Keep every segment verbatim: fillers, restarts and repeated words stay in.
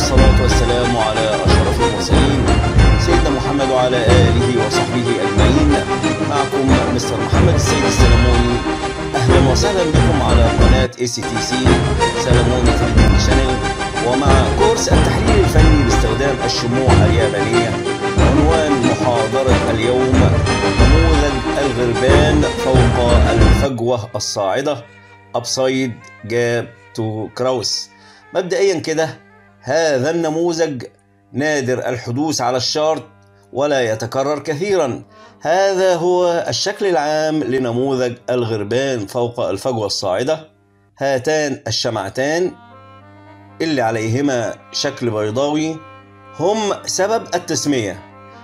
والصلاة والسلام على أشرف المرسلين سيدنا محمد وعلى آله وصحبه أجمعين. معكم مستر محمد السيد السلموني. أهلا وسهلا بكم على قناة اي سي تي سي سلموني ثري شانل، ومع كورس التحليل الفني باستخدام الشموع اليابانية. عنوان محاضرة اليوم: نموذج الغربان فوق الفجوة الصاعدة Upside Gap to Cross. مبدئيا كده، هذا النموذج نادر الحدوث على الشارت ولا يتكرر كثيرا. هذا هو الشكل العام لنموذج الغربان فوق الفجوة الصاعدة. هاتان الشمعتان اللي عليهما شكل بيضاوي هم سبب التسمية،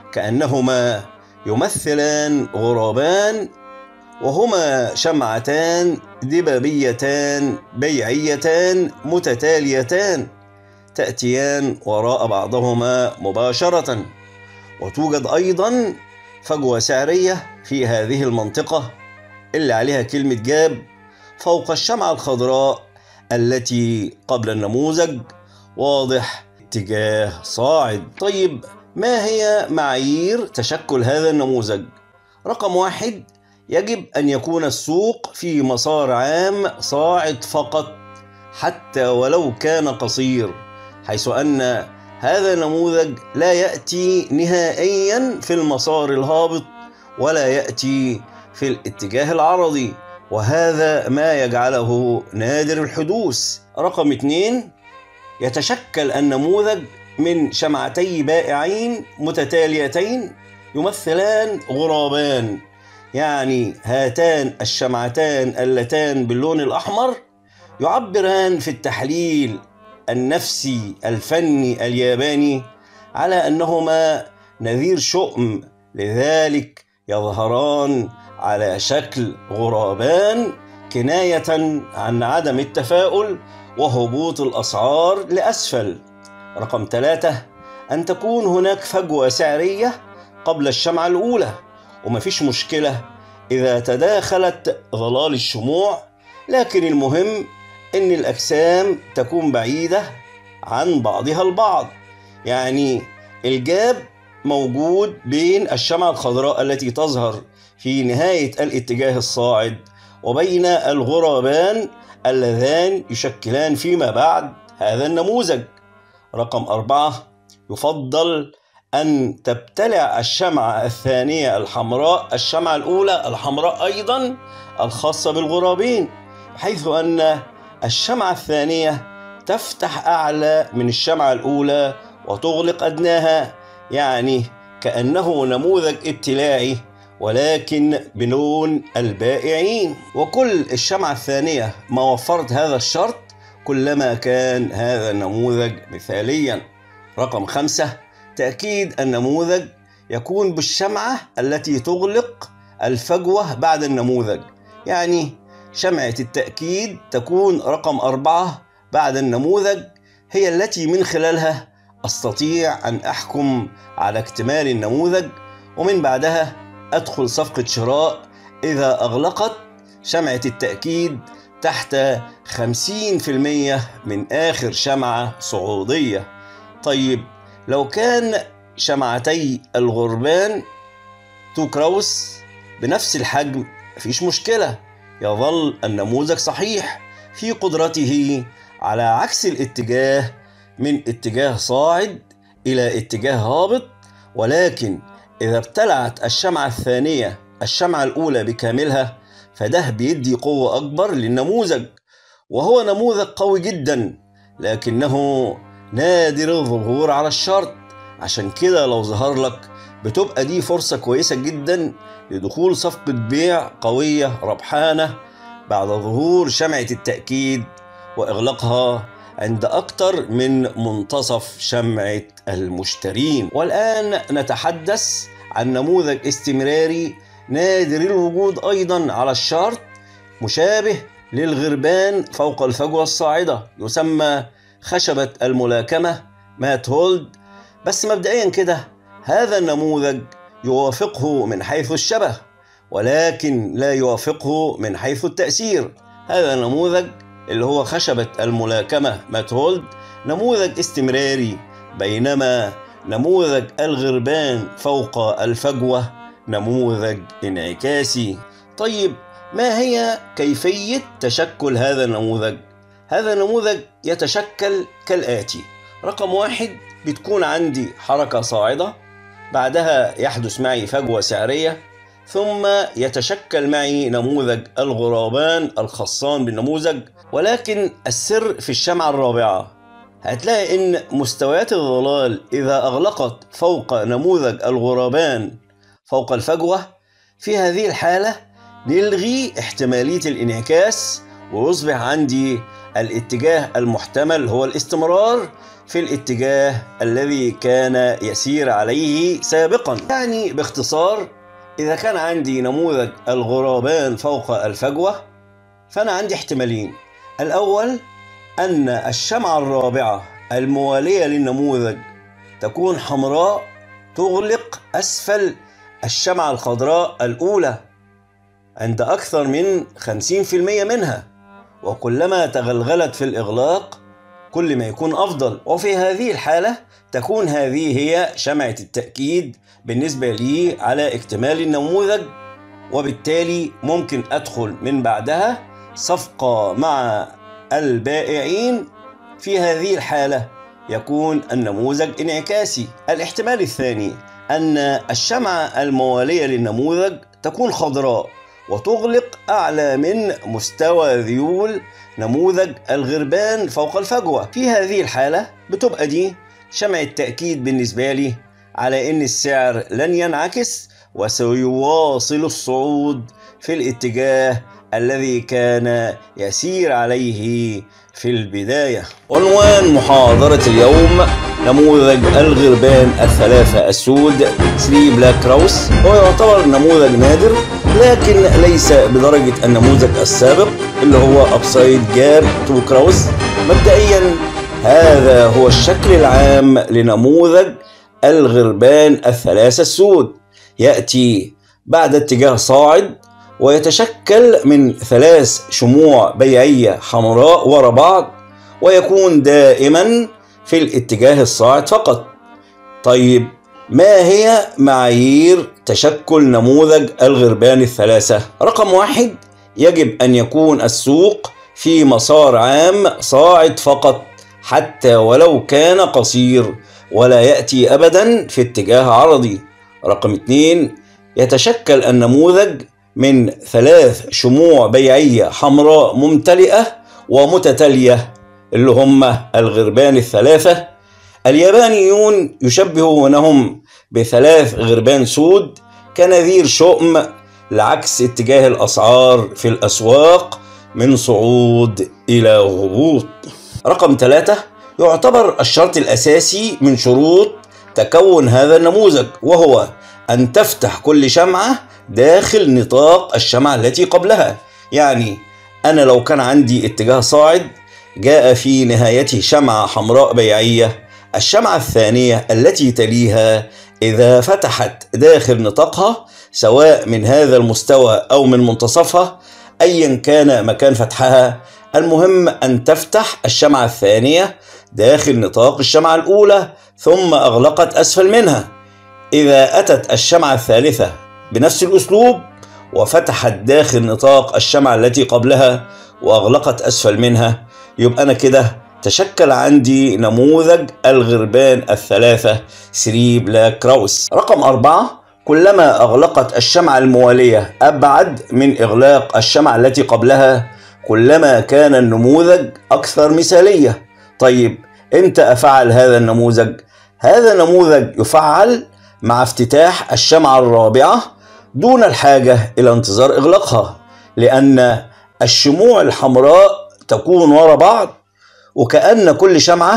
كأنهما يمثلان غرابان، وهما شمعتان دبابيتان بيعيتان متتاليتان تأتيان وراء بعضهما مباشرة. وتوجد أيضا فجوة سعرية في هذه المنطقة اللي عليها كلمة جاب فوق الشمعة الخضراء التي قبل النموذج، واضح اتجاه صاعد. طيب، ما هي معايير تشكل هذا النموذج؟ رقم واحد، يجب أن يكون السوق في مسار عام صاعد فقط حتى ولو كان قصير، حيث أن هذا النموذج لا يأتي نهائيا في المسار الهابط ولا يأتي في الاتجاه العرضي، وهذا ما يجعله نادر الحدوث. رقم اثنين، يتشكل النموذج من شمعتي بائعين متتاليتين يمثلان غرابان، يعني هاتان الشمعتان اللتان باللون الأحمر يعبران في التحليل النفسي الفني الياباني على أنهما نذير شؤم، لذلك يظهران على شكل غرابان كناية عن عدم التفاؤل وهبوط الأسعار لأسفل. رقم ثلاثة، أن تكون هناك فجوة سعرية قبل الشمعة الأولى، ومفيش مشكلة إذا تداخلت ظلال الشموع، لكن المهم إن الأجسام تكون بعيدة عن بعضها البعض. يعني الجاب موجود بين الشمعة الخضراء التي تظهر في نهاية الاتجاه الصاعد وبين الغرابان اللذان يشكلان فيما بعد هذا النموذج. رقم أربعة، يفضل أن تبتلع الشمعة الثانية الحمراء الشمعة الأولى الحمراء أيضا الخاصة بالغرابين، حيث أن الشمعة الثانية تفتح أعلى من الشمعة الأولى وتغلق أدناها، يعني كأنه نموذج ابتلاعي ولكن بلون البائعين. وكل الشمعة الثانية ما وفرت هذا الشرط كلما كان هذا النموذج مثاليا. رقم خمسة، تأكيد النموذج يكون بالشمعة التي تغلق الفجوة بعد النموذج، يعني شمعة التأكيد تكون رقم أربعة بعد النموذج، هي التي من خلالها أستطيع أن أحكم على اكتمال النموذج، ومن بعدها أدخل صفقة شراء إذا أغلقت شمعة التأكيد تحت خمسين بالمئة من آخر شمعة صعودية. طيب، لو كان شمعتي الغربان تو كراوس بنفس الحجم مفيش مشكلة، يظل النموذج صحيح في قدرته على عكس الاتجاه من اتجاه صاعد إلى اتجاه هابط. ولكن إذا ابتلعت الشمعة الثانية الشمعة الأولى بكاملها فده بيدي قوة أكبر للنموذج، وهو نموذج قوي جدا لكنه نادر الظهور على الشارت. عشان كده لو ظهر لك بتبقى دي فرصة كويسة جدا لدخول صفقة بيع قوية ربحانة بعد ظهور شمعة التأكيد وإغلاقها عند أكثر من منتصف شمعة المشترين. والآن نتحدث عن نموذج استمراري نادر الوجود أيضا على الشارت، مشابه للغربان فوق الفجوة الصاعدة، يسمى خشبة الملاكمة مات هولد. بس مبدئيا كده، هذا النموذج يوافقه من حيث الشبه ولكن لا يوافقه من حيث التأثير. هذا النموذج اللي هو خشبة الملاكمة مات هولد نموذج استمراري، بينما نموذج الغربان فوق الفجوة نموذج انعكاسي. طيب ما هي كيفية تشكل هذا النموذج؟ هذا النموذج يتشكل كالآتي: رقم واحد، بتكون عندي حركة صاعدة، بعدها يحدث معي فجوة سعرية، ثم يتشكل معي نموذج الغرابان الخاصان بالنموذج. ولكن السر في الشمعة الرابعة، هتلاقي ان مستويات الظلال اذا اغلقت فوق نموذج الغرابان فوق الفجوة، في هذه الحالة نلغي احتمالية الانعكاس، ويصبح عندي الاتجاه المحتمل هو الاستمرار في الاتجاه الذي كان يسير عليه سابقا. يعني باختصار، إذا كان عندي نموذج الغرابان فوق الفجوة فأنا عندي احتمالين: الأول أن الشمعة الرابعة الموالية للنموذج تكون حمراء تغلق أسفل الشمعة الخضراء الأولى عند أكثر من خمسين بالمئة منها، وكلما تغلغلت في الإغلاق كل ما يكون أفضل. وفي هذه الحالة تكون هذه هي شمعة التأكيد بالنسبة لي على اكتمال النموذج، وبالتالي ممكن أدخل من بعدها صفقة مع البائعين. في هذه الحالة يكون النموذج انعكاسي. الاحتمال الثاني أن الشمعة الموالية للنموذج تكون خضراء وتغلق أعلى من مستوى ذيول نموذج الغربان فوق الفجوة. في هذه الحالة بتبقى دي شمعة تأكيد بالنسبة لي على أن السعر لن ينعكس وسيواصل الصعود في الاتجاه الذي كان يسير عليه في البداية. عنوان محاضرة اليوم: نموذج الغربان الثلاثة السود ثلاثة بلاك كراوس. هو يعتبر نموذج نادر، لكن ليس بدرجة النموذج السابق اللي هو أبسايد جاب تو كراوس. مبدئيا هذا هو الشكل العام لنموذج الغربان الثلاثة السود. يأتي بعد اتجاه صاعد ويتشكل من ثلاث شموع بيعية حمراء وراء بعض، ويكون دائما في الاتجاه الصاعد فقط. طيب ما هي معايير تشكل نموذج الغربان الثلاثة؟ رقم واحد، يجب أن يكون السوق في مسار عام صاعد فقط حتى ولو كان قصير، ولا يأتي أبدا في اتجاه عرضي. رقم اثنين، يتشكل النموذج من ثلاث شموع بيعية حمراء ممتلئة ومتتالية اللي هم الغربان الثلاثة. اليابانيون يشبهونهم بثلاث غربان سود كنذير شؤم، لعكس اتجاه الأسعار في الأسواق من صعود إلى هبوط. رقم ثلاثة، يعتبر الشرط الأساسي من شروط تكون هذا النموذج، وهو أن تفتح كل شمعة داخل نطاق الشمعة التي قبلها. يعني أنا لو كان عندي اتجاه صاعد جاء في نهايته شمعة حمراء بيعية، الشمعة الثانية التي تليها إذا فتحت داخل نطاقها سواء من هذا المستوى أو من منتصفها أيا كان مكان فتحها، المهم أن تفتح الشمعة الثانية داخل نطاق الشمعة الأولى ثم أغلقت أسفل منها. إذا أتت الشمعة الثالثة بنفس الأسلوب وفتحت داخل نطاق الشمعة التي قبلها وأغلقت أسفل منها، يبقى أنا كده تشكل عندي نموذج الغربان الثلاثة ثلاثة بلاك كراوس. رقم أربعة، كلما أغلقت الشمعة الموالية أبعد من إغلاق الشمعة التي قبلها كلما كان النموذج أكثر مثالية. طيب إمتى أفعل هذا النموذج؟ هذا النموذج يفعل مع افتتاح الشمعة الرابعة دون الحاجة إلى انتظار إغلاقها، لأن الشموع الحمراء تكون وراء بعض وكأن كل شمعة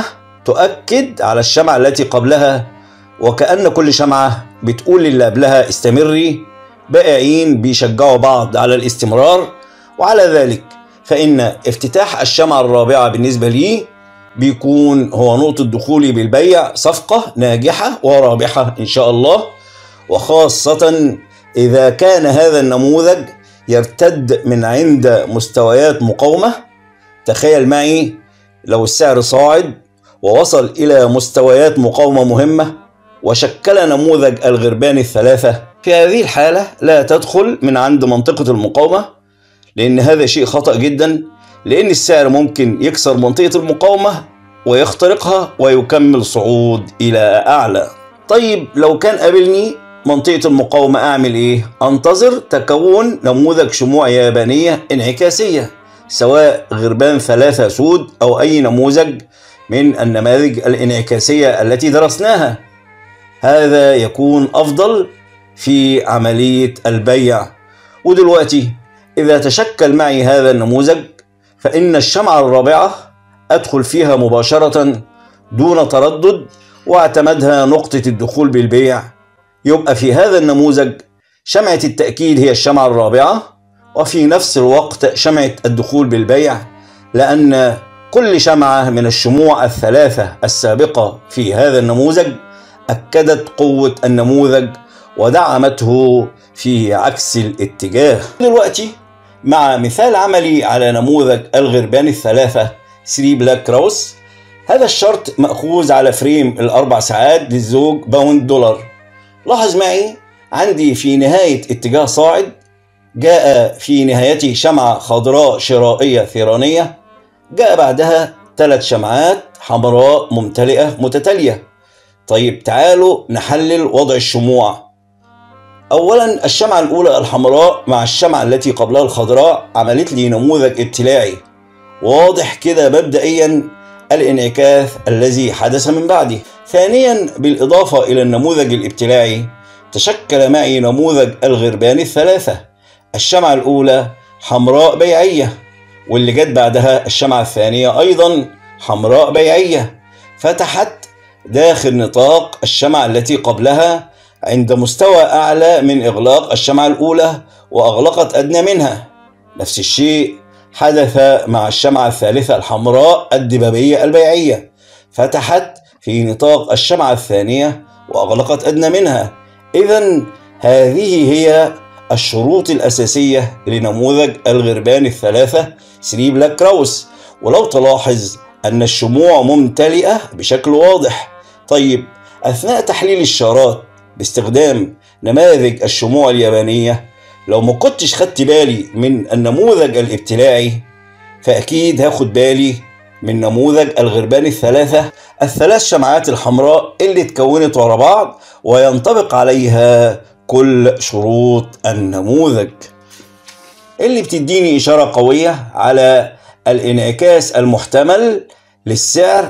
تؤكد على الشمعة التي قبلها، وكأن كل شمعة بتقول للي قبلها استمري. بائعين بيشجعوا بعض على الاستمرار، وعلى ذلك فإن افتتاح الشمعة الرابعة بالنسبة لي بيكون هو نقطة دخولي بالبيع، صفقة ناجحة ورابحة إن شاء الله، وخاصة إذا كان هذا النموذج يرتد من عند مستويات مقاومة. تخيل معي لو السعر صاعد ووصل إلى مستويات مقاومة مهمة وشكل نموذج الغربان الثلاثة، في هذه الحالة لا تدخل من عند منطقة المقاومة، لأن هذا شيء خطأ جدا، لأن السعر ممكن يكسر منطقة المقاومة ويخترقها ويكمل صعود إلى أعلى. طيب لو كان قابلني منطقة المقاومة أعمل إيه؟ أنتظر تكون نموذج شموع يابانية انعكاسية، سواء غربان ثلاثة سود أو أي نموذج من النماذج الانعكاسية التي درسناها. هذا يكون أفضل في عملية البيع. ودلوقتي إذا تشكل معي هذا النموذج فإن الشمعة الرابعة أدخل فيها مباشرة دون تردد واعتمدها نقطة الدخول بالبيع. يبقى في هذا النموذج شمعة التأكيد هي الشمعة الرابعة، وفي نفس الوقت شمعة الدخول بالبيع، لأن كل شمعة من الشموع الثلاثة السابقة في هذا النموذج أكدت قوة النموذج ودعمته في عكس الاتجاه. دلوقتي مع مثال عملي على نموذج الغربان الثلاثة ثري بلاك كراوس. هذا الشرط مأخوذ على فريم الأربع ساعات للزوج باوند دولار. لاحظ معي عندي في نهاية اتجاه صاعد جاء في نهايته شمعة خضراء شرائية ثيرانية، جاء بعدها ثلاث شمعات حمراء ممتلئة متتالية. طيب تعالوا نحلل وضع الشموع. أولا الشمعة الأولى الحمراء مع الشمعة التي قبلها الخضراء عملت لي نموذج ابتلاعي واضح كده مبدئيا الانعكاس الذي حدث من بعده. ثانيا بالإضافة إلى النموذج الابتلاعي تشكل معي نموذج الغربان الثلاثة. الشمعة الأولى حمراء بيعية، واللي جت بعدها الشمعة الثانية أيضا حمراء بيعية، فتحت داخل نطاق الشمعة التي قبلها عند مستوى أعلى من إغلاق الشمعة الأولى وأغلقت أدنى منها. نفس الشيء حدث مع الشمعة الثالثة الحمراء الدبابية البيعية، فتحت في نطاق الشمعة الثانية وأغلقت أدنى منها. إذن هذه هي الشروط الأساسية لنموذج الغربان الثلاثة ثري بلاك كراوس. ولو تلاحظ أن الشموع ممتلئة بشكل واضح. طيب أثناء تحليل الشارات باستخدام نماذج الشموع اليابانية، لو ما كنتش خدت بالي من النموذج الابتلاعي فأكيد هاخد بالي من نموذج الغربان الثلاثة، الثلاث شمعات الحمراء اللي اتكونت ورا بعض وينطبق عليها كل شروط النموذج، اللي بتديني إشارة قوية على الانعكاس المحتمل للسعر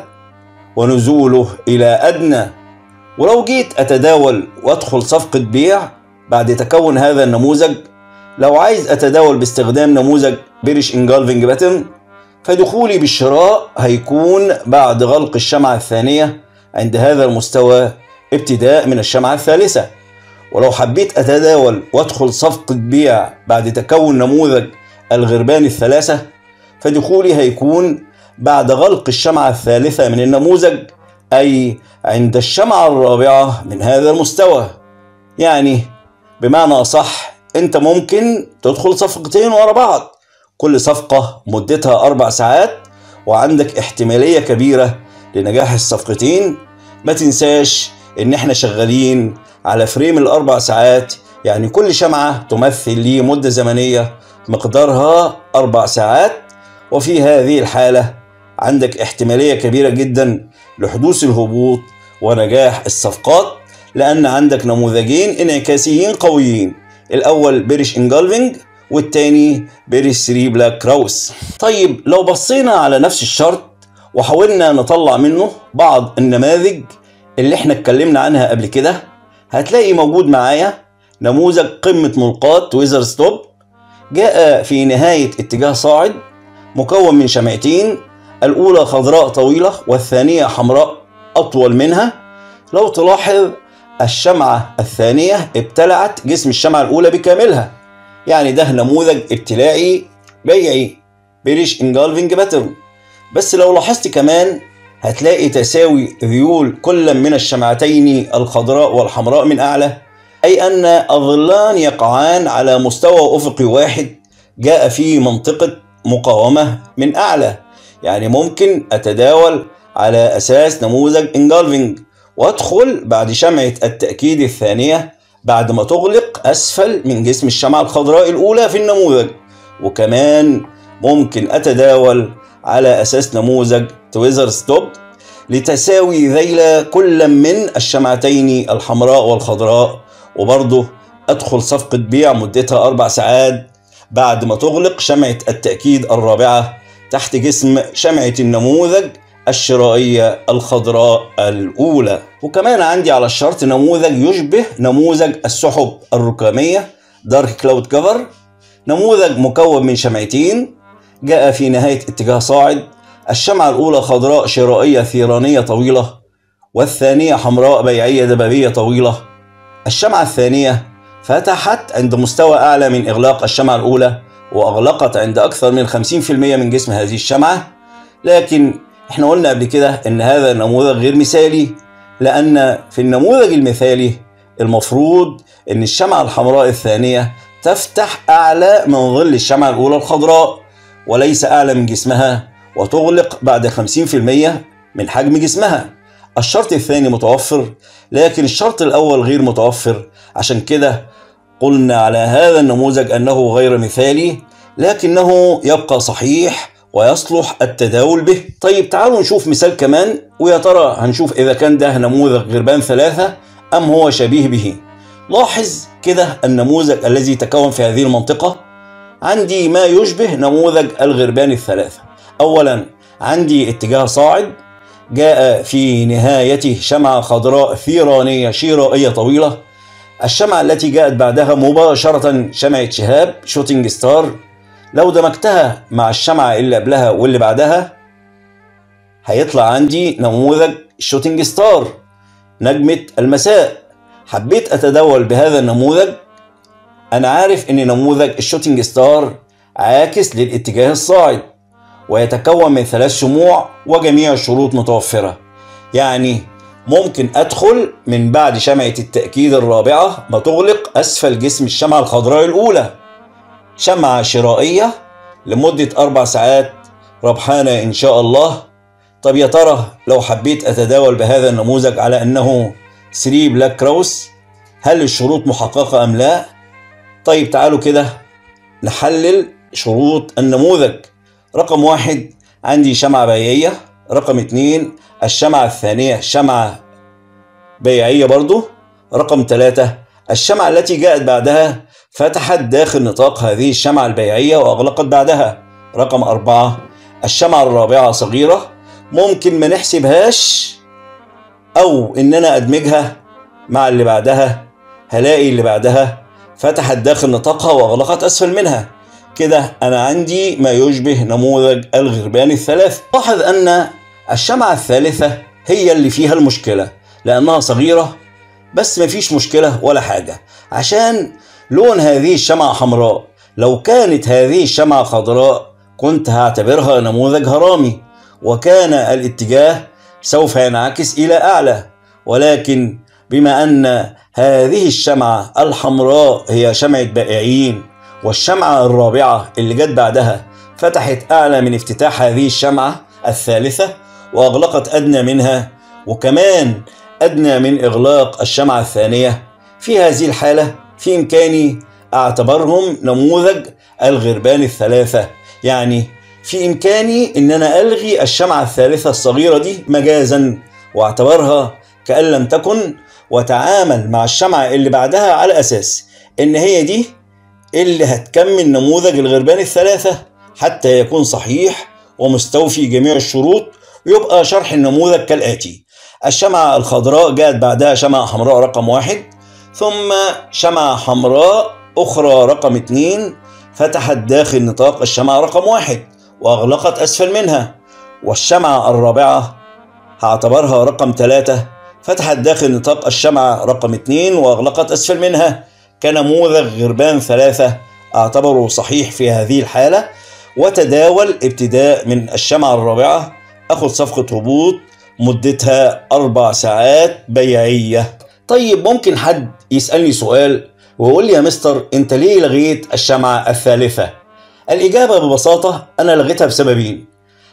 ونزوله إلى أدنى. ولو جيت أتداول وأدخل صفقة بيع بعد تكون هذا النموذج، لو عايز أتداول باستخدام نموذج بيرش انجلفنج باترن، فدخولي بالشراء هيكون بعد غلق الشمعة الثانية عند هذا المستوى ابتداء من الشمعة الثالثة. ولو حبيت أتداول وأدخل صفقة بيع بعد تكون نموذج الغربان الثلاثة، فدخولي هيكون بعد غلق الشمعة الثالثة من النموذج، أي عند الشمعة الرابعة من هذا المستوى. يعني بمعنى أصح أنت ممكن تدخل صفقتين ورا بعض، كل صفقة مدتها أربع ساعات وعندك احتمالية كبيرة لنجاح الصفقتين. ما تنساش إن احنا شغالين على فريم الأربع ساعات، يعني كل شمعة تمثل لي مدة زمنية مقدارها أربع ساعات، وفي هذه الحالة عندك احتمالية كبيرة جدا لحدوث الهبوط ونجاح الصفقات، لأن عندك نموذجين انعكاسيين قويين، الأول بيرش انجلفنج والتاني بيرش ثري بلاك كراوس. طيب لو بصينا على نفس الشرط وحاولنا نطلع منه بعض النماذج اللي احنا اتكلمنا عنها قبل كده، هتلاقي موجود معايا نموذج قمة ملقاة ويزر ستوب، جاء في نهاية اتجاه صاعد مكون من شمعتين، الأولى خضراء طويلة والثانية حمراء أطول منها. لو تلاحظ الشمعة الثانية ابتلعت جسم الشمعة الأولى بكاملها، يعني ده نموذج ابتلاعي بيعي بيرش انجلفنج باترن. بس لو لاحظت كمان هتلاقي تساوي ذيول كل من الشمعتين الخضراء والحمراء من أعلى، أي أن الظلان يقعان على مستوى أفقي واحد جاء في منطقة مقاومة من أعلى. يعني ممكن أتداول على أساس نموذج انجلفينج، وأدخل بعد شمعة التأكيد الثانية بعد ما تغلق أسفل من جسم الشمعة الخضراء الأولى في النموذج. وكمان ممكن أتداول على أساس نموذج تويزر ستوب لتساوي ذيل كل من الشمعتين الحمراء والخضراء، وبرضه أدخل صفقة بيع مدتها أربع ساعات بعد ما تغلق شمعة التأكيد الرابعة تحت جسم شمعة النموذج الشرائية الخضراء الأولى. وكمان عندي على الشرط نموذج يشبه نموذج السحب الركامية دارك كلاود كفر، نموذج مكون من شمعتين جاء في نهاية اتجاه صاعد، الشمعة الأولى خضراء شرائية ثيرانية طويلة، والثانية حمراء بيعية دبابية طويلة. الشمعة الثانية فتحت عند مستوى أعلى من إغلاق الشمعة الأولى، وأغلقت عند أكثر من خمسين بالمئة من جسم هذه الشمعة. لكن احنا قلنا قبل كده ان هذا النموذج غير مثالي، لأن في النموذج المثالي المفروض ان الشمعة الحمراء الثانية تفتح أعلى من ظل الشمعة الأولى الخضراء وليس أعلى من جسمها، وتغلق بعد خمسين بالمئة من حجم جسمها. الشرط الثاني متوفر، لكن الشرط الأول غير متوفر، عشان كده قلنا على هذا النموذج أنه غير مثالي، لكنه يبقى صحيح ويصلح التداول به. طيب تعالوا نشوف مثال كمان، ويا ترى هنشوف إذا كان ده نموذج غربان ثلاثة أم هو شبيه به. لاحظ كده النموذج الذي تكون في هذه المنطقة، عندي ما يشبه نموذج الغربان الثلاثة. أولا عندي اتجاه صاعد جاء في نهايته شمعة خضراء ثيرانية شرائية طويلة، الشمعة التي جاءت بعدها مباشرة شمعة شهاب شوتينج ستار. لو دمجتها مع الشمعة اللي قبلها واللي بعدها هيطلع عندي نموذج شوتينج ستار نجمة المساء. حبيت أتداول بهذا النموذج، أنا عارف إن نموذج الشوتينج ستار عاكس للاتجاه الصاعد ويتكون من ثلاث شموع وجميع الشروط متوفرة، يعني ممكن أدخل من بعد شمعة التأكيد الرابعة ما تغلق أسفل جسم الشمعة الخضراء الأولى، شمعة شرائية لمدة أربع ساعات ربحانة إن شاء الله. طب يا ترى لو حبيت أتداول بهذا النموذج على أنه ثلاثة بلاك كراوس، هل الشروط محققة أم لا؟ طيب تعالوا كده نحلل شروط النموذج. رقم واحد عندي شمعة بيعية، رقم اتنين الشمعة الثانية شمعة بيعية برضو، رقم ثلاثة الشمعة التي جاءت بعدها فتحت داخل نطاق هذه الشمعة البيعية وأغلقت بعدها، رقم أربعة الشمعة الرابعة صغيرة ممكن ما نحسبهاش أو إننا أدمجها مع اللي بعدها، هلاقي اللي بعدها فتحت داخل نطاقها وأغلقت أسفل منها. كده أنا عندي ما يشبه نموذج الغربان الثلاث. لاحظ أن الشمعة الثالثة هي اللي فيها المشكلة لأنها صغيرة، بس مفيش مشكلة ولا حاجة عشان لون هذه الشمعة حمراء. لو كانت هذه الشمعة خضراء كنت هعتبرها نموذج هرامي وكان الاتجاه سوف ينعكس إلى أعلى، ولكن بما أن هذه الشمعة الحمراء هي شمعة بائعين والشمعة الرابعة اللي جت بعدها فتحت أعلى من افتتاح هذه الشمعة الثالثة وأغلقت أدنى منها، وكمان أدنى من إغلاق الشمعة الثانية، في هذه الحالة في إمكاني أعتبرهم نموذج الغربان الثلاثة. يعني في إمكاني إن أنا ألغي الشمعة الثالثة الصغيرة دي مجازا واعتبرها كأن لم تكن، وتعامل مع الشمعة اللي بعدها على أساس إن هي دي اللي هتكمل نموذج الغربان الثلاثة حتى يكون صحيح ومستوفي جميع الشروط. ويبقى شرح النموذج كالآتي: الشمعة الخضراء جاءت بعدها شمعة حمراء رقم واحد، ثم شمعة حمراء أخرى رقم اتنين فتحت داخل نطاق الشمعة رقم واحد وأغلقت أسفل منها، والشمعة الرابعة هعتبرها رقم ثلاثة فتحت داخل نطاق الشمعة رقم اتنين وأغلقت أسفل منها، كنموذج غربان ثلاثة أعتبره صحيح في هذه الحالة. وتداول ابتداء من الشمعة الرابعة، أخذ صفقة هبوط مدتها أربع ساعات بيعية. طيب ممكن حد يسألني سؤال ويقول لي يا مستر أنت ليه لغيت الشمعة الثالثة؟ الإجابة ببساطة أنا لغيتها بسببين.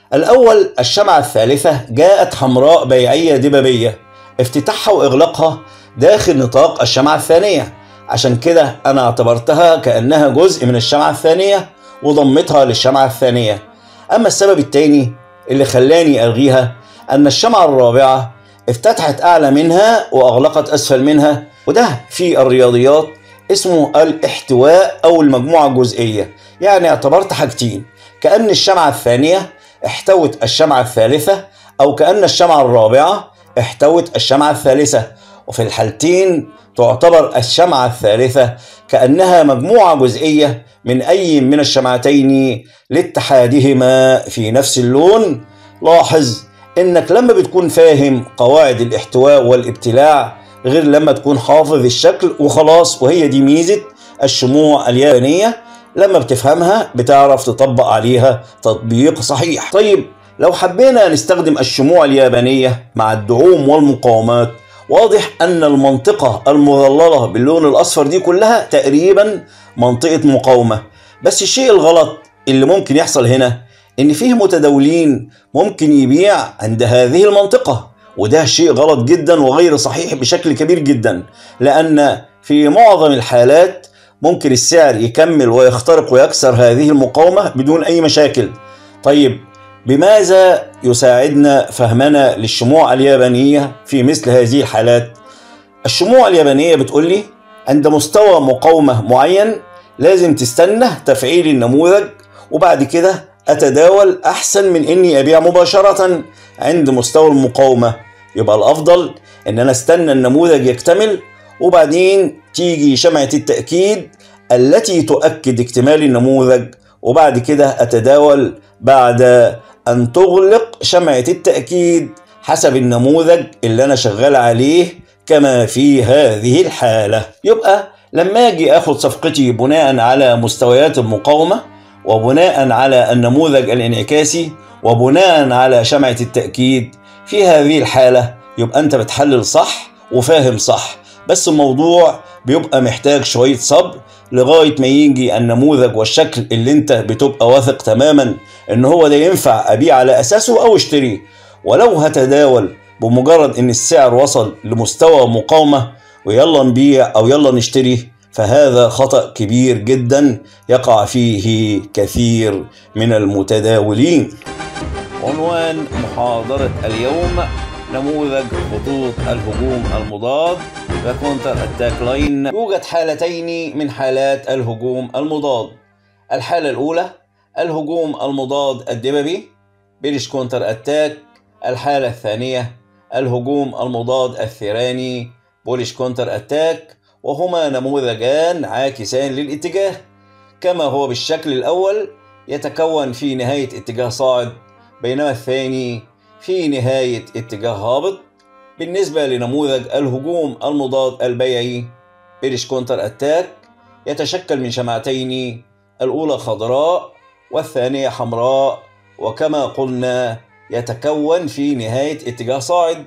الأول الشمعة الثالثة جاءت حمراء بيعية دبابية، افتتاحها وإغلاقها داخل نطاق الشمعة الثانية، عشان كده أنا اعتبرتها كأنها جزء من الشمعة الثانية وضمتها للشمعة الثانية. أما السبب الثاني اللي خلاني ألغيها أن الشمعة الرابعة افتتحت أعلى منها وأغلقت أسفل منها، وده في الرياضيات اسمه الاحتواء أو المجموعة الجزئية. يعني اعتبرت حاجتين، كأن الشمعة الثانية احتوت الشمعة الثالثة، أو كأن الشمعة الرابعة احتوت الشمعة الثالثة، وفي الحالتين تعتبر الشمعة الثالثة كأنها مجموعة جزئية من أي من الشمعتين لاتحادهما في نفس اللون. لاحظ إنك لما بتكون فاهم قواعد الاحتواء والابتلاع غير لما تكون حافظ الشكل وخلاص، وهي دي ميزة الشموع اليابانية، لما بتفهمها بتعرف تطبق عليها تطبيق صحيح. طيب لو حبينا نستخدم الشموع اليابانية مع الدعوم والمقاومات، واضح أن المنطقة المظللة باللون الأصفر دي كلها تقريبا منطقة مقاومة. بس الشيء الغلط اللي ممكن يحصل هنا إن فيه متداولين ممكن يبيع عند هذه المنطقة، وده شيء غلط جدا وغير صحيح بشكل كبير جدا، لأن في معظم الحالات ممكن السعر يكمل ويخترق ويكسر هذه المقاومة بدون أي مشاكل. طيب بماذا يساعدنا فهمنا للشموع اليابانية في مثل هذه الحالات؟ الشموع اليابانية بتقول لي عند مستوى مقاومة معين لازم تستنى تفعيل النموذج، وبعد كده أتداول أحسن من إني أبيع مباشرة عند مستوى المقاومة. يبقى الأفضل إن أنا استنى النموذج يكتمل، وبعدين تيجي شمعة التأكيد التي تؤكد اكتمال النموذج، وبعد كده أتداول بعد أن تغلق شمعة التأكيد حسب النموذج اللي أنا شغال عليه كما في هذه الحالة. يبقى لما أجي أخد صفقتي بناء على مستويات المقاومة، وبناء على النموذج الانعكاسي، وبناء على شمعة التأكيد، في هذه الحالة يبقى أنت بتحلل صح وفاهم صح. بس الموضوع بيبقى محتاج شوية صبر لغاية ما يجي النموذج والشكل اللي انت بتبقى واثق تماما ان هو ده ينفع ابيع على اساسه او اشتري. ولو هتداول بمجرد ان السعر وصل لمستوى مقاومة ويلا نبيع او يلا نشتري، فهذا خطأ كبير جدا يقع فيه كثير من المتداولين. عنوان محاضرة اليوم: نموذج خطوط الهجوم المضاد The Counter Attack Line. يوجد حالتين من حالات الهجوم المضاد. الحالة الأولى الهجوم المضاد الدببي Bearish Counter Attack. الحالة الثانية الهجوم المضاد الثيراني Bullish Counter Attack، وهما نموذجان عاكسان للاتجاه. كما هو بالشكل الأول يتكون في نهاية اتجاه صاعد، بينما الثاني في نهاية اتجاه هابط. بالنسبة لنموذج الهجوم المضاد البيعي Bearish Counter Attack يتشكل من شمعتين، الأولى خضراء والثانية حمراء، وكما قلنا يتكون في نهاية اتجاه صاعد.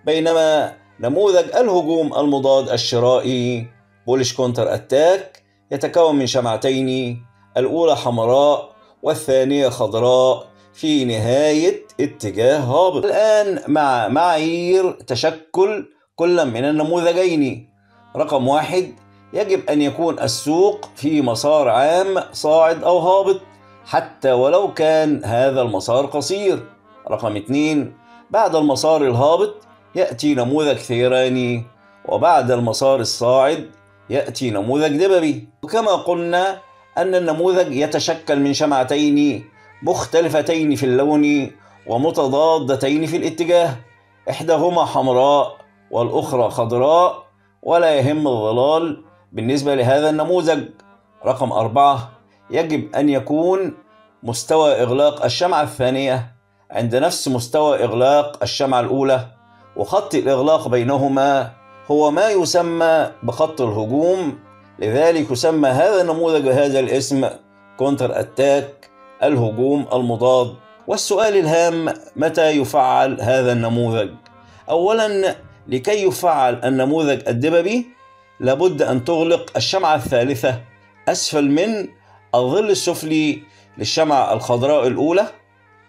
بينما نموذج الهجوم المضاد الشرائي Bullish Counter Attack يتكون من شمعتين، الأولى حمراء والثانية خضراء في نهاية اتجاه هابط. الآن مع معايير تشكل كل من النموذجين. رقم واحد، يجب أن يكون السوق في مسار عام صاعد أو هابط حتى ولو كان هذا المسار قصير. رقم اثنين، بعد المسار الهابط يأتي نموذج ثيراني، وبعد المسار الصاعد يأتي نموذج دببي. وكما قلنا أن النموذج يتشكل من شمعتين مختلفتين في اللون ومتضادتين في الاتجاه، إحداهما حمراء والأخرى خضراء، ولا يهم الظلال بالنسبة لهذا النموذج. رقم أربعة، يجب أن يكون مستوى إغلاق الشمعة الثانية عند نفس مستوى إغلاق الشمعة الأولى، وخط الإغلاق بينهما هو ما يسمى بخط الهجوم، لذلك يسمى هذا النموذج بهذا الاسم كونتر أتاك، الهجوم المضاد. والسؤال الهام، متى يفعل هذا النموذج؟ أولا، لكي يفعل النموذج الدببي لابد أن تغلق الشمعة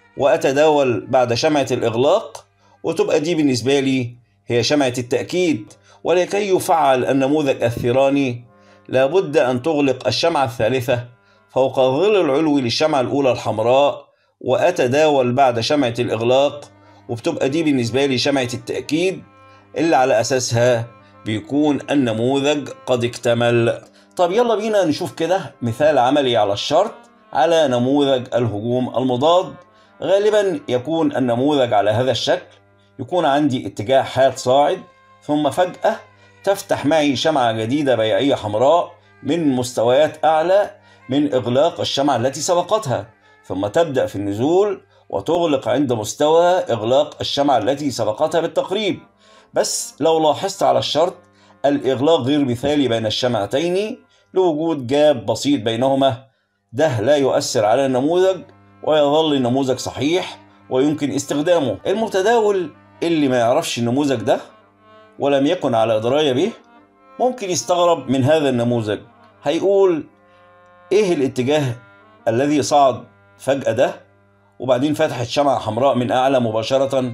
وأتداول بعد شمعة الإغلاق، وتبقى دي بالنسبة لي هي شمعة التأكيد. ولكي يفعل النموذج الثيراني لابد أن تغلق الشمعة الثالثة فوق الظل العلوي للشمعة الأولى الحمراء، وأتداول بعد شمعة الإغلاق، وبتبقى دي بالنسبة لي شمعة التأكيد اللي على أساسها بيكون النموذج قد اكتمل. طب يلا بينا نشوف كده مثال عملي على الشرط على نموذج الهجوم المضاد. غالبا يكون النموذج على هذا الشكل، يكون عندي اتجاه حاد صاعد، ثم فجأة تفتح معي شمعة جديدة بيعية حمراء من مستويات أعلى من إغلاق الشمعة التي سبقتها، ثم تبدأ في النزول وتغلق عند مستوى إغلاق الشمعة التي سبقتها بالتقريب. بس لو لاحظت على الشرط الإغلاق غير مثالي بين الشمعتين لوجود جاب بسيط بينهما، ده لا يؤثر على النموذج ويظل النموذج صحيح ويمكن استخدامه. المتداول اللي ما يعرفش النموذج ده ولم يكن على دراية به ممكن يستغرب من هذا النموذج، هيقول ايه الاتجاه الذي صعد فجأة ده وبعدين فتحت شمعة حمراء من أعلى مباشرة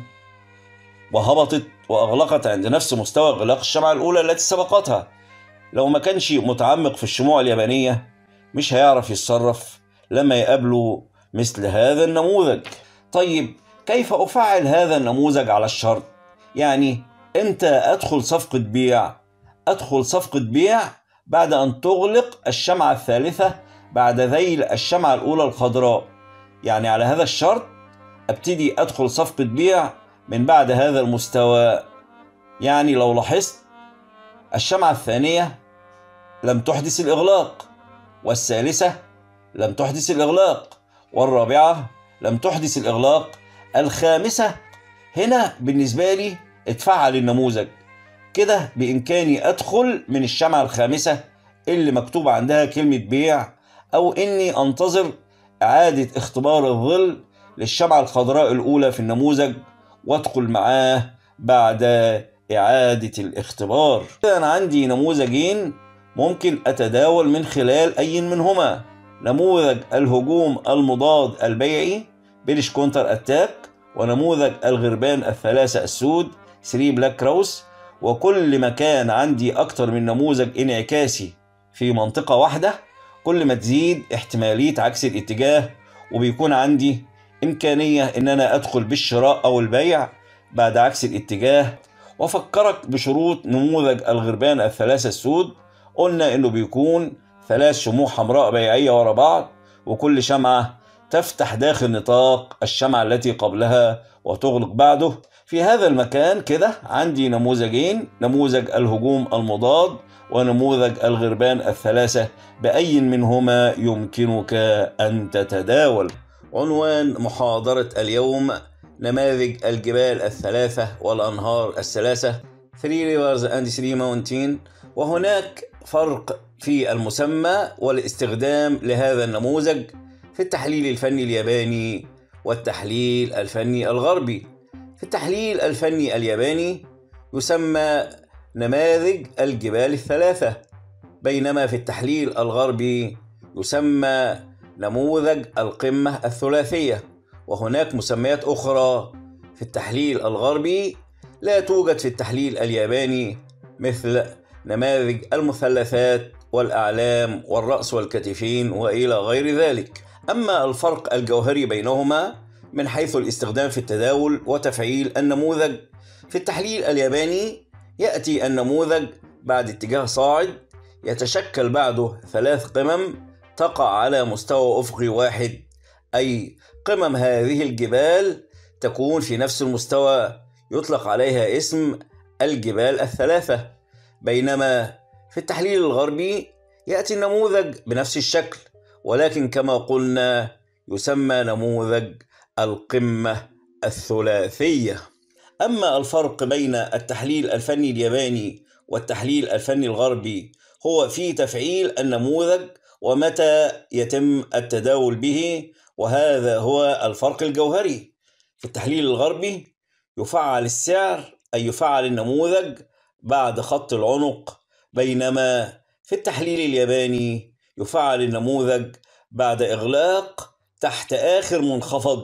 وهبطت وأغلقت عند نفس مستوى إغلاق الشمعة الأولى التي سبقتها. لو ما كانش متعمق في الشموع اليابانية مش هيعرف يتصرف لما يقابله مثل هذا النموذج. طيب كيف أفعل هذا النموذج على الشرط؟ يعني امتى أدخل صفقة بيع؟ أدخل صفقة بيع بعد أن تغلق الشمعة الثالثة بعد ذيل الشمعة الأولى الخضراء. يعني على هذا الشرط أبتدي أدخل صفقة بيع من بعد هذا المستوى. يعني لو لاحظت الشمعة الثانية لم تحدث الإغلاق، والثالثة لم تحدث الإغلاق، والرابعة لم تحدث الإغلاق، الخامسة هنا بالنسبة لي اتفعل النموذج. كده بإمكاني أدخل من الشمعة الخامسة اللي مكتوب عندها كلمة بيع، أو إني أنتظر إعادة اختبار الظل للشمعة الخضراء الأولى في النموذج وأدخل معاه بعد إعادة الاختبار. أنا عندي نموذجين ممكن أتداول من خلال أي منهما: نموذج الهجوم المضاد البيعي بيرش كونتر أتاك، ونموذج الغربان الثلاثة السود ثري بلاك كراوس. وكل ما كان عندي أكتر من نموذج انعكاسي في منطقة واحدة كل ما تزيد احتمالية عكس الاتجاه، وبيكون عندي إمكانية إن أنا أدخل بالشراء أو البيع بعد عكس الاتجاه. وفكرك بشروط نموذج الغربان الثلاثة السود، قلنا إنه بيكون ثلاث شموع حمراء بيعية ورا بعض، وكل شمعة تفتح داخل نطاق الشمعة التي قبلها وتغلق بعده. في هذا المكان كده عندي نموذجين: نموذج الهجوم المضاد ونموذج الغربان الثلاثة، بأي منهما يمكنك أن تتداول. عنوان محاضرة اليوم: نماذج الجبال الثلاثة والأنهار الثلاثة Three Rivers and Three Mountains. وهناك فرق في المسمى والاستخدام لهذا النموذج في التحليل الفني الياباني والتحليل الفني الغربي. في التحليل الفني الياباني يسمى نماذج الجبال الثلاثة، بينما في التحليل الغربي يسمى نموذج القمة الثلاثية. وهناك مسميات أخرى في التحليل الغربي لا توجد في التحليل الياباني، مثل نماذج المثلثات والأعلام والرأس والكتفين وإلى غير ذلك. أما الفرق الجوهري بينهما من حيث الاستخدام في التداول وتفعيل النموذج: في التحليل الياباني يأتي النموذج بعد اتجاه صاعد يتشكل بعده ثلاث قمم تقع على مستوى أفقي واحد، أي قمم هذه الجبال تكون في نفس المستوى، يطلق عليها اسم الجبال الثلاثة. بينما في التحليل الغربي يأتي النموذج بنفس الشكل، ولكن كما قلنا يسمى نموذج القمة الثلاثية. أما الفرق بين التحليل الفني الياباني والتحليل الفني الغربي هو في تفعيل النموذج ومتى يتم التداول به، وهذا هو الفرق الجوهري. في التحليل الغربي يفعل السعر أي يفعل النموذج بعد خط العنق، بينما في التحليل الياباني يفعل النموذج بعد إغلاق تحت آخر منخفض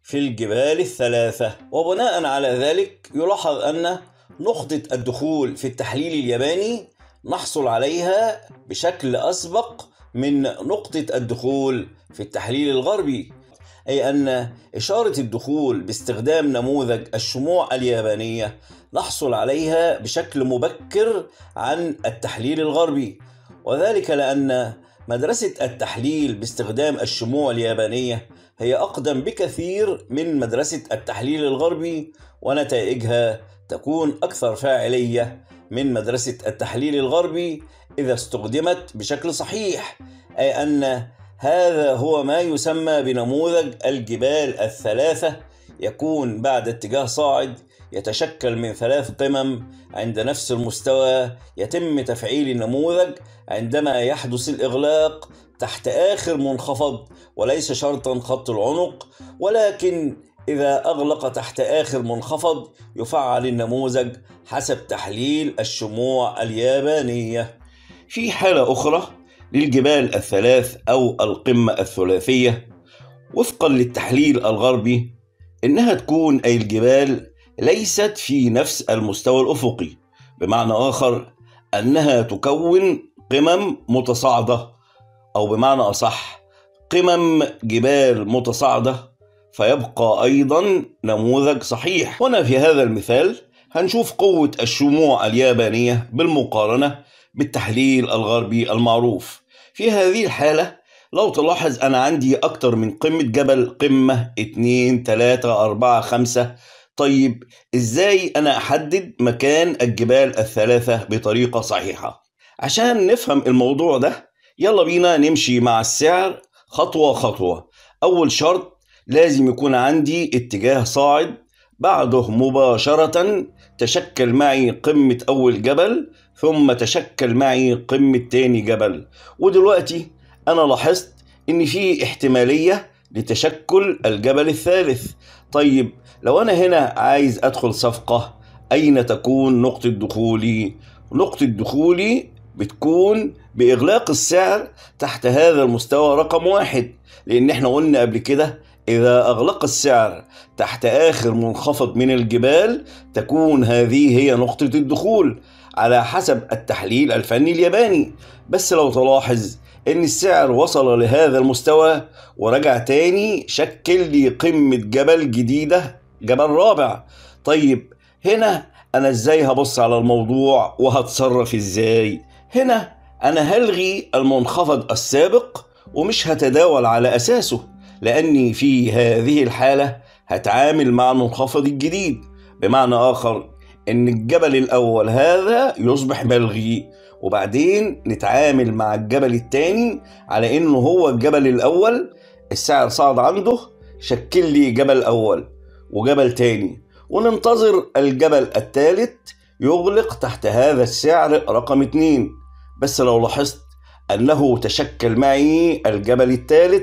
في الجبال الثلاثة. وبناء على ذلك يلاحظ أن نقطة الدخول في التحليل الياباني نحصل عليها بشكل أسبق من نقطة الدخول في التحليل الغربي، أي أن إشارة الدخول باستخدام نموذج الشموع اليابانية نحصل عليها بشكل مبكر عن التحليل الغربي، وذلك لأن مدرسة التحليل باستخدام الشموع اليابانية هي أقدم بكثير من مدرسة التحليل الغربي، ونتائجها تكون أكثر فاعلية من مدرسة التحليل الغربي إذا استخدمت بشكل صحيح، أي أن هذا هو ما يسمى بنموذج الجبال الثلاثة، يكون بعد اتجاه صاعد يتشكل من ثلاث قمم عند نفس المستوى. يتم تفعيل النموذج عندما يحدث الإغلاق تحت آخر منخفض، وليس شرطا خط العنق، ولكن إذا أغلق تحت آخر منخفض يفعل النموذج حسب تحليل الشموع اليابانية. في حالة أخرى للجبال الثلاث أو القمة الثلاثية وفقا للتحليل الغربي إنها تكون أي الجبال ليست في نفس المستوى الأفقي، بمعنى آخر أنها تكون قمم متصاعدة، أو بمعنى أصح قمم جبال متصاعدة، فيبقى أيضا نموذج صحيح. هنا في هذا المثال هنشوف قوة الشموع اليابانية بالمقارنة بالتحليل الغربي المعروف. في هذه الحالة لو تلاحظ أنا عندي أكتر من قمة جبل، قمة اتنين تلاتة أربعة خمسة. طيب إزاي أنا أحدد مكان الجبال الثلاثة بطريقة صحيحة؟ عشان نفهم الموضوع ده يلا بينا نمشي مع السعر خطوة خطوة. أول شرط لازم يكون عندي اتجاه صاعد، بعده مباشرة تشكل معي قمة أول جبل، ثم تشكل معي قمة تاني جبل. ودلوقتي أنا لاحظت إن في احتمالية لتشكل الجبل الثالث. طيب لو أنا هنا عايز أدخل صفقة، أين تكون نقطة دخولي؟ نقطة دخولي بتكون بإغلاق السعر تحت هذا المستوى رقم واحد، لأن احنا قلنا قبل كده إذا أغلق السعر تحت آخر منخفض من الجبال تكون هذه هي نقطة الدخول على حسب التحليل الفني الياباني. بس لو تلاحظ إن السعر وصل لهذا المستوى ورجع تاني شكل لي قمة جبل جديدة، جبل رابع. طيب هنا أنا إزاي هبص على الموضوع وهتصرف إزاي؟ هنا أنا هلغي المنخفض السابق ومش هتداول على أساسه، لأني في هذه الحالة هتعامل مع المنخفض الجديد، بمعنى آخر إن الجبل الأول هذا يصبح ملغي، وبعدين نتعامل مع الجبل الثاني على إنه هو الجبل الأول السعر صعد عنده شكل لي جبل أول وجبل تاني، وننتظر الجبل الثالث يغلق تحت هذا السعر رقم اتنين. بس لو لاحظت أنه تشكل معي الجبل الثالث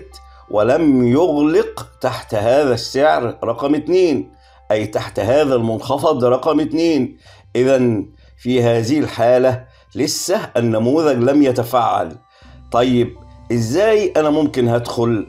ولم يغلق تحت هذا السعر رقم اتنين، أي تحت هذا المنخفض رقم اتنين، إذن في هذه الحالة لسه النموذج لم يتفعل. طيب إزاي أنا ممكن هدخل؟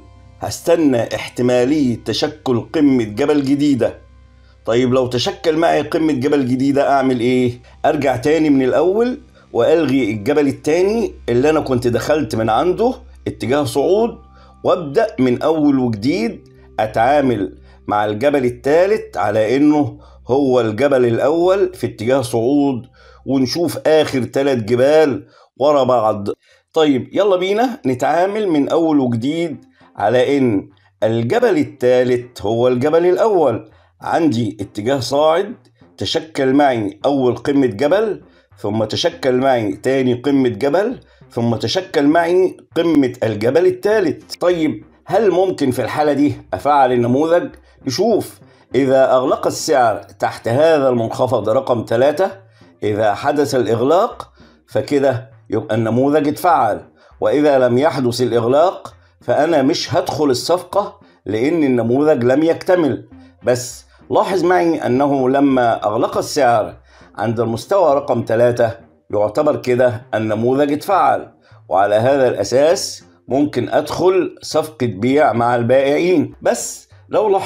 هستنى احتمالية تشكل قمة جبل جديدة. طيب لو تشكل معي قمة جبل جديدة أعمل إيه؟ أرجع تاني من الأول وألغي الجبل التاني اللي أنا كنت دخلت من عنده اتجاه صعود، وابدأ من أول وجديد أتعامل مع الجبل الثالث على إنه هو الجبل الأول في اتجاه صعود، ونشوف آخر ثلاث جبال ورا بعض. طيب يلا بينا نتعامل من أول وجديد على إن الجبل الثالث هو الجبل الأول. عندي اتجاه صاعد تشكل معي أول قمة جبل، ثم تشكل معي تاني قمة جبل، ثم تشكل معي قمة الجبل الثالث. طيب هل ممكن في الحالة دي أفعل النموذج؟ نشوف. إذا أغلق السعر تحت هذا المنخفض رقم ثلاثة، إذا حدث الإغلاق فكده يبقى النموذج اتفعل، وإذا لم يحدث الإغلاق فأنا مش هدخل الصفقة لأن النموذج لم يكتمل. بس لاحظ معي أنه لما أغلق السعر عند المستوى رقم ثلاثة يعتبر كده النموذج اتفعل، وعلى هذا الأساس ممكن أدخل صفقة بيع مع البائعين. بس لو لاحظت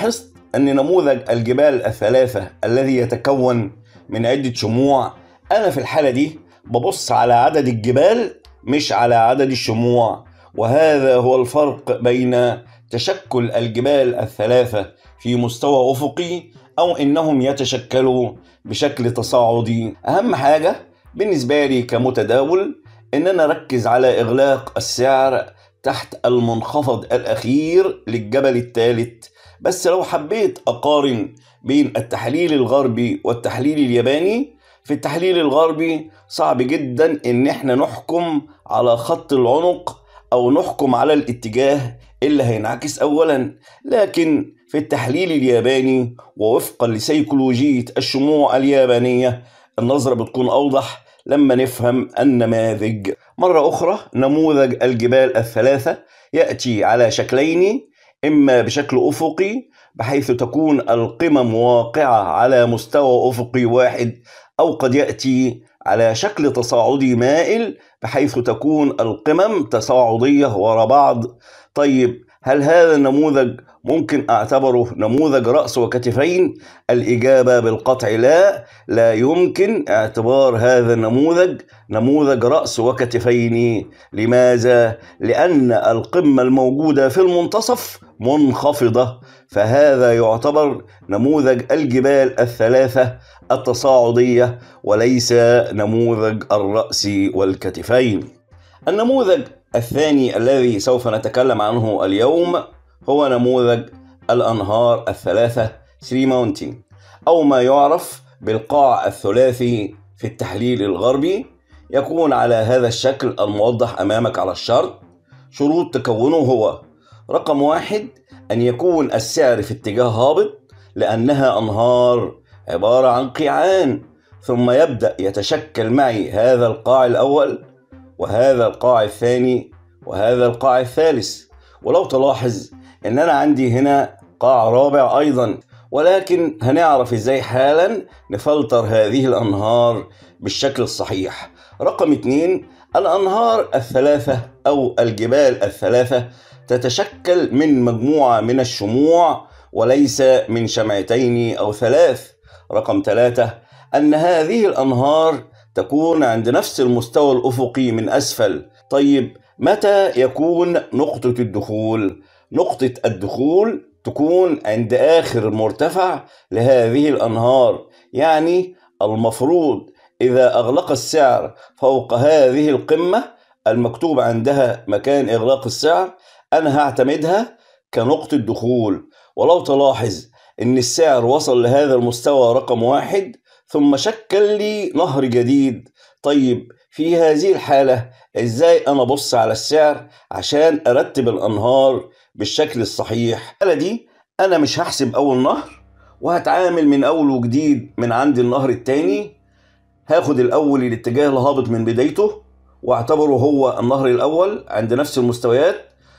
أن نموذج الجبال الثلاثة الذي يتكون من عدة شموع، أنا في الحالة دي ببص على عدد الجبال مش على عدد الشموع، وهذا هو الفرق بين تشكل الجبال الثلاثة في مستوى أفقي أو إنهم يتشكلوا بشكل تصاعدي. أهم حاجة بالنسبة لي كمتداول إن أنا أركز على إغلاق السعر تحت المنخفض الأخير للجبل الثالث. بس لو حبيت أقارن بين التحليل الغربي والتحليل الياباني، في التحليل الغربي صعب جدا إن احنا نحكم على خط العنق أو نحكم على الاتجاه اللي هينعكس أولا، لكن في التحليل الياباني ووفقا لسيكولوجية الشموع اليابانية النظرة بتكون أوضح لما نفهم النماذج. مرة أخرى نموذج الجبال الثلاثة يأتي على شكلين، إما بشكل أفقي بحيث تكون القمم واقعة على مستوى أفقي واحد، أو قد يأتي على شكل تصاعدي مائل بحيث تكون القمم تصاعدية وراء بعض. طيب هل هذا النموذج ممكن أعتبره نموذج رأس وكتفين؟ الإجابة بالقطع لا، لا يمكن اعتبار هذا النموذج نموذج رأس وكتفين. لماذا؟ لأن القمة الموجودة في المنتصف منخفضة، فهذا يعتبر نموذج الجبال الثلاثة التصاعدية وليس نموذج الرأس والكتفين. النموذج الثاني الذي سوف نتكلم عنه اليوم هو نموذج الأنهار الثلاثة ثري ماونتين، أو ما يعرف بالقاع الثلاثي في التحليل الغربي. يكون على هذا الشكل الموضح أمامك على الشرط. شروط تكونه هو: رقم واحد، أن يكون السعر في اتجاه هابط لأنها أنهار عبارة عن قيعان، ثم يبدأ يتشكل معي هذا القاع الأول وهذا القاع الثاني وهذا القاع الثالث. ولو تلاحظ ان انا عندي هنا قاع رابع ايضا، ولكن هنعرف ازاي حالا نفلتر هذه الانهار بالشكل الصحيح. رقم اتنين، الانهار الثلاثة او الجبال الثلاثة تتشكل من مجموعة من الشموع وليس من شمعتين او ثلاث. رقم ثلاثة، ان هذه الانهار تكون عند نفس المستوى الأفقي من أسفل. طيب متى يكون نقطة الدخول؟ نقطة الدخول تكون عند آخر مرتفع لهذه الأنهار، يعني المفروض إذا أغلق السعر فوق هذه القمة المكتوب عندها مكان إغلاق السعر، أنا هعتمدها كنقطة دخول. ولو تلاحظ إن السعر وصل لهذا المستوى رقم واحد ثم شكل لي نهر جديد. طيب في هذه الحالة ازاي انا ابص على السعر عشان ارتب الانهار بالشكل الصحيح؟ الحالة دي انا مش هحسب اول نهر وهتعامل من اول وجديد من عند النهر التاني. هاخد الاول الاتجاه الهابط من بدايته واعتبره هو النهر الاول عند نفس المستويات،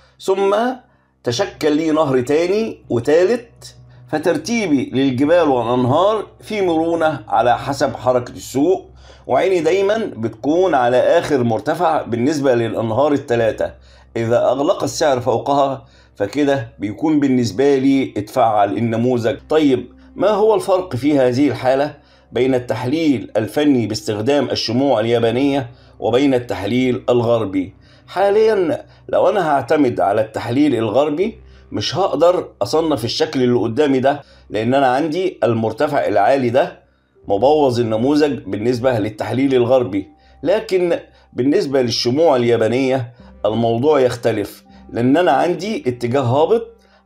ثم تشكل لي نهر تاني وتالت. فترتيبي للجبال والأنهار في مرونة على حسب حركة السوق، وعيني دايما بتكون على آخر مرتفع بالنسبة للأنهار الثلاثة. إذا أغلق السعر فوقها فكده بيكون بالنسبة لي اتفعل النموذج. طيب ما هو الفرق في هذه الحالة بين التحليل الفني باستخدام الشموع اليابانية وبين التحليل الغربي؟ حاليا لو أنا هعتمد على التحليل الغربي مش هقدر أصنف الشكل اللي قدامي ده، لأن أنا عندي المرتفع العالي ده مبوظ النموذج بالنسبة للتحليل الغربي. لكن بالنسبة للشموع اليابانية الموضوع يختلف، لأن أنا عندي اتجاه هابط،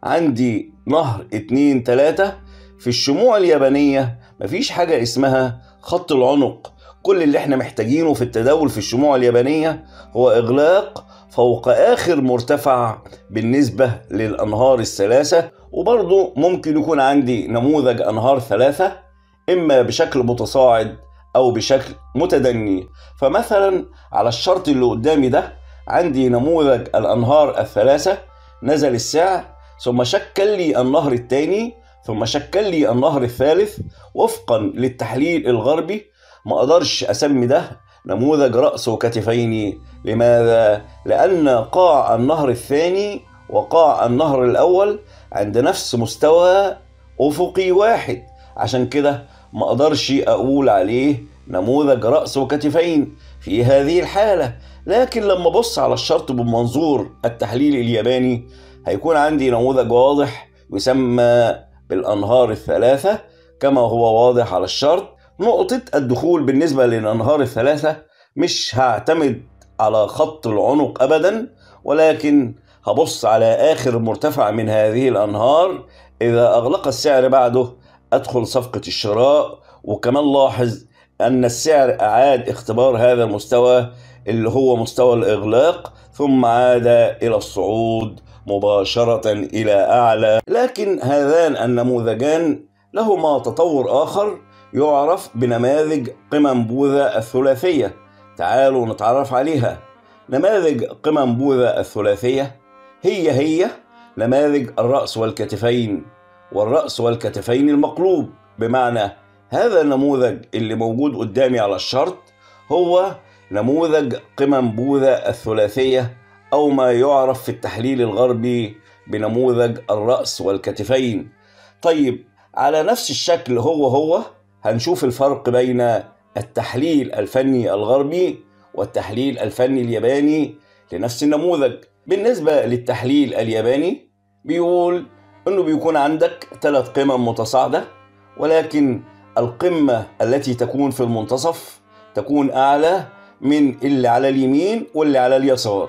عندي نهر اتنين تلاتة. في الشموع اليابانية مفيش حاجة اسمها خط العنق. كل اللي احنا محتاجينه في التداول في الشموع اليابانية هو إغلاق فوق آخر مرتفع بالنسبة للأنهار الثلاثة. وبرضو ممكن يكون عندي نموذج أنهار ثلاثة إما بشكل متصاعد أو بشكل متدني. فمثلا على الشرط اللي قدامي ده عندي نموذج الأنهار الثلاثة، نزل السعر ثم شكل لي النهر الثاني ثم شكل لي النهر الثالث. وفقا للتحليل الغربي ما أقدرش أسمي ده نموذج رأس وكتفين. لماذا؟ لأن قاع النهر الثاني وقاع النهر الأول عند نفس مستوى أفقي واحد، عشان كده ما أقدرش أقول عليه نموذج رأس وكتفين في هذه الحالة. لكن لما أبص على الشرط بمنظور التحليل الياباني هيكون عندي نموذج واضح يسمى بالأنهار الثلاثة كما هو واضح على الشرط. نقطة الدخول بالنسبة للأنهار الثلاثة مش هعتمد على خط العنق أبدا، ولكن هبص على آخر مرتفع من هذه الأنهار، إذا أغلق السعر بعده أدخل صفقة الشراء. وكمان لاحظ أن السعر أعاد اختبار هذا المستوى اللي هو مستوى الإغلاق، ثم عاد إلى الصعود مباشرة إلى أعلى. لكن هذان النموذجان لهما تطور آخر يعرف بنماذج قمم بوذا الثلاثية. تعالوا نتعرف عليها. نماذج قمم بوذا الثلاثية هي هي نماذج الرأس والكتفين والرأس والكتفين المقلوب. بمعنى هذا النموذج اللي موجود قدامي على الشرط هو نموذج قمم بوذا الثلاثية، أو ما يعرف في التحليل الغربي بنموذج الرأس والكتفين. طيب على نفس الشكل هو هو هنشوف الفرق بين التحليل الفني الغربي والتحليل الفني الياباني لنفس النموذج. بالنسبة للتحليل الياباني بيقول انه بيكون عندك ثلاث قمم متصاعدة، ولكن القمة التي تكون في المنتصف تكون أعلى من اللي على اليمين واللي على اليسار،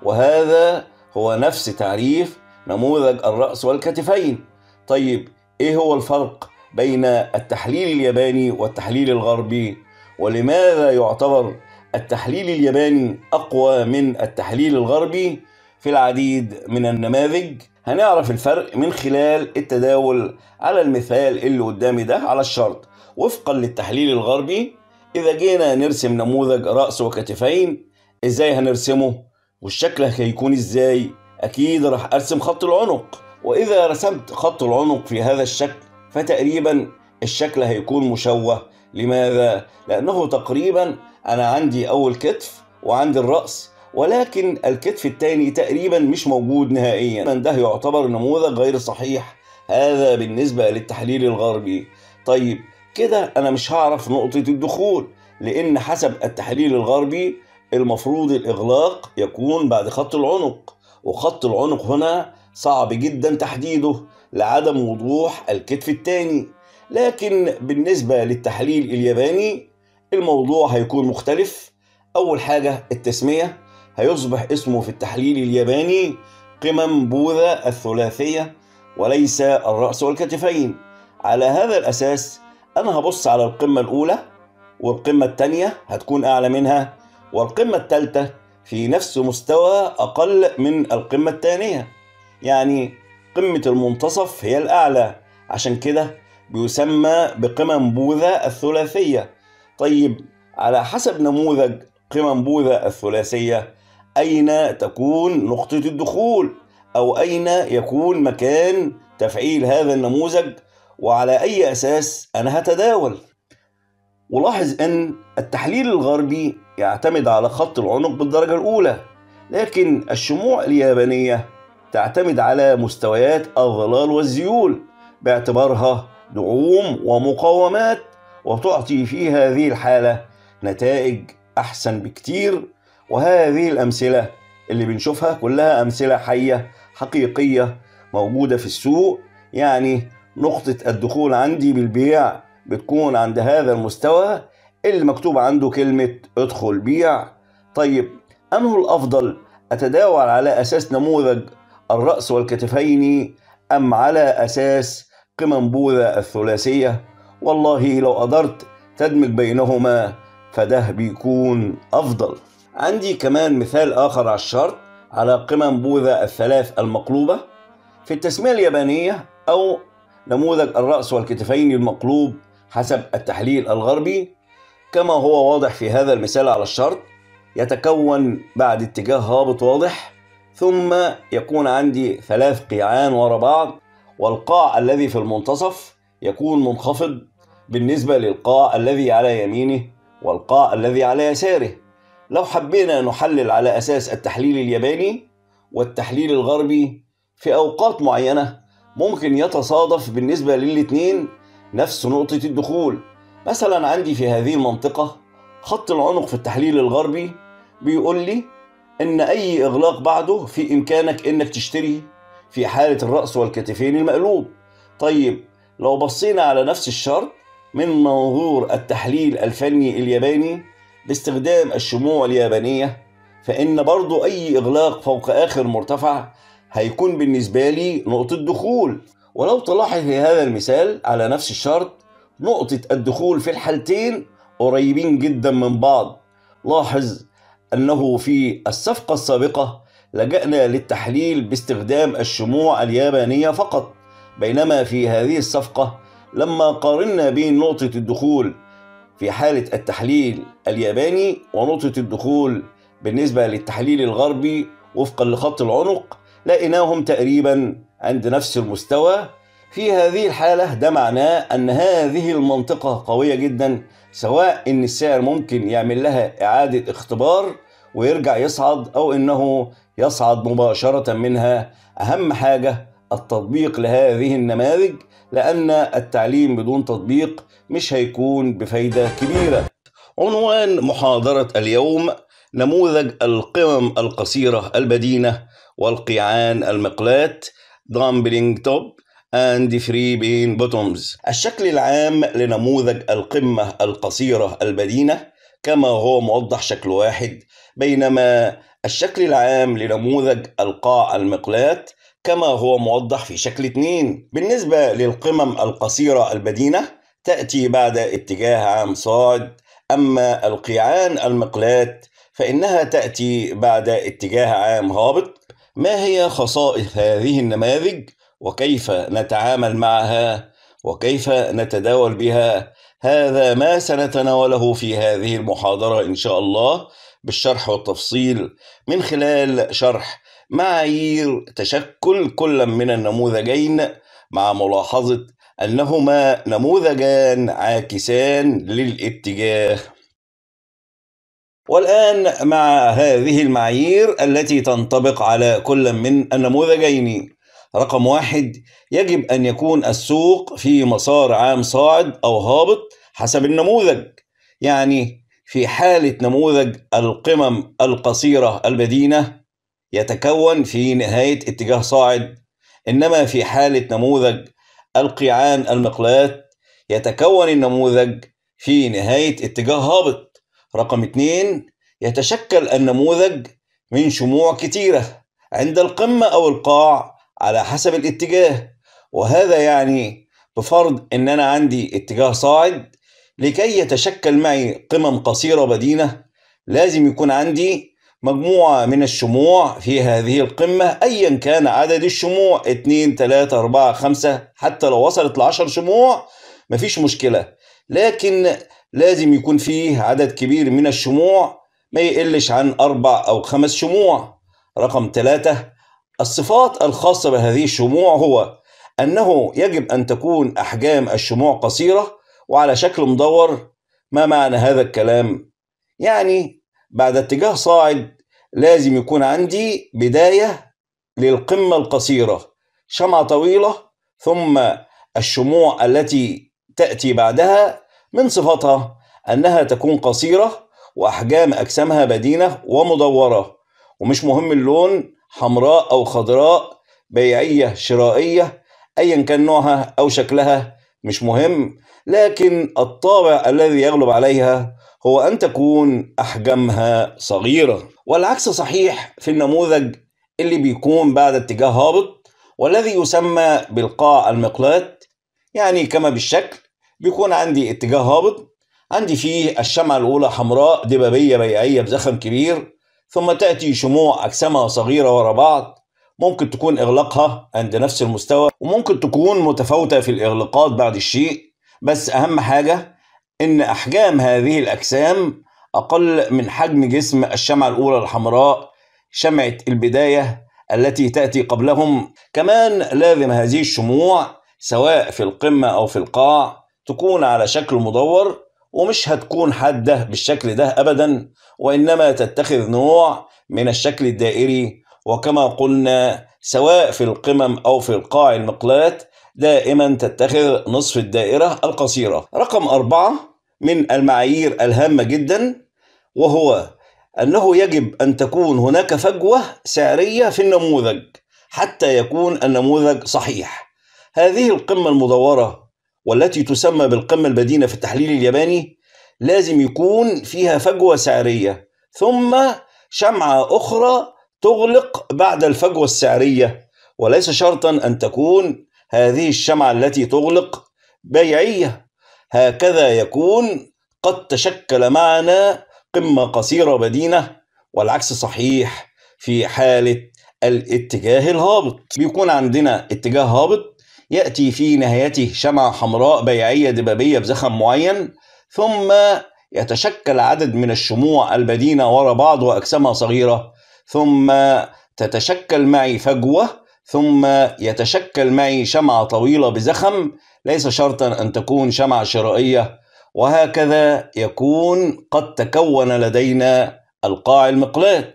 وهذا هو نفس تعريف نموذج الرأس والكتفين. طيب ايه هو الفرق بين التحليل الياباني والتحليل الغربي؟ ولماذا يعتبر التحليل الياباني أقوى من التحليل الغربي في العديد من النماذج؟ هنعرف الفرق من خلال التداول على المثال اللي قدامي ده على الشرط. وفقا للتحليل الغربي إذا جينا نرسم نموذج رأس وكتفين إزاي هنرسمه والشكل هيكون إزاي؟ أكيد راح أرسم خط العنق، وإذا رسمت خط العنق في هذا الشكل فتقريبا الشكل هيكون مشوه. لماذا؟ لأنه تقريبا أنا عندي أول كتف وعندي الرأس، ولكن الكتف الثاني تقريبا مش موجود نهائيا. ده يعتبر نموذج غير صحيح. هذا بالنسبة للتحليل الغربي. طيب كده أنا مش هعرف نقطة الدخول، لأن حسب التحليل الغربي المفروض الإغلاق يكون بعد خط العنق، وخط العنق هنا صعب جدا تحديده لعدم وضوح الكتف الثاني. لكن بالنسبة للتحليل الياباني الموضوع هيكون مختلف. أول حاجة التسمية، هيصبح اسمه في التحليل الياباني قمم بوذا الثلاثية وليس الرأس والكتفين. على هذا الأساس أنا هبص على القمة الأولى، والقمة الثانية هتكون أعلى منها، والقمة الثالثة في نفس مستوى أقل من القمة الثانية. يعني قمة المنتصف هي الأعلى، عشان كده بيسمى بقمم بوذا الثلاثية. طيب على حسب نموذج قمم بوذا الثلاثية أين تكون نقطة الدخول، أو أين يكون مكان تفعيل هذا النموذج، وعلى أي أساس أنا هتداول؟ ولاحظ أن التحليل الغربي يعتمد على خط العنق بالدرجة الأولى، لكن الشموع اليابانية تعتمد على مستويات الظلال والذيول باعتبارها دعوم ومقاومات، وتعطي في هذه الحالة نتائج أحسن بكتير. وهذه الأمثلة اللي بنشوفها كلها أمثلة حية حقيقية موجودة في السوق. يعني نقطة الدخول عندي بالبيع بتكون عند هذا المستوى اللي مكتوب عنده كلمة ادخل بيع. طيب أنه الأفضل أتداول على أساس نموذج الرأس والكتفين أم على أساس قمم بوذا الثلاثية؟ والله لو قدرت تدمج بينهما فده بيكون أفضل. عندي كمان مثال آخر على الشرط على قمم بوذا الثلاث المقلوبة في التسمية اليابانية، أو نموذج الرأس والكتفين المقلوب حسب التحليل الغربي كما هو واضح في هذا المثال على الشرط. يتكون بعد اتجاه هابط واضح، ثم يكون عندي ثلاث قيعان وراء بعض، والقاع الذي في المنتصف يكون منخفض بالنسبة للقاع الذي على يمينه والقاع الذي على يساره. لو حبينا نحلل على أساس التحليل الياباني والتحليل الغربي في أوقات معينة ممكن يتصادف بالنسبة للاتنين نفس نقطة الدخول. مثلا عندي في هذه المنطقة خط العنق في التحليل الغربي بيقول لي إن أي إغلاق بعده في إمكانك إنك تشتري في حالة الرأس والكتفين المقلوب. طيب لو بصينا على نفس الشرط من منظور التحليل الفني الياباني باستخدام الشموع اليابانية، فإن برضو أي إغلاق فوق آخر مرتفع هيكون بالنسبة لي نقطة دخول. ولو تلاحظ في هذا المثال على نفس الشرط نقطة الدخول في الحالتين قريبين جدا من بعض. لاحظ أنه في الصفقة السابقة لجأنا للتحليل باستخدام الشموع اليابانية فقط، بينما في هذه الصفقة لما قارنا بين نقطة الدخول في حالة التحليل الياباني ونقطة الدخول بالنسبة للتحليل الغربي وفقا لخط العنق لقيناهم تقريبا عند نفس المستوى. في هذه الحالة ده معناه أن هذه المنطقة قوية جدا، سواء أن السعر ممكن يعمل لها إعادة اختبار ويرجع يصعد أو أنه يصعد مباشرة منها. أهم حاجة التطبيق لهذه النماذج، لأن التعليم بدون تطبيق مش هيكون بفايدة كبيرة. عنوان محاضرة اليوم: نموذج القمم القصيرة البدينة والقيعان المقلات Dumpling Top and Free Bean Bottoms. الشكل العام لنموذج القمة القصيرة البدينة كما هو موضح شكل واحد، بينما الشكل العام لنموذج القاع المقلات كما هو موضح في شكل اتنين. بالنسبة للقمم القصيرة البدينة تأتي بعد اتجاه عام صاعد، أما القيعان المقلات فإنها تأتي بعد اتجاه عام هابط. ما هي خصائص هذه النماذج وكيف نتعامل معها وكيف نتداول بها؟ هذا ما سنتناوله في هذه المحاضرة إن شاء الله بالشرح والتفصيل من خلال شرح معايير تشكل كل من النموذجين، مع ملاحظة أنهما نموذجان عاكسان للاتجاه. والآن مع هذه المعايير التي تنطبق على كل من النموذجين. رقم واحد: يجب أن يكون السوق في مسار عام صاعد أو هابط حسب النموذج. يعني في حالة نموذج القمم القصيرة البدينة يتكون في نهاية اتجاه صاعد، إنما في حالة نموذج القيعان المقلات يتكون النموذج في نهاية اتجاه هابط. رقم اتنين: يتشكل النموذج من شموع كتيرة عند القمة أو القاع على حسب الاتجاه، وهذا يعني بفرض أن أنا عندي اتجاه صاعد، لكي يتشكل معي قمم قصيرة بدينة لازم يكون عندي مجموعة من الشموع في هذه القمة، أيا كان عدد الشموع، اتنين تلاتة أربعة خمسة، حتى لو وصلت لعشر شموع مفيش مشكلة، لكن لازم يكون فيه عدد كبير من الشموع ما يقلش عن أربع أو خمس شموع. رقم ثلاثة: الصفات الخاصة بهذه الشموع هو أنه يجب أن تكون أحجام الشموع قصيرة وعلى شكل مدور. ما معنى هذا الكلام؟ يعني بعد اتجاه صاعد لازم يكون عندي بداية للقمة القصيرة، شمعة طويلة، ثم الشموع التي تأتي بعدها من صفتها أنها تكون قصيرة وأحجام أجسامها بدينة ومدورة، ومش مهم اللون، حمراء أو خضراء، بيعية شرائية، أيا كان نوعها أو شكلها مش مهم، لكن الطابع الذي يغلب عليها هو أن تكون أحجامها صغيرة. والعكس صحيح في النموذج اللي بيكون بعد اتجاه هابط والذي يسمى بالقاع المقلات. يعني كما بالشكل بيكون عندي اتجاه هابط، عندي فيه الشمعة الأولى حمراء دبابية بيعية بزخم كبير، ثم تأتي شموع أجسامها صغيرة ورا بعض، ممكن تكون إغلاقها عند نفس المستوى وممكن تكون متفاوتة في الإغلاقات بعد الشيء، بس أهم حاجة إن أحجام هذه الأجسام أقل من حجم جسم الشمعة الأولى الحمراء، شمعة البداية التي تأتي قبلهم. كمان لازم هذه الشموع سواء في القمة أو في القاع تكون على شكل مدور، ومش هتكون حادة بالشكل ده أبدا، وإنما تتخذ نوع من الشكل الدائري، وكما قلنا سواء في القمم أو في القاع المقلاة دائما تتخذ نصف الدائرة القصيرة. رقم أربعة من المعايير الهامة جدا، وهو أنه يجب أن تكون هناك فجوة سعرية في النموذج حتى يكون النموذج صحيح. هذه القمة المدورة والتي تسمى بالقمة البدينة في التحليل الياباني لازم يكون فيها فجوة سعرية ثم شمعة أخرى تغلق بعد الفجوة السعرية، وليس شرطا أن تكون هذه الشمعة التي تغلق بيعية. هكذا يكون قد تشكل معنا قمة قصيرة بدينة، والعكس صحيح في حالة الاتجاه الهابط. بيكون عندنا اتجاه هابط يأتي في نهايته شمعة حمراء بيعية دبابية بزخم معين، ثم يتشكل عدد من الشموع البدينة وراء بعض وأجسامها صغيرة، ثم تتشكل معي فجوة، ثم يتشكل معي شمعة طويلة بزخم، ليس شرطا أن تكون شمعة شرائية. وهكذا يكون قد تكون لدينا القاع المقلاة.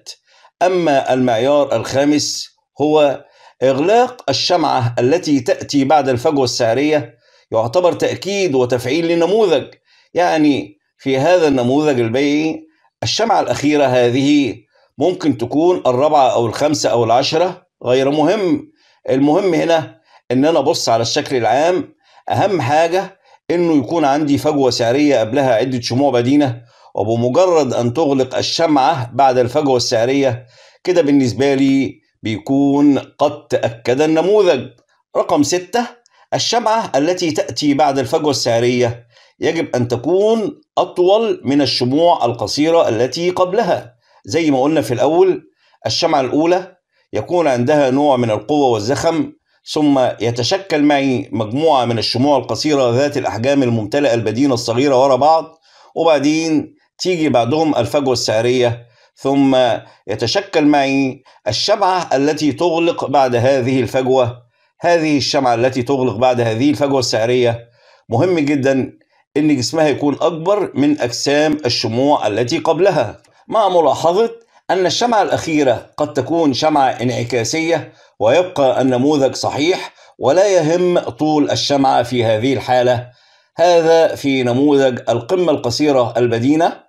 أما المعيار الخامس هو إغلاق الشمعة التي تأتي بعد الفجوة السعرية، يعتبر تأكيد وتفعيل للنموذج. يعني في هذا النموذج البيعي الشمعة الأخيرة هذه ممكن تكون الرابعة أو الخامسة أو العشرة، غير مهم. المهم هنا إن أنا أبص على الشكل العام. أهم حاجة إنه يكون عندي فجوة سعرية قبلها عدة شموع بدينة، وبمجرد أن تغلق الشمعة بعد الفجوة السعرية كده بالنسبة لي بيكون قد تأكد النموذج. رقم ستة، الشمعة التي تأتي بعد الفجوة السعرية يجب أن تكون أطول من الشموع القصيرة التي قبلها. زي ما قلنا في الأول، الشمعة الأولى يكون عندها نوع من القوة والزخم، ثم يتشكل معي مجموعة من الشموع القصيرة ذات الأحجام الممتلئة البدينة الصغيرة وراء بعض، وبعدين تيجي بعدهم الفجوة السعرية، ثم يتشكل معي الشمعة التي تغلق بعد هذه الفجوة. هذه الشمعة التي تغلق بعد هذه الفجوة السعرية مهم جدا إن جسمها يكون أكبر من أجسام الشموع التي قبلها، مع ملاحظة أن الشمعة الأخيرة قد تكون شمعة انعكاسية ويبقى النموذج صحيح ولا يهم طول الشمعة في هذه الحالة. هذا في نموذج القمة القصيرة البدينة،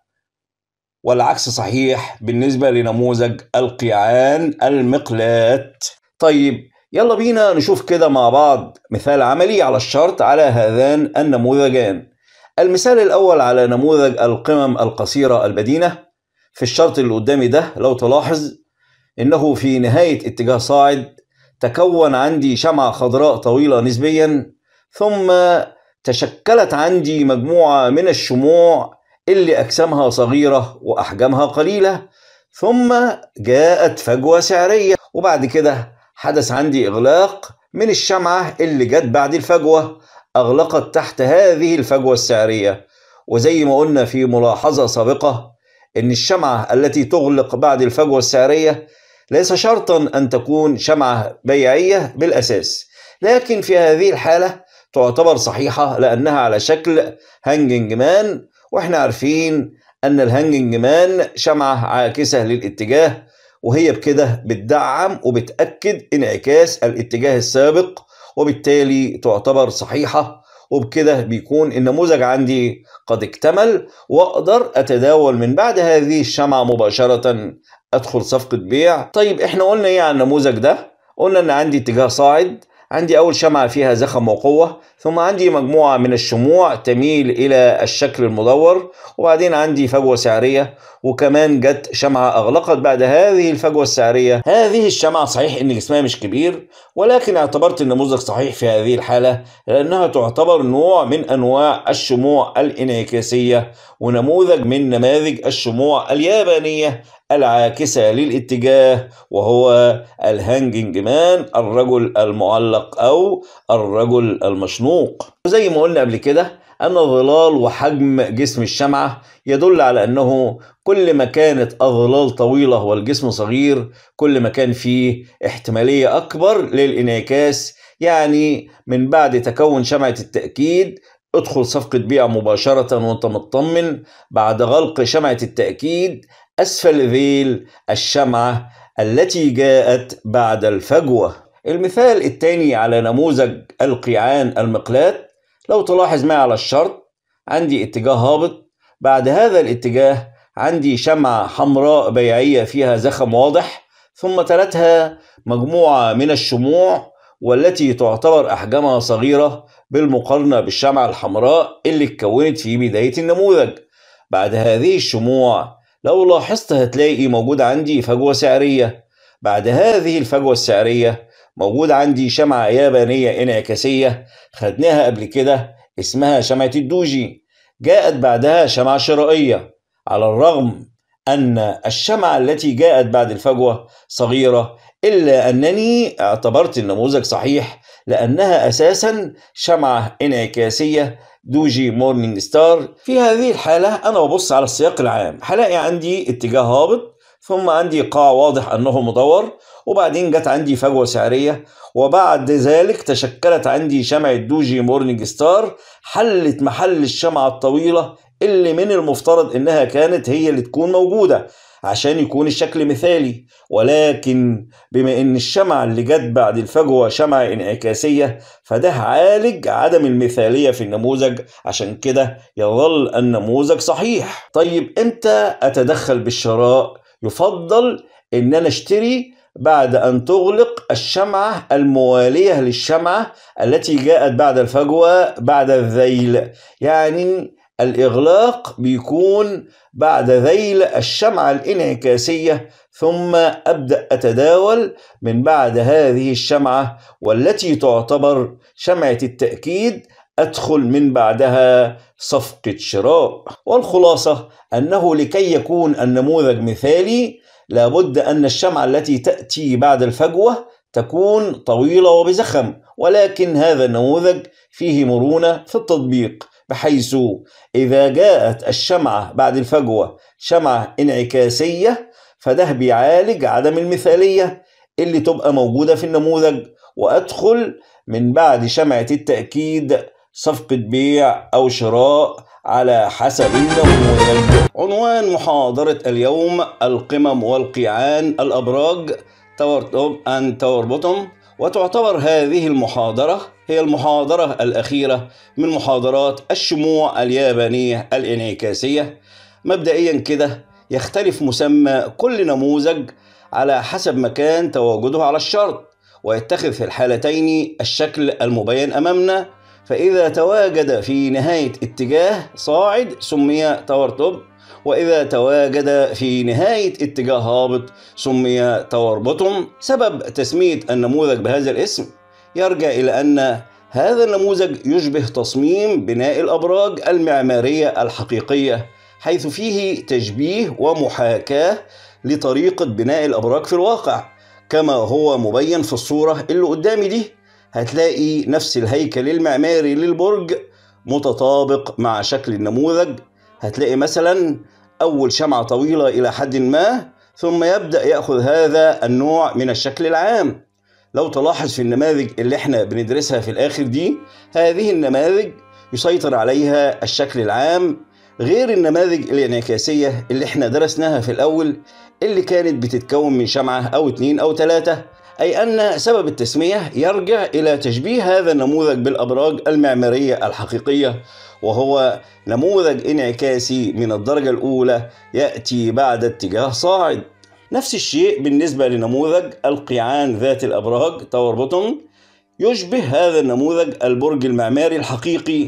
والعكس صحيح بالنسبة لنموذج القيعان المقلاة. طيب يلا بينا نشوف كده مع بعض مثال عملي على الشرط على هذان النموذجان. المثال الأول على نموذج القمم القصيرة البدينة. في الشرط اللي قدامي ده لو تلاحظ إنه في نهاية اتجاه صاعد تكون عندي شمعة خضراء طويلة نسبيا، ثم تشكلت عندي مجموعة من الشموع اللي أجسامها صغيرة وأحجامها قليلة، ثم جاءت فجوة سعرية، وبعد كده حدث عندي إغلاق من الشمعة اللي جت بعد الفجوة، أغلقت تحت هذه الفجوة السعرية. وزي ما قلنا في ملاحظة سابقة إن الشمعة التي تغلق بعد الفجوة السعرية ليس شرطا أن تكون شمعة بيعية بالأساس، لكن في هذه الحالة تعتبر صحيحة لأنها على شكل هانجنج مان، وإحنا عارفين أن الهانجنج مان شمعة عاكسة للاتجاه، وهي بكده بتدعم وبتأكد انعكاس الاتجاه السابق، وبالتالي تعتبر صحيحة. وبكده بيكون النموذج عندي قد اكتمل، وأقدر أتداول من بعد هذه الشمعة مباشرة أدخل صفقة بيع. طيب إحنا قلنا إيه عن النموذج ده؟ قلنا إن عندي اتجاه صاعد، عندي أول شمعة فيها زخم وقوة، ثم عندي مجموعة من الشموع تميل إلى الشكل المدور، وبعدين عندي فجوة سعرية، وكمان جت شمعة أغلقت بعد هذه الفجوة السعرية. هذه الشمعة صحيح إن جسمها مش كبير، ولكن اعتبرت النموذج صحيح في هذه الحالة لأنها تعتبر نوع من أنواع الشموع الانعكاسية، ونموذج من نماذج الشموع اليابانية العاكسة للاتجاه، وهو الهانجنج مان، الرجل المعلق أو الرجل المشنوق. وزي ما قلنا قبل كده أن ظلال وحجم جسم الشمعة يدل على أنه كل ما كانت الظلال طويلة والجسم صغير كل ما كان فيه احتمالية أكبر للانعكاس. يعني من بعد تكون شمعة التأكيد ادخل صفقة بيع مباشرة وانت مطمن. بعد غلق شمعة التأكيد أسفل ذيل الشمعة التي جاءت بعد الفجوة. المثال الثاني على نموذج القيعان المقلاة، لو تلاحظ معي على الشرط عندي اتجاه هابط، بعد هذا الاتجاه عندي شمعة حمراء بيعية فيها زخم واضح، ثم تلتها مجموعة من الشموع والتي تعتبر أحجامها صغيرة بالمقارنة بالشمعة الحمراء اللي اتكونت في بداية النموذج. بعد هذه الشموع لو لاحظت هتلاقي موجود عندي فجوة سعرية، بعد هذه الفجوة السعرية موجود عندي شمعة يابانية انعكاسية خدناها قبل كده اسمها شمعة الدوجي، جاءت بعدها شمعة شرائية. على الرغم أن الشمعة التي جاءت بعد الفجوة صغيرة إلا أنني اعتبرت النموذج صحيح لأنها أساسا شمعة انعكاسية دوجي مورنينج ستار. في هذه الحالة أنا ببص على السياق العام، هلاقي عندي اتجاه هابط، ثم عندي قاع واضح أنه مدور، وبعدين جت عندي فجوة سعرية، وبعد ذلك تشكلت عندي شمعة دوجي مورنينج ستار حلت محل الشمعة الطويلة اللي من المفترض إنها كانت هي اللي تكون موجودة عشان يكون الشكل مثالي. ولكن بما إن الشمعة اللي جت بعد الفجوة شمعة انعكاسية فده عالج عدم المثالية في النموذج، عشان كده يظل النموذج صحيح. طيب إمتى أتدخل بالشراء؟ يفضل إن أنا أشتري بعد أن تغلق الشمعة الموالية للشمعة التي جاءت بعد الفجوة بعد الذيل. يعني الإغلاق بيكون بعد ذيل الشمعة الانعكاسية، ثم أبدأ أتداول من بعد هذه الشمعة والتي تعتبر شمعة التأكيد، أدخل من بعدها صفقة شراء. والخلاصة أنه لكي يكون النموذج مثالي لابد أن الشمعة التي تأتي بعد الفجوة تكون طويلة وبزخم، ولكن هذا النموذج فيه مرونة في التطبيق، بحيث إذا جاءت الشمعة بعد الفجوة شمعة انعكاسية فده بيعالج عدم المثالية اللي تبقى موجودة في النموذج، وأدخل من بعد شمعة التأكيد صفقة بيع أو شراء على حسب النموذج. عنوان محاضرة اليوم: القمم والقيعان الأبراج تاور توب أند تاور بوتوم. وتعتبر هذه المحاضرة هي المحاضرة الأخيرة من محاضرات الشموع اليابانية الانعكاسية. مبدئيا كده يختلف مسمى كل نموذج على حسب مكان تواجده على الشرط، ويتخذ في الحالتين الشكل المبين أمامنا. فإذا تواجد في نهاية اتجاه صاعد سمي تاور توب، وإذا تواجد في نهاية اتجاه هابط سمي تاور بوتوم. سبب تسمية النموذج بهذا الاسم يرجع إلى أن هذا النموذج يشبه تصميم بناء الأبراج المعمارية الحقيقية، حيث فيه تشبيه ومحاكاة لطريقة بناء الأبراج في الواقع كما هو مبين في الصورة اللي قدامي دي. هتلاقي نفس الهيكل المعماري للبرج متطابق مع شكل النموذج. هتلاقي مثلا أول شمعة طويلة إلى حد ما، ثم يبدأ يأخذ هذا النوع من الشكل العام. لو تلاحظ في النماذج اللي احنا بندرسها في الآخر دي، هذه النماذج يسيطر عليها الشكل العام، غير النماذج الانعكاسية اللي احنا درسناها في الأول اللي كانت بتتكون من شمعة أو اتنين أو تلاتة. أي أن سبب التسمية يرجع إلى تشبيه هذا النموذج بالأبراج المعمارية الحقيقية، وهو نموذج انعكاسي من الدرجة الأولى يأتي بعد اتجاه صاعد. نفس الشيء بالنسبة لنموذج القيعان ذات الأبراج تاور بوتوم، يشبه هذا النموذج البرج المعماري الحقيقي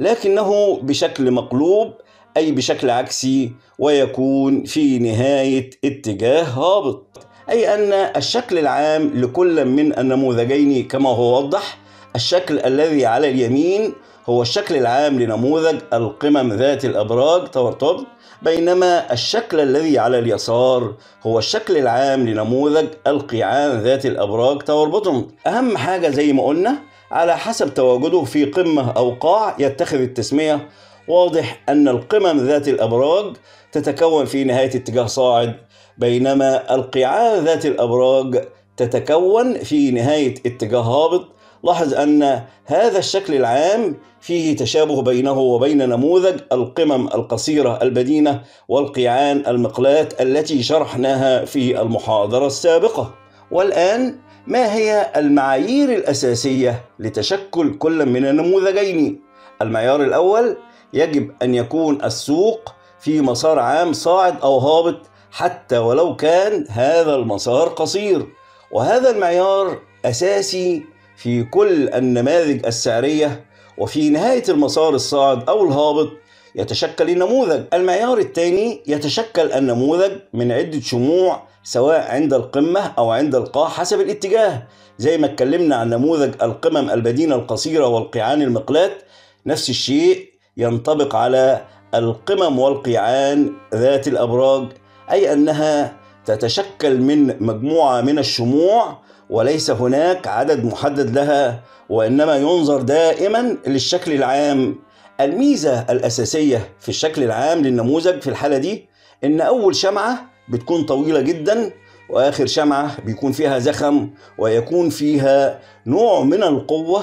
لكنه بشكل مقلوب، أي بشكل عكسي، ويكون في نهاية اتجاه هابط. أي أن الشكل العام لكل من النموذجين كما هو وضح. الشكل الذي على اليمين هو الشكل العام لنموذج القمم ذات الأبراج تاور توب، بينما الشكل الذي على اليسار هو الشكل العام لنموذج القيعان ذات الأبراج تاور بوتوم. أهم حاجة زي ما قلنا على حسب تواجده في قمة أو قاع يتخذ التسمية. واضح أن القمم ذات الأبراج تتكون في نهاية اتجاه صاعد، بينما القيعان ذات الأبراج تتكون في نهاية اتجاه هابط. لاحظ أن هذا الشكل العام فيه تشابه بينه وبين نموذج القمم القصيرة البدينة والقيعان المقلاة التي شرحناها في المحاضرة السابقة. والآن ما هي المعايير الأساسية لتشكل كل من النموذجين؟ المعيار الأول، يجب أن يكون السوق في مسار عام صاعد أو هابط حتى ولو كان هذا المسار قصير، وهذا المعيار أساسي في كل النماذج السعرية. وفي نهاية المسار الصاعد أو الهابط يتشكل النموذج. المعيار الثاني، يتشكل النموذج من عدة شموع سواء عند القمة أو عند القاع حسب الاتجاه. زي ما اتكلمنا عن نموذج القمم البدينة القصيرة والقيعان المقلاة، نفس الشيء ينطبق على القمم والقيعان ذات الأبراج، أي أنها تتشكل من مجموعة من الشموع وليس هناك عدد محدد لها، وإنما ينظر دائما للشكل العام. الميزة الأساسية في الشكل العام للنموذج في الحالة دي إن أول شمعة بتكون طويلة جدا، وآخر شمعة بيكون فيها زخم ويكون فيها نوع من القوة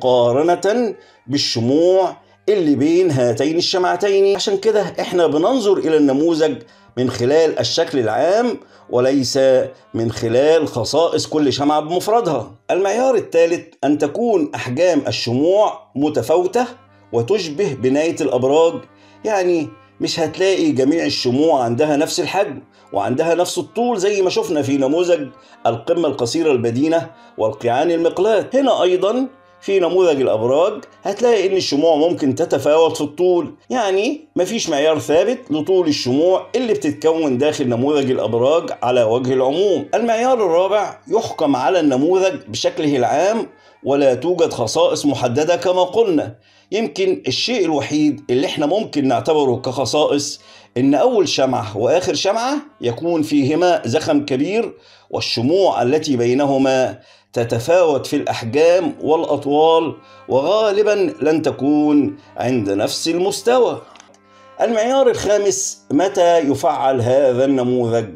مقارنة بالشموع اللي بين هاتين الشمعتين. عشان كده احنا بننظر إلى النموذج من خلال الشكل العام وليس من خلال خصائص كل شمعة بمفردها. المعيار الثالث، أن تكون أحجام الشموع متفاوتة وتشبه بناية الأبراج. يعني مش هتلاقي جميع الشموع عندها نفس الحجم وعندها نفس الطول زي ما شفنا في نموذج القمة القصيرة البدينة والقيعان المقلاة. هنا أيضا في نموذج الأبراج هتلاقي إن الشموع ممكن تتفاوت في الطول، يعني مفيش معيار ثابت لطول الشموع اللي بتتكون داخل نموذج الأبراج على وجه العموم. المعيار الرابع، يحكم على النموذج بشكله العام ولا توجد خصائص محددة كما قلنا. يمكن الشيء الوحيد اللي احنا ممكن نعتبره كخصائص إن أول شمعة وآخر شمعة يكون فيهما زخم كبير، والشموع التي بينهما تتفاوت في الأحجام والأطوال، وغالبا لن تكون عند نفس المستوى. المعيار الخامس، متى يفعل هذا النموذج؟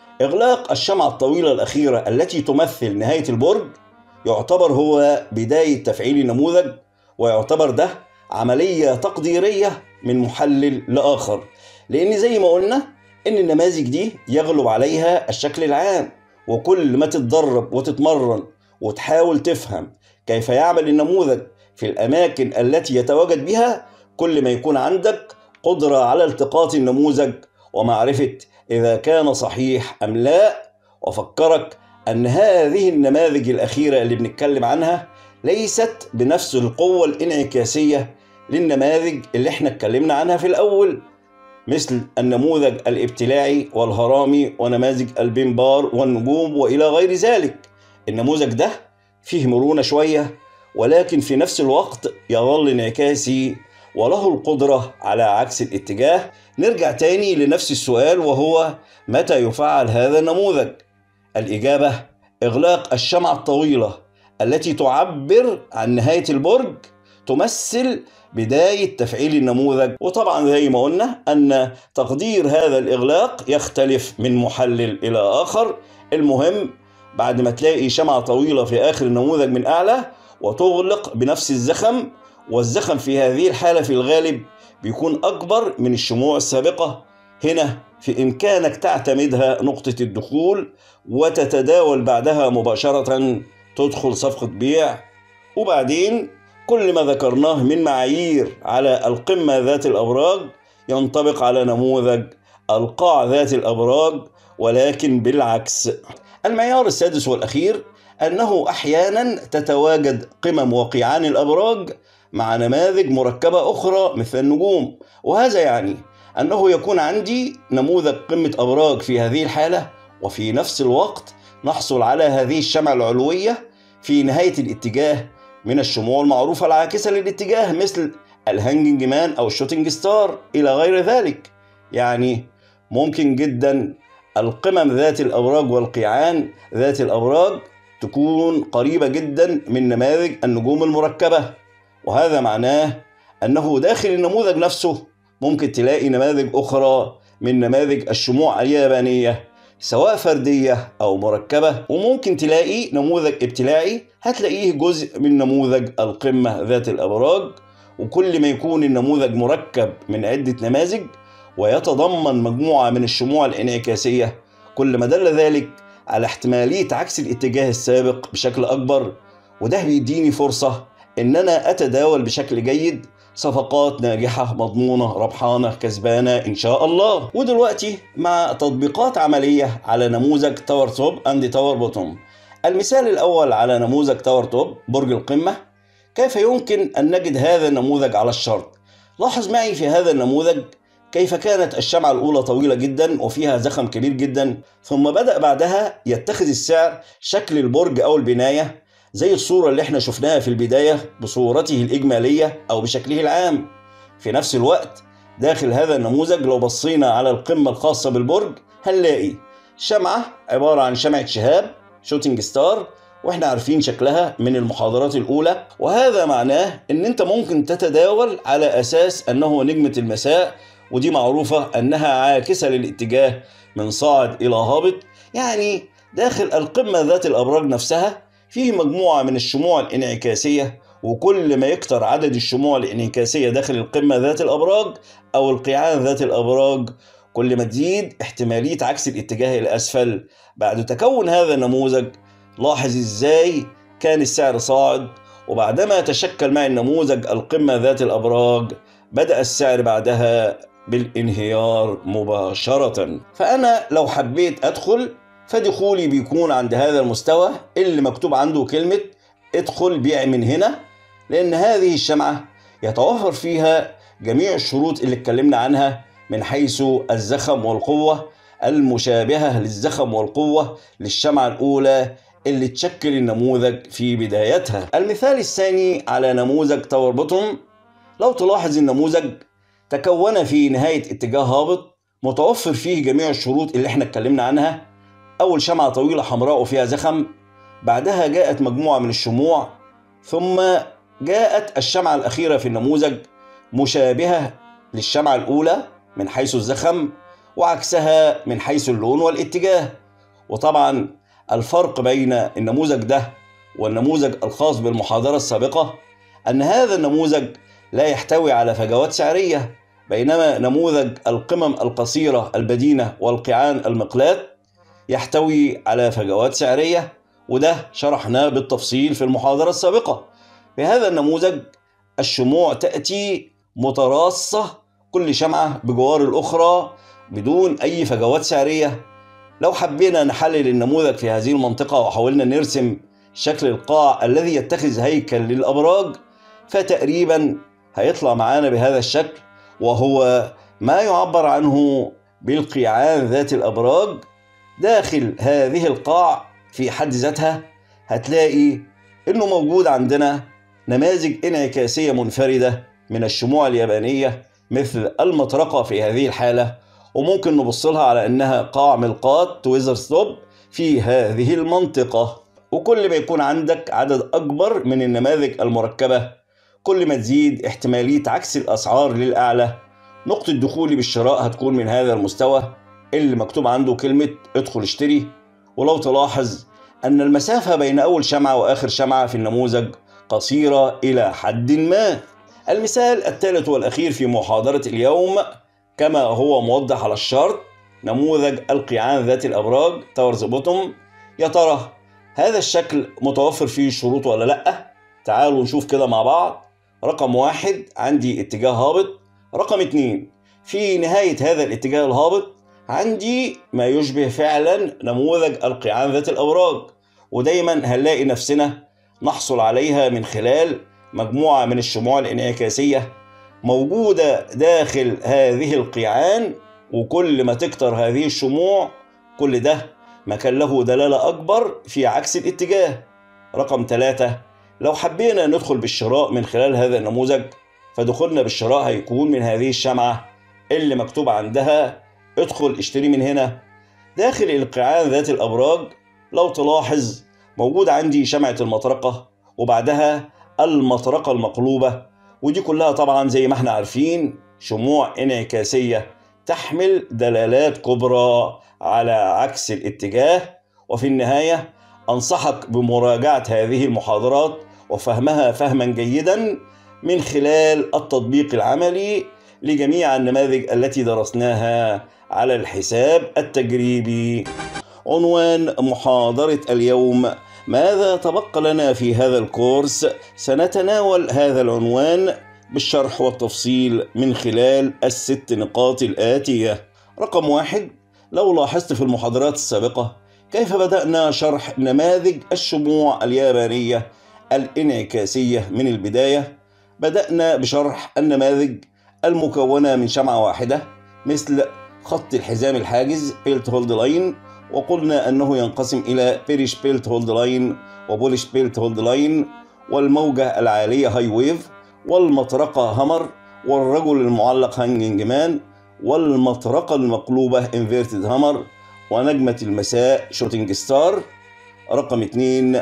إغلاق الشمعة الطويلة الأخيرة التي تمثل نهاية البرج يعتبر هو بداية تفعيل النموذج، ويعتبر ده عملية تقديرية من محلل لآخر، لأن زي ما قلنا إن النماذج دي يغلب عليها الشكل العام، وكل ما تتدرب وتتمرن وتحاول تفهم كيف يعمل النموذج في الأماكن التي يتواجد بها، كل ما يكون عندك قدرة على التقاط النموذج ومعرفة إذا كان صحيح أم لا. وفكرك أن هذه النماذج الأخيرة اللي بنتكلم عنها ليست بنفس القوة الانعكاسية للنماذج اللي احنا اتكلمنا عنها في الأول، مثل النموذج الابتلاعي والهرامي ونماذج البنبار والنجوم وإلى غير ذلك. النموذج ده فيه مرونة شوية، ولكن في نفس الوقت يظل انعكاسي وله القدرة على عكس الاتجاه. نرجع تاني لنفس السؤال، وهو متى يفعل هذا النموذج؟ الإجابة، إغلاق الشمعة الطويلة التي تعبر عن نهاية البرج تمثل بداية تفعيل النموذج. وطبعا زي ما قلنا أن تقدير هذا الإغلاق يختلف من محلل إلى آخر. المهم بعد ما تلاقي شمعة طويلة في آخر النموذج من أعلى وتغلق بنفس الزخم، والزخم في هذه الحالة في الغالب بيكون أكبر من الشموع السابقة، هنا في إمكانك تعتمدها نقطة الدخول وتتداول بعدها مباشرة، تدخل صفقة بيع. وبعدين كل ما ذكرناه من معايير على القمة ذات الأبراج ينطبق على نموذج القاع ذات الأبراج، ولكن بالعكس. المعيار السادس والأخير، أنه أحيانا تتواجد قمم وقيعان الأبراج مع نماذج مركبة أخرى مثل النجوم، وهذا يعني أنه يكون عندي نموذج قمة أبراج في هذه الحالة، وفي نفس الوقت نحصل على هذه الشمعة العلوية في نهاية الاتجاه من الشموع المعروفة العاكسة للاتجاه مثل الهانجنج مان أو الشوتينج ستار إلى غير ذلك. يعني ممكن جدا القمم ذات الأبراج والقيعان ذات الأبراج تكون قريبة جدا من نماذج النجوم المركبة، وهذا معناه أنه داخل النموذج نفسه ممكن تلاقي نماذج أخرى من نماذج الشموع اليابانية سواء فردية أو مركبة، وممكن تلاقي نموذج ابتلاعي هتلاقيه جزء من نموذج القمة ذات الأبراج. وكل ما يكون النموذج مركب من عدة نماذج ويتضمن مجموعة من الشموع الانعكاسية، كل ما دل ذلك على احتمالية عكس الاتجاه السابق بشكل أكبر. وده بيديني فرصة إن أنا أتداول بشكل جيد صفقات ناجحة مضمونة ربحانة كسبانة إن شاء الله. ودلوقتي مع تطبيقات عملية على نموذج تاور توب أند تاور بوتوم. المثال الأول على نموذج تاور توب برج القمة، كيف يمكن أن نجد هذا النموذج على الشرط؟ لاحظ معي في هذا النموذج كيف كانت الشمعة الأولى طويلة جدا وفيها زخم كبير جدا، ثم بدأ بعدها يتخذ السعر شكل البرج أو البناية زي الصورة اللي احنا شفناها في البداية بصورته الإجمالية أو بشكله العام. في نفس الوقت داخل هذا النموذج لو بصينا على القمة الخاصة بالبرج هنلاقي شمعة عبارة عن شمعة شهاب شوتينج ستار، واحنا عارفين شكلها من المحاضرات الأولى. وهذا معناه ان انت ممكن تتداول على أساس أنه نجمة المساء، ودي معروفة أنها عاكسة للاتجاه من صاعد إلى هابط. يعني داخل القمة ذات الأبراج نفسها فيه مجموعة من الشموع الانعكاسية، وكل ما يكتر عدد الشموع الانعكاسية داخل القمة ذات الأبراج أو القيعان ذات الأبراج، كل ما تزيد احتمالية عكس الاتجاه الأسفل. بعد تكون هذا النموذج لاحظ إزاي كان السعر صاعد، وبعدما تشكل مع النموذج القمة ذات الأبراج بدأ السعر بعدها بالانهيار مباشرة. فأنا لو حبيت أدخل فدخولي بيكون عند هذا المستوى اللي مكتوب عنده كلمة ادخل بيع من هنا، لأن هذه الشمعة يتوفر فيها جميع الشروط اللي اتكلمنا عنها من حيث الزخم والقوة المشابهة للزخم والقوة للشمعة الأولى اللي تشكل النموذج في بدايتها. المثال الثاني على نموذج تاور بوتوم، لو تلاحظ النموذج تكون في نهاية اتجاه هابط متوفر فيه جميع الشروط اللي احنا اتكلمنا عنها. أول شمعة طويلة حمراء وفيها زخم، بعدها جاءت مجموعة من الشموع، ثم جاءت الشمعة الأخيرة في النموذج مشابهة للشمعة الأولى من حيث الزخم وعكسها من حيث اللون والاتجاه. وطبعا الفرق بين النموذج ده والنموذج الخاص بالمحاضرة السابقة أن هذا النموذج لا يحتوي على فجوات سعرية، بينما نموذج القمم القصيرة البدينة والقيعان المقلات يحتوي على فجوات سعرية، وده شرحناه بالتفصيل في المحاضرة السابقة. في هذا النموذج الشموع تأتي متراصة كل شمعة بجوار الأخرى بدون أي فجوات سعرية. لو حبينا نحلل النموذج في هذه المنطقة وحاولنا نرسم شكل القاع الذي يتخذ هيكل للأبراج فتقريبا هيطلع معانا بهذا الشكل، وهو ما يعبر عنه بالقيعان ذات الأبراج. داخل هذه القاع في حد ذاتها هتلاقي انه موجود عندنا نماذج انعكاسية منفردة من الشموع اليابانية مثل المطرقة في هذه الحالة، وممكن نبص لها على انها قاع ملقاط تويزر ستوب في هذه المنطقة. وكل ما يكون عندك عدد اكبر من النماذج المركبة كل ما تزيد احتمالية عكس الاسعار للاعلى. نقطة دخولي بالشراء هتكون من هذا المستوى اللي مكتوب عنده كلمة ادخل اشتري. ولو تلاحظ أن المسافة بين أول شمعة وآخر شمعة في النموذج قصيرة إلى حد ما. المثال الثالث والأخير في محاضرة اليوم كما هو موضح على الشارت، نموذج القيعان ذات الأبراج تاورز بوتوم. يا ترى هذا الشكل متوفر فيه شروط ولا لأ؟ تعالوا نشوف كده مع بعض. رقم واحد عندي اتجاه هابط. رقم اتنين في نهاية هذا الاتجاه الهابط عندي ما يشبه فعلا نموذج القيعان ذات الأبراج، ودايما هنلاقي نفسنا نحصل عليها من خلال مجموعة من الشموع الانعكاسية موجودة داخل هذه القيعان. وكل ما تكتر هذه الشموع كل ده ما كان له دلالة أكبر في عكس الاتجاه. رقم ثلاثة لو حبينا ندخل بالشراء من خلال هذا النموذج فدخلنا بالشراء هيكون من هذه الشمعة اللي مكتوب عندها ادخل اشتري من هنا. داخل القيعان ذات الأبراج لو تلاحظ موجود عندي شمعة المطرقة وبعدها المطرقة المقلوبة، ودي كلها طبعا زي ما احنا عارفين شموع انعكاسية تحمل دلالات كبرى على عكس الاتجاه. وفي النهاية أنصحك بمراجعة هذه المحاضرات وفهمها فهما جيدا من خلال التطبيق العملي لجميع النماذج التي درسناها على الحساب التجريبي. عنوان محاضرة اليوم: ماذا تبقى لنا في هذا الكورس؟ سنتناول هذا العنوان بالشرح والتفصيل من خلال الست نقاط الآتية. رقم واحد، لو لاحظت في المحاضرات السابقة كيف بدأنا شرح نماذج الشموع اليابانية الانعكاسية من البداية، بدأنا بشرح النماذج المكونة من شمعة واحدة مثل خط الحزام الحاجز بيلت هولد لاين، وقلنا أنه ينقسم إلى بيريش بيلت هولد لاين وبوليش بيلت هولد لاين، والموجة العالية هاي ويف، والمطرقة هامر، والرجل المعلق هانجنج مان، والمطرقة المقلوبة انفيرتد هامر، ونجمة المساء شوتينج ستار. رقم اتنين،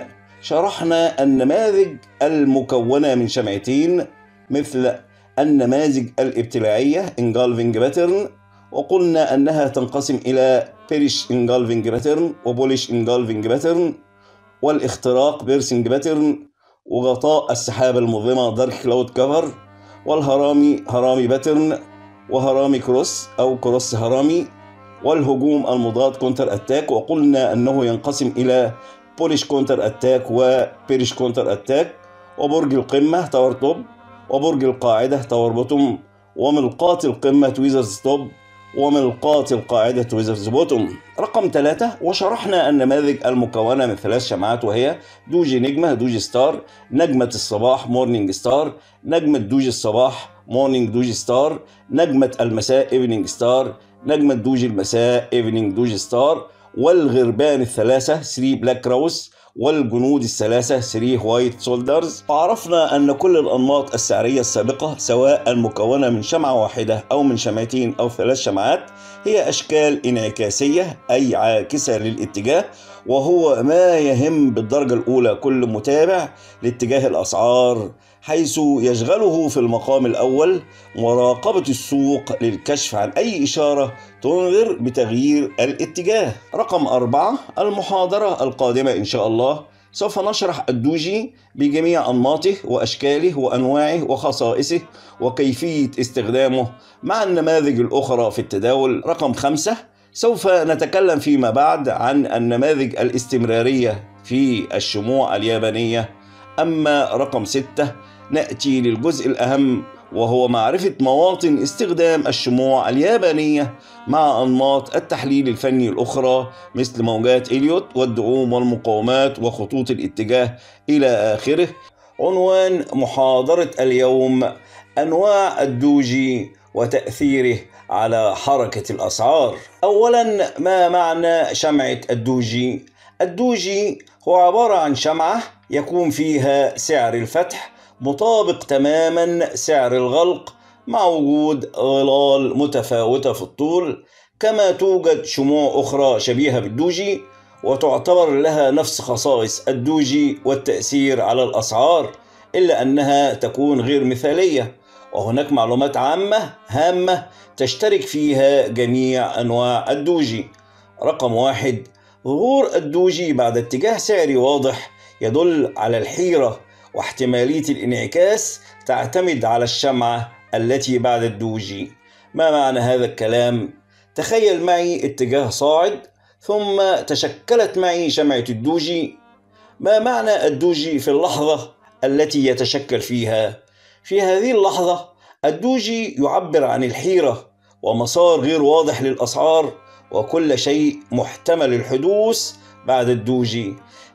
شرحنا النماذج المكونة من شمعتين مثل النماذج الابتلاعية انجالفينج باترن، وقلنا أنها تنقسم إلى بيريش انجالفينج باترن وبوليش انجالفينج باترن، والاختراق بيرسينج باترن، وغطاء السحابة المظلمة دارك كلاود كفر، والهرامي هرامي باترن، وهرامي كروس أو كروس هرامي، والهجوم المضاد كونتر أتاك، وقلنا أنه ينقسم إلى بوليش كونتر أتاك وبيريش كونتر أتاك، وبرج القمة تاور توب، وبرج القاعدة تاور بوتوم، وملقاة القمة تويزرز توب، وملقاة القاعدة تويزرز بوتوم. رقم ثلاثة، وشرحنا النماذج المكونة من ثلاث شمعات وهي دوجي نجمة دوجي ستار، نجمة الصباح مورنينج ستار، نجمة دوجي الصباح مورنينج دوجي ستار، نجمة المساء ايفنينج ستار، نجمة دوجي المساء ايفنينج دوجي ستار، والغربان الثلاثة ثلاثة بلاك كراوس، والجنود الثلاثة ثلاثة وايت سولدرز. وعرفنا أن كل الأنماط السعرية السابقة سواء المكونة من شمعة واحدة أو من شمعتين أو ثلاث شمعات هي أشكال انعكاسية أي عاكسة للاتجاه، وهو ما يهم بالدرجة الأولى كل متابع لاتجاه الأسعار، حيث يشغله في المقام الأول مراقبة السوق للكشف عن أي إشارة تنذر بتغيير الاتجاه. رقم أربعة، المحاضرة القادمة إن شاء الله سوف نشرح الدوجي بجميع أنماطه وأشكاله وأنواعه وخصائصه وكيفية استخدامه مع النماذج الأخرى في التداول. رقم خمسة، سوف نتكلم فيما بعد عن النماذج الاستمرارية في الشموع اليابانية. أما رقم ستة، نأتي للجزء الأهم وهو معرفة مواطن استخدام الشموع اليابانية مع أنماط التحليل الفني الأخرى مثل موجات إليوت والدعوم والمقاومات وخطوط الاتجاه إلى آخره. عنوان محاضرة اليوم: أنواع الدوجي وتأثيره على حركة الأسعار. أولا، ما معنى شمعة الدوجي؟ الدوجي هو عبارة عن شمعة يكون فيها سعر الفتح مطابق تماما سعر الغلق مع وجود ظلال متفاوتة في الطول، كما توجد شموع أخرى شبيهة بالدوجي وتعتبر لها نفس خصائص الدوجي والتأثير على الأسعار، إلا أنها تكون غير مثالية. وهناك معلومات عامة هامة تشترك فيها جميع أنواع الدوجي. رقم واحد، ظهور الدوجي بعد اتجاه سعري واضح يدل على الحيرة، واحتمالية الانعكاس تعتمد على الشمعة التي بعد الدوجي. ما معنى هذا الكلام؟ تخيل معي اتجاه صاعد ثم تشكلت معي شمعة الدوجي. ما معنى الدوجي في اللحظة التي يتشكل فيها؟ في هذه اللحظة الدوجي يعبر عن الحيرة ومسار غير واضح للأسعار وكل شيء محتمل الحدوث بعد الدوجي،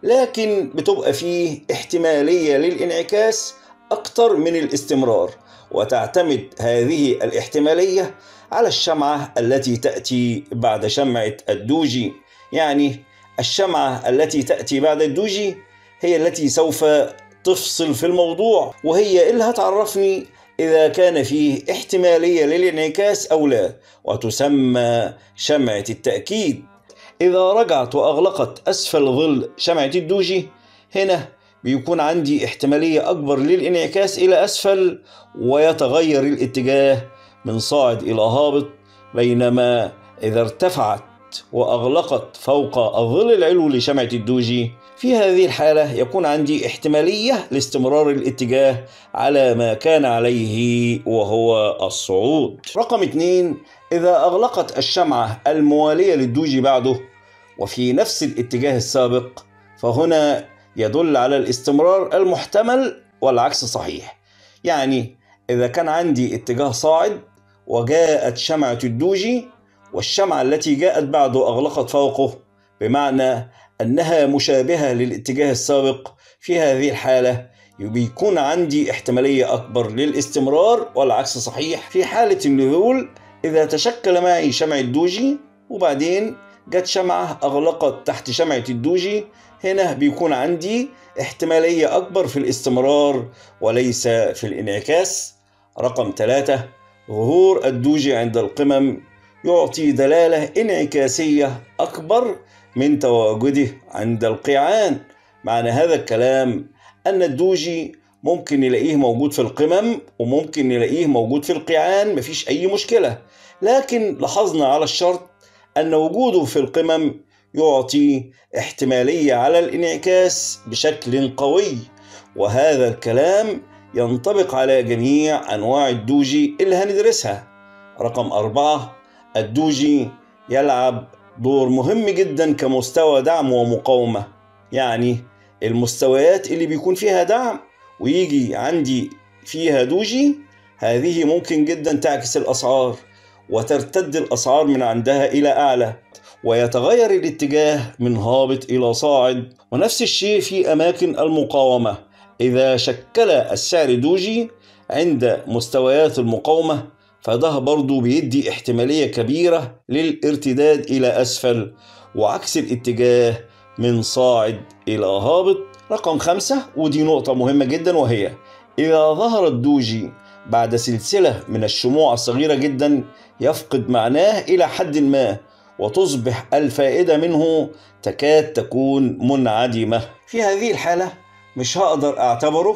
لكن بتبقى فيه احتمالية للانعكاس أكتر من الاستمرار، وتعتمد هذه الاحتمالية على الشمعة التي تأتي بعد شمعة الدوجي. يعني الشمعة التي تأتي بعد الدوجي هي التي سوف تفصل في الموضوع، وهي اللي هتعرفني إذا كان فيه احتمالية للانعكاس أو لا، وتسمى شمعة التأكيد. إذا رجعت وأغلقت أسفل ظل شمعة الدوجي، هنا بيكون عندي احتمالية أكبر للانعكاس إلى أسفل ويتغير الاتجاه من صاعد إلى هابط، بينما إذا ارتفعت وأغلقت فوق الظل العلوي لشمعة الدوجي في هذه الحالة يكون عندي احتمالية لاستمرار الاتجاه على ما كان عليه وهو الصعود. رقم اثنين، إذا أغلقت الشمعة الموالية للدوجي بعده وفي نفس الاتجاه السابق، فهنا يدل على الاستمرار المحتمل والعكس صحيح. يعني إذا كان عندي اتجاه صاعد وجاءت شمعة الدوجي والشمعة التي جاءت بعده أغلقت فوقه، بمعنى أنها مشابهة للاتجاه السابق، في هذه الحالة بيكون عندي احتمالية أكبر للاستمرار والعكس صحيح. في حالة النزول، إذا تشكل معي شمع الدوجي وبعدين جت شمعة أغلقت تحت شمعة الدوجي، هنا بيكون عندي احتمالية أكبر في الاستمرار وليس في الانعكاس. رقم ثلاثة، ظهور الدوجي عند القمم يعطي دلالة انعكاسية أكبر من تواجده عند القيعان. معنى هذا الكلام أن الدوجي ممكن نلاقيه موجود في القمم وممكن نلاقيه موجود في القيعان، مفيش أي مشكلة، لكن لاحظنا على الشرط أن وجوده في القمم يعطي احتمالية على الانعكاس بشكل قوي، وهذا الكلام ينطبق على جميع أنواع الدوجي اللي هندرسها. رقم أربعة، الدوجي يلعب دور مهم جدا كمستوى دعم ومقاومة. يعني المستويات اللي بيكون فيها دعم ويجي عندي فيها دوجي، هذه ممكن جدا تعكس الأسعار وترتد الأسعار من عندها إلى أعلى، ويتغير الاتجاه من هابط إلى صاعد. ونفس الشيء في أماكن المقاومة، إذا شكل السعر دوجي عند مستويات المقاومة، فده برضو بيدي احتمالية كبيرة للارتداد إلى أسفل وعكس الاتجاه من صاعد إلى هابط. رقم خمسة، ودي نقطة مهمة جدا، وهي إذا ظهر الدوجي بعد سلسلة من الشموع الصغيرة جدا يفقد معناه إلى حد ما، وتصبح الفائدة منه تكاد تكون منعدمة. في هذه الحالة مش هقدر أعتبره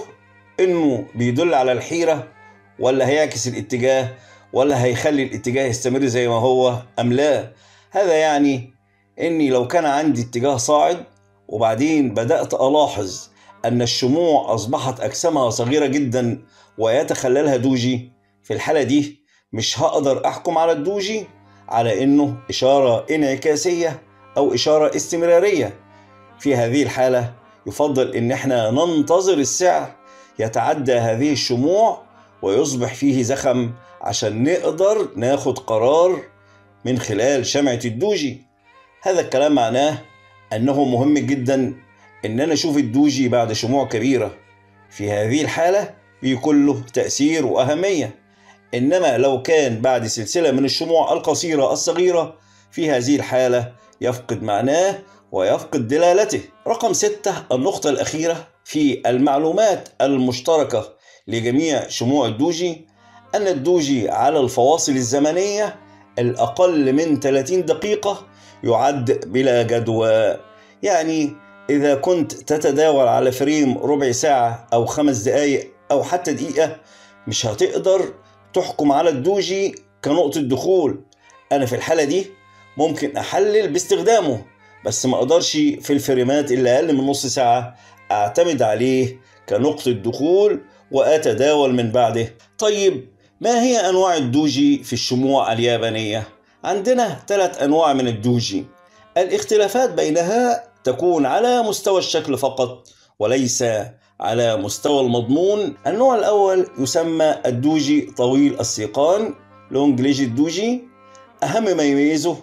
إنه بيدل على الحيرة ولا هيعكس الاتجاه ولا هيخلي الاتجاه يستمر زي ما هو أم لا. هذا يعني إني لو كان عندي اتجاه صاعد وبعدين بدأت ألاحظ أن الشموع أصبحت أجسامها صغيرة جدا ويتخللها دوجي، في الحالة دي مش هقدر أحكم على الدوجي على إنه إشارة انعكاسية أو إشارة استمرارية. في هذه الحالة يفضل إن احنا ننتظر السعر يتعدى هذه الشموع ويصبح فيه زخم عشان نقدر ناخد قرار من خلال شمعة الدوجي. هذا الكلام معناه أنه مهم جدا إن أنا أشوف الدوجي بعد شموع كبيرة، في هذه الحالة بيكون له تأثير وأهمية. إنما لو كان بعد سلسلة من الشموع القصيرة الصغيرة، في هذه الحالة يفقد معناه ويفقد دلالته. رقم ستة، النقطة الأخيرة في المعلومات المشتركة لجميع شموع الدوجي، أن الدوجي على الفواصل الزمنية الأقل من ثلاثين دقيقة يعد بلا جدوى. يعني إذا كنت تتداول على فريم ربع ساعة أو خمس دقايق أو حتى دقيقة، مش هتقدر تحكم على الدوجي كنقطة دخول. أنا في الحالة دي ممكن أحلل باستخدامه، بس ما أقدرش في الفريمات اللي أقل من نص ساعة أعتمد عليه كنقطة دخول وأتداول من بعده. طيب، ما هي أنواع الدوجي في الشموع اليابانية؟ عندنا ثلاث أنواع من الدوجي، الاختلافات بينها تكون على مستوى الشكل فقط وليس على مستوى المضمون. النوع الأول يسمى الدوجي طويل السيقان، لونج ليجد دوجي. أهم ما يميزه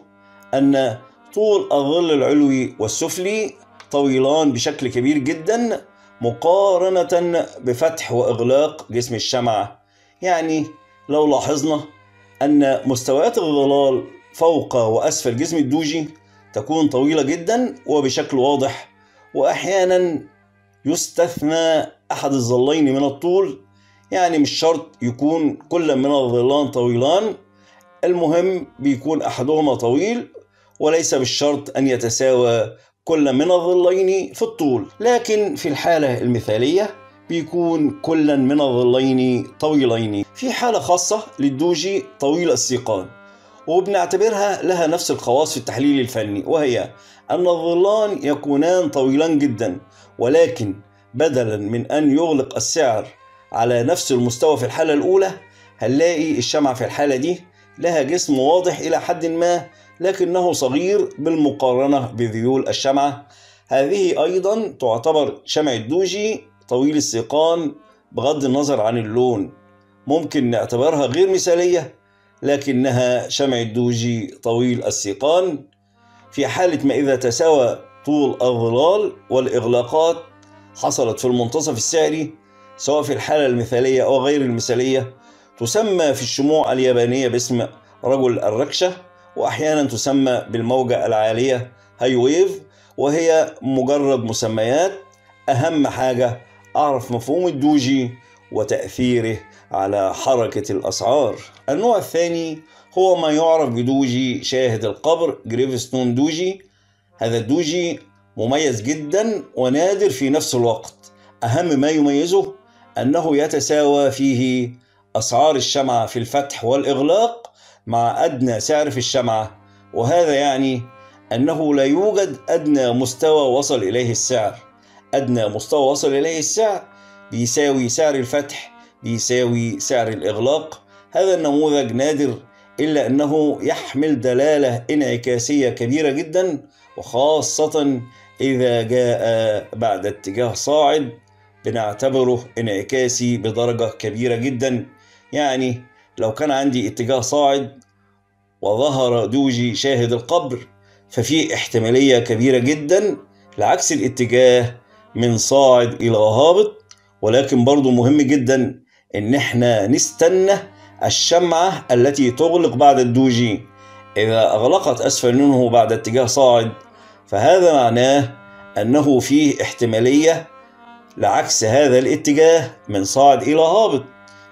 أن طول الظل العلوي والسفلي طويلان بشكل كبير جدا مقارنة بفتح وإغلاق جسم الشمعة. يعني لو لاحظنا أن مستويات الظلال فوق وأسفل جسم الدوجي تكون طويلة جدا وبشكل واضح، وأحيانا يستثنى أحد الظلين من الطول. يعني مش شرط يكون كل من الظلان طويلان، المهم بيكون أحدهما طويل، وليس بالشرط أن يتساوى كل من الظلين في الطول. لكن في الحالة المثالية بيكون كل من الظلين طويلين. في حالة خاصة للدوجي طويل السيقان، وبنعتبرها لها نفس الخواص في التحليل الفني، وهي أن الظلان يكونان طويلان جدا، ولكن بدلا من أن يغلق السعر على نفس المستوى في الحالة الأولى، هنلاقي الشمعة في الحالة دي لها جسم واضح إلى حد ما، لكنه صغير بالمقارنة بذيول الشمعة. هذه أيضا تعتبر شمعة دوجي طويل السيقان بغض النظر عن اللون، ممكن نعتبرها غير مثالية، لكنها شمعة دوجي طويل السيقان. في حالة ما إذا تساوى طول الظلال والإغلاقات حصلت في المنتصف السعري، سواء في الحالة المثالية أو غير المثالية، تسمى في الشموع اليابانية باسم رجل الركشة، وأحيانا تسمى بالموجة العالية هاي ويف، وهي مجرد مسميات. أهم حاجة أعرف مفهوم الدوجي وتأثيره على حركة الأسعار. النوع الثاني هو ما يعرف بدوجي شاهد القبر، جريفستون دوجي. هذا الدوجي مميز جدا ونادر في نفس الوقت. أهم ما يميزه أنه يتساوى فيه أسعار الشمعة في الفتح والإغلاق مع أدنى سعر في الشمعة، وهذا يعني أنه لا يوجد أدنى مستوى وصل إليه السعر. أدنى مستوى وصل إليه السعر بيساوي سعر الفتح بيساوي سعر الإغلاق. هذا النموذج نادر، إلا أنه يحمل دلالة انعكاسية كبيرة جدا، وخاصة إذا جاء بعد اتجاه صاعد بنعتبره انعكاسي بدرجة كبيرة جدا. يعني لو كان عندي اتجاه صاعد وظهر دوجي شاهد القبر، ففي احتمالية كبيرة جدا لعكس الاتجاه من صاعد إلى هابط. ولكن برضو مهم جدا إن احنا نستنى الشمعة التي تغلق بعد الدوجي. إذا أغلقت أسفل منه بعد اتجاه صاعد، فهذا معناه أنه فيه احتمالية لعكس هذا الاتجاه من صاعد إلى هابط،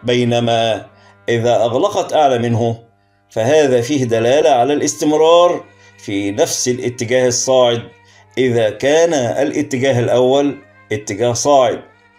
بينما إذا أغلقت أعلى منه فهذا فيه دلالة على الاستمرار في نفس الاتجاه الصاعد إذا كان الاتجاه الأول اتجاه صاعد.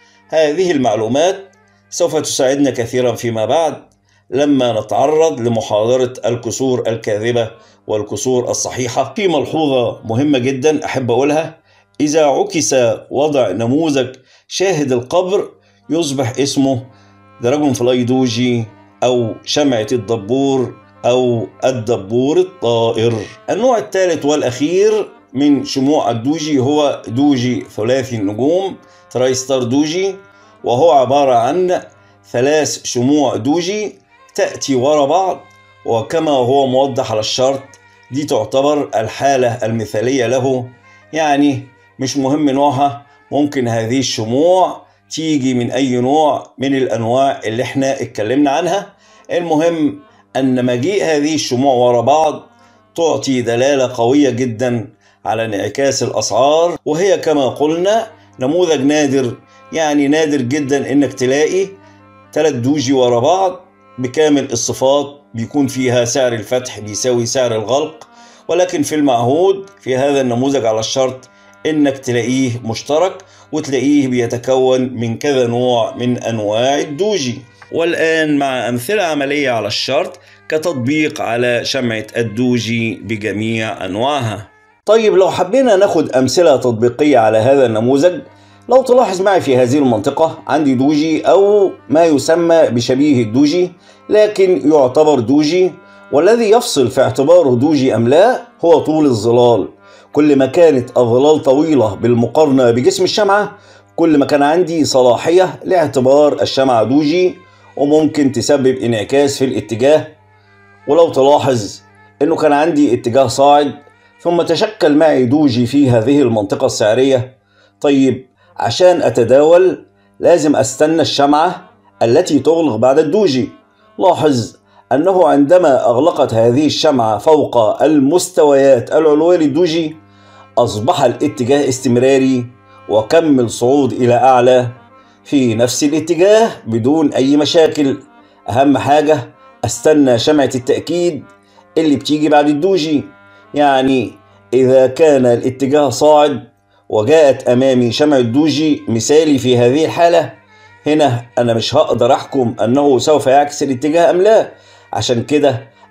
هذه المعلومات سوف تساعدنا كثيرا فيما بعد لما نتعرض لمحاضرة الكسور الكاذبة والكسور الصحيحة. في ملحوظة مهمة جدا أحب أقولها: إذا عكس وضع نموذج شاهد القبر يصبح اسمه دراجون فلاي دوجي أو شمعة الدبور أو الدبور الطائر. النوع الثالث والأخير من شموع الدوجي هو دوجي ثلاثي النجوم، تراي ستار دوجي، وهو عبارة عن ثلاث شموع دوجي تأتي وراء بعض، وكما هو موضح على الشرط دي تعتبر الحالة المثالية له. يعني مش مهم نوعها، ممكن هذه الشموع تيجي من أي نوع من الأنواع اللي احنا اتكلمنا عنها. المهم أن مجيء هذه الشموع وراء بعض تعطي دلالة قوية جدا على انعكاس الأسعار، وهي كما قلنا نموذج نادر. يعني نادر جدا انك تلاقي ثلاث دوجي ورا بعض بكامل الصفات بيكون فيها سعر الفتح بيساوي سعر الغلق، ولكن في المعهود في هذا النموذج على الشرط انك تلاقيه مشترك وتلاقيه بيتكون من كذا نوع من انواع الدوجي. والآن مع أمثلة عملية على الشرط كتطبيق على شمعة الدوجي بجميع أنواعها. طيب لو حبينا ناخد أمثلة تطبيقية على هذا النموذج، لو تلاحظ معي في هذه المنطقة عندي دوجي أو ما يسمى بشبيه الدوجي لكن يعتبر دوجي، والذي يفصل في اعتباره دوجي أم لا هو طول الظلال. كل ما كانت الظلال طويلة بالمقارنة بجسم الشمعة كل ما كان عندي صلاحية لاعتبار الشمعة دوجي، وممكن تسبب انعكاس في الاتجاه. ولو تلاحظ انه كان عندي اتجاه صاعد ثم تشكل معي دوجي في هذه المنطقة السعرية، طيب عشان أتداول لازم أستنى الشمعة التي تغلق بعد الدوجي. لاحظ أنه عندما أغلقت هذه الشمعة فوق المستويات العلوية للدوجي أصبح الاتجاه استمراري وكمل صعود إلى أعلى في نفس الاتجاه بدون أي مشاكل. أهم حاجة أستنى شمعة التأكيد اللي بتيجي بعد الدوجي. يعني إذا كان الاتجاه صاعد وجاءت أمامي شمعة دوجي مثالي في هذه الحالة، هنا أنا مش هقدر أحكم أنه سوف يعكس الاتجاه أم لا. عشان كده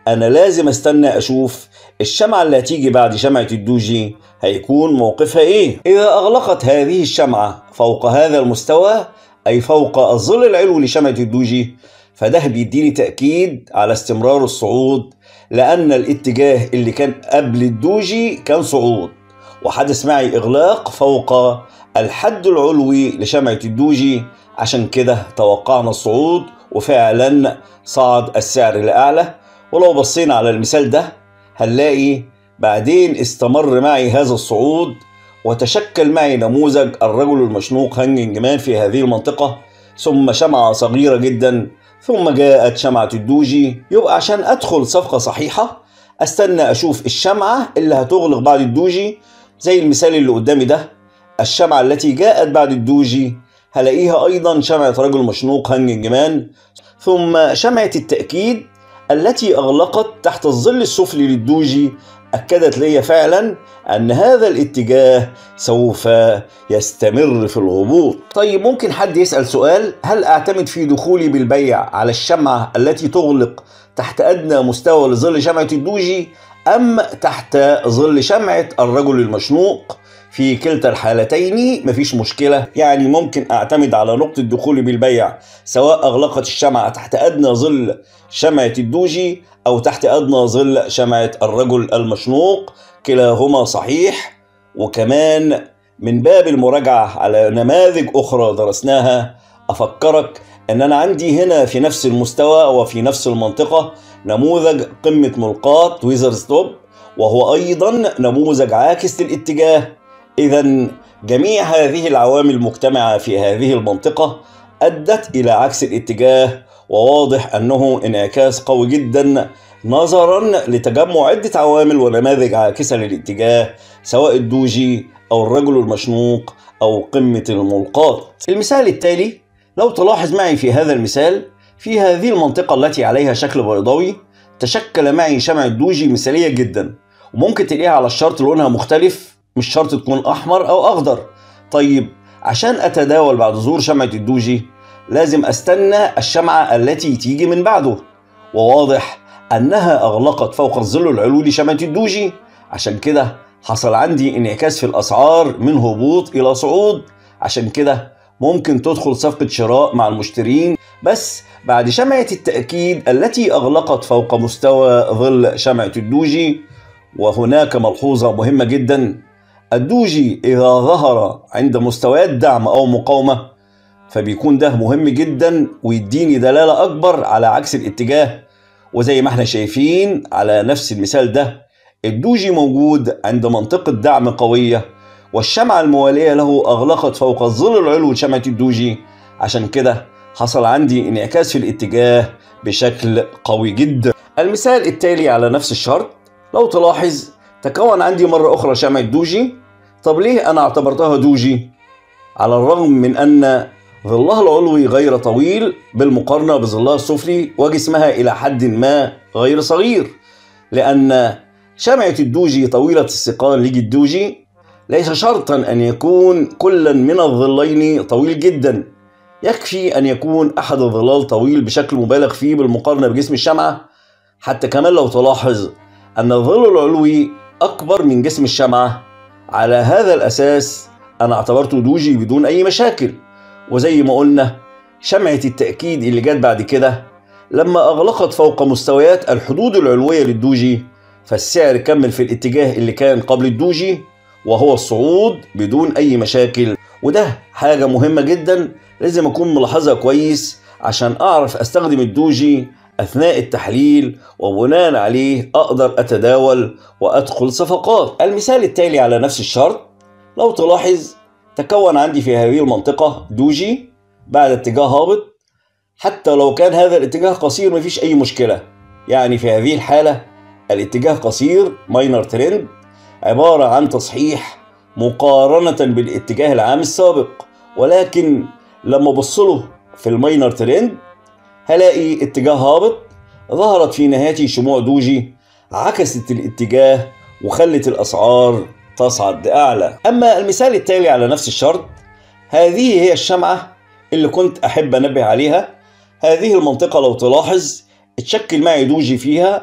أنا لازم استنى أشوف الشمعة اللي هتيجي بعد شمعة الدوجي هيكون موقفها إيه. إذا أغلقت هذه الشمعة فوق هذا المستوى، أي فوق الظل العلوي لشمعة الدوجي، فده بيديني تأكيد على استمرار الصعود، لأن الاتجاه اللي كان قبل الدوجي كان صعود، وحدث معي إغلاق فوق الحد العلوي لشمعة الدوجي، عشان كده توقعنا الصعود وفعلا صعد السعر لأعلى. ولو بصينا على المثال ده هنلاقي بعدين استمر معي هذا الصعود وتشكل معي نموذج الرجل المشنوق هانجنج مان في هذه المنطقة، ثم شمعة صغيرة جدا، ثم جاءت شمعة الدوجي. يبقى عشان أدخل صفقة صحيحة أستنى أشوف الشمعة اللي هتغلق بعد الدوجي، زي المثال اللي قدامي ده. الشمعة التي جاءت بعد الدوجي هلاقيها أيضا شمعة رجل مشنوق هانجنج مان، ثم شمعة التأكيد التي أغلقت تحت الظل السفلي للدوجي أكدت لي فعلا أن هذا الاتجاه سوف يستمر في الهبوط. طيب ممكن حد يسأل سؤال: هل أعتمد في دخولي بالبيع على الشمعة التي تغلق تحت أدنى مستوى لظل شمعة الدوجي أم تحت ظل شمعة الرجل المشنوق؟ في كلتا الحالتين مفيش مشكلة، يعني ممكن أعتمد على نقطة دخولي بالبيع سواء أغلقت الشمعة تحت أدنى ظل شمعة الدوجي أو تحت أدنى ظل شمعة الرجل المشنوق، كلاهما صحيح. وكمان من باب المراجعة على نماذج أخرى درسناها، أفكرك أن أنا عندي هنا في نفس المستوى وفي نفس المنطقة نموذج قمة ملقاة ويزر ستوب، وهو أيضا نموذج عاكس للاتجاه. إذن جميع هذه العوامل المجتمعة في هذه المنطقة أدت إلى عكس الاتجاه، وواضح أنه انعكاس قوي جدا نظرا لتجمع عدة عوامل ونماذج عاكسة للاتجاه، سواء الدوجي أو الرجل المشنوق أو قمة الملقاة. المثال التالي، لو تلاحظ معي في هذا المثال، في هذه المنطقة التي عليها شكل بيضاوي تشكل معي شمعة دوجي مثالية جدا، وممكن تلاقيها على الشرط لونها مختلف، مش شرط تكون أحمر أو أخضر. طيب عشان أتداول بعد ظهور شمعة الدوجي لازم أستنى الشمعة التي تيجي من بعده، وواضح أنها أغلقت فوق الظل العلوي لشمعة الدوجي، عشان كده حصل عندي انعكاس في الأسعار من هبوط إلى صعود. عشان كده ممكن تدخل صفقة شراء مع المشترين بس بعد شمعة التأكيد التي أغلقت فوق مستوى ظل شمعة الدوجي. وهناك ملحوظة مهمة جدا: الدوجي إذا ظهر عند مستويات دعم أو مقاومة فبيكون ده مهم جدا ويديني دلالة أكبر على عكس الاتجاه. وزي ما احنا شايفين على نفس المثال ده، الدوجي موجود عند منطقة دعم قوية، والشمعة الموالية له أغلقت فوق الظل العلوي لشمعة الدوجي، عشان كده حصل عندي انعكاس في الاتجاه بشكل قوي جدا. المثال التالي على نفس الشرط، لو تلاحظ تكون عندي مرة أخرى شمعة دوجي. طب ليه أنا اعتبرتها دوجي؟ على الرغم من أن ظلها العلوي غير طويل بالمقارنة بظلها السفلي وجسمها إلى حد ما غير صغير، لأن شمعة الدوجي طويلة السقان ليجي الدوجي ليس شرطا أن يكون كلا من الظلين طويل جدا، يكفي أن يكون أحد الظلال طويل بشكل مبالغ فيه بالمقارنة بجسم الشمعة. حتى كمان لو تلاحظ أن الظل العلوي أكبر من جسم الشمعة، على هذا الأساس أنا اعتبرته دوجي بدون أي مشاكل. وزي ما قلنا شمعة التأكيد اللي جت بعد كده لما أغلقت فوق مستويات الحدود العلوية للدوجي فالسعر كمل في الاتجاه اللي كان قبل الدوجي وهو الصعود بدون أي مشاكل. وده حاجة مهمة جدا لازم أكون ملاحظها كويس عشان أعرف أستخدم الدوجي أثناء التحليل، وبناء عليه أقدر أتداول وأدخل صفقات. المثال التالي على نفس الشرط، لو تلاحظ تكون عندي في هذه المنطقة دوجي بعد اتجاه هابط، حتى لو كان هذا الاتجاه قصير مفيش أي مشكلة، يعني في هذه الحالة الاتجاه قصير ماينر ترند عبارة عن تصحيح مقارنة بالاتجاه العام السابق. ولكن لما بصله في الماينر ترند هلاقي اتجاه هابط، ظهرت في نهايته شموع دوجي عكست الاتجاه وخلت الأسعار تصعد لأعلى. أما المثال التالي على نفس الشرط، هذه هي الشمعة اللي كنت أحب أنبه عليها. هذه المنطقة لو تلاحظ اتشكل معي دوجي فيها،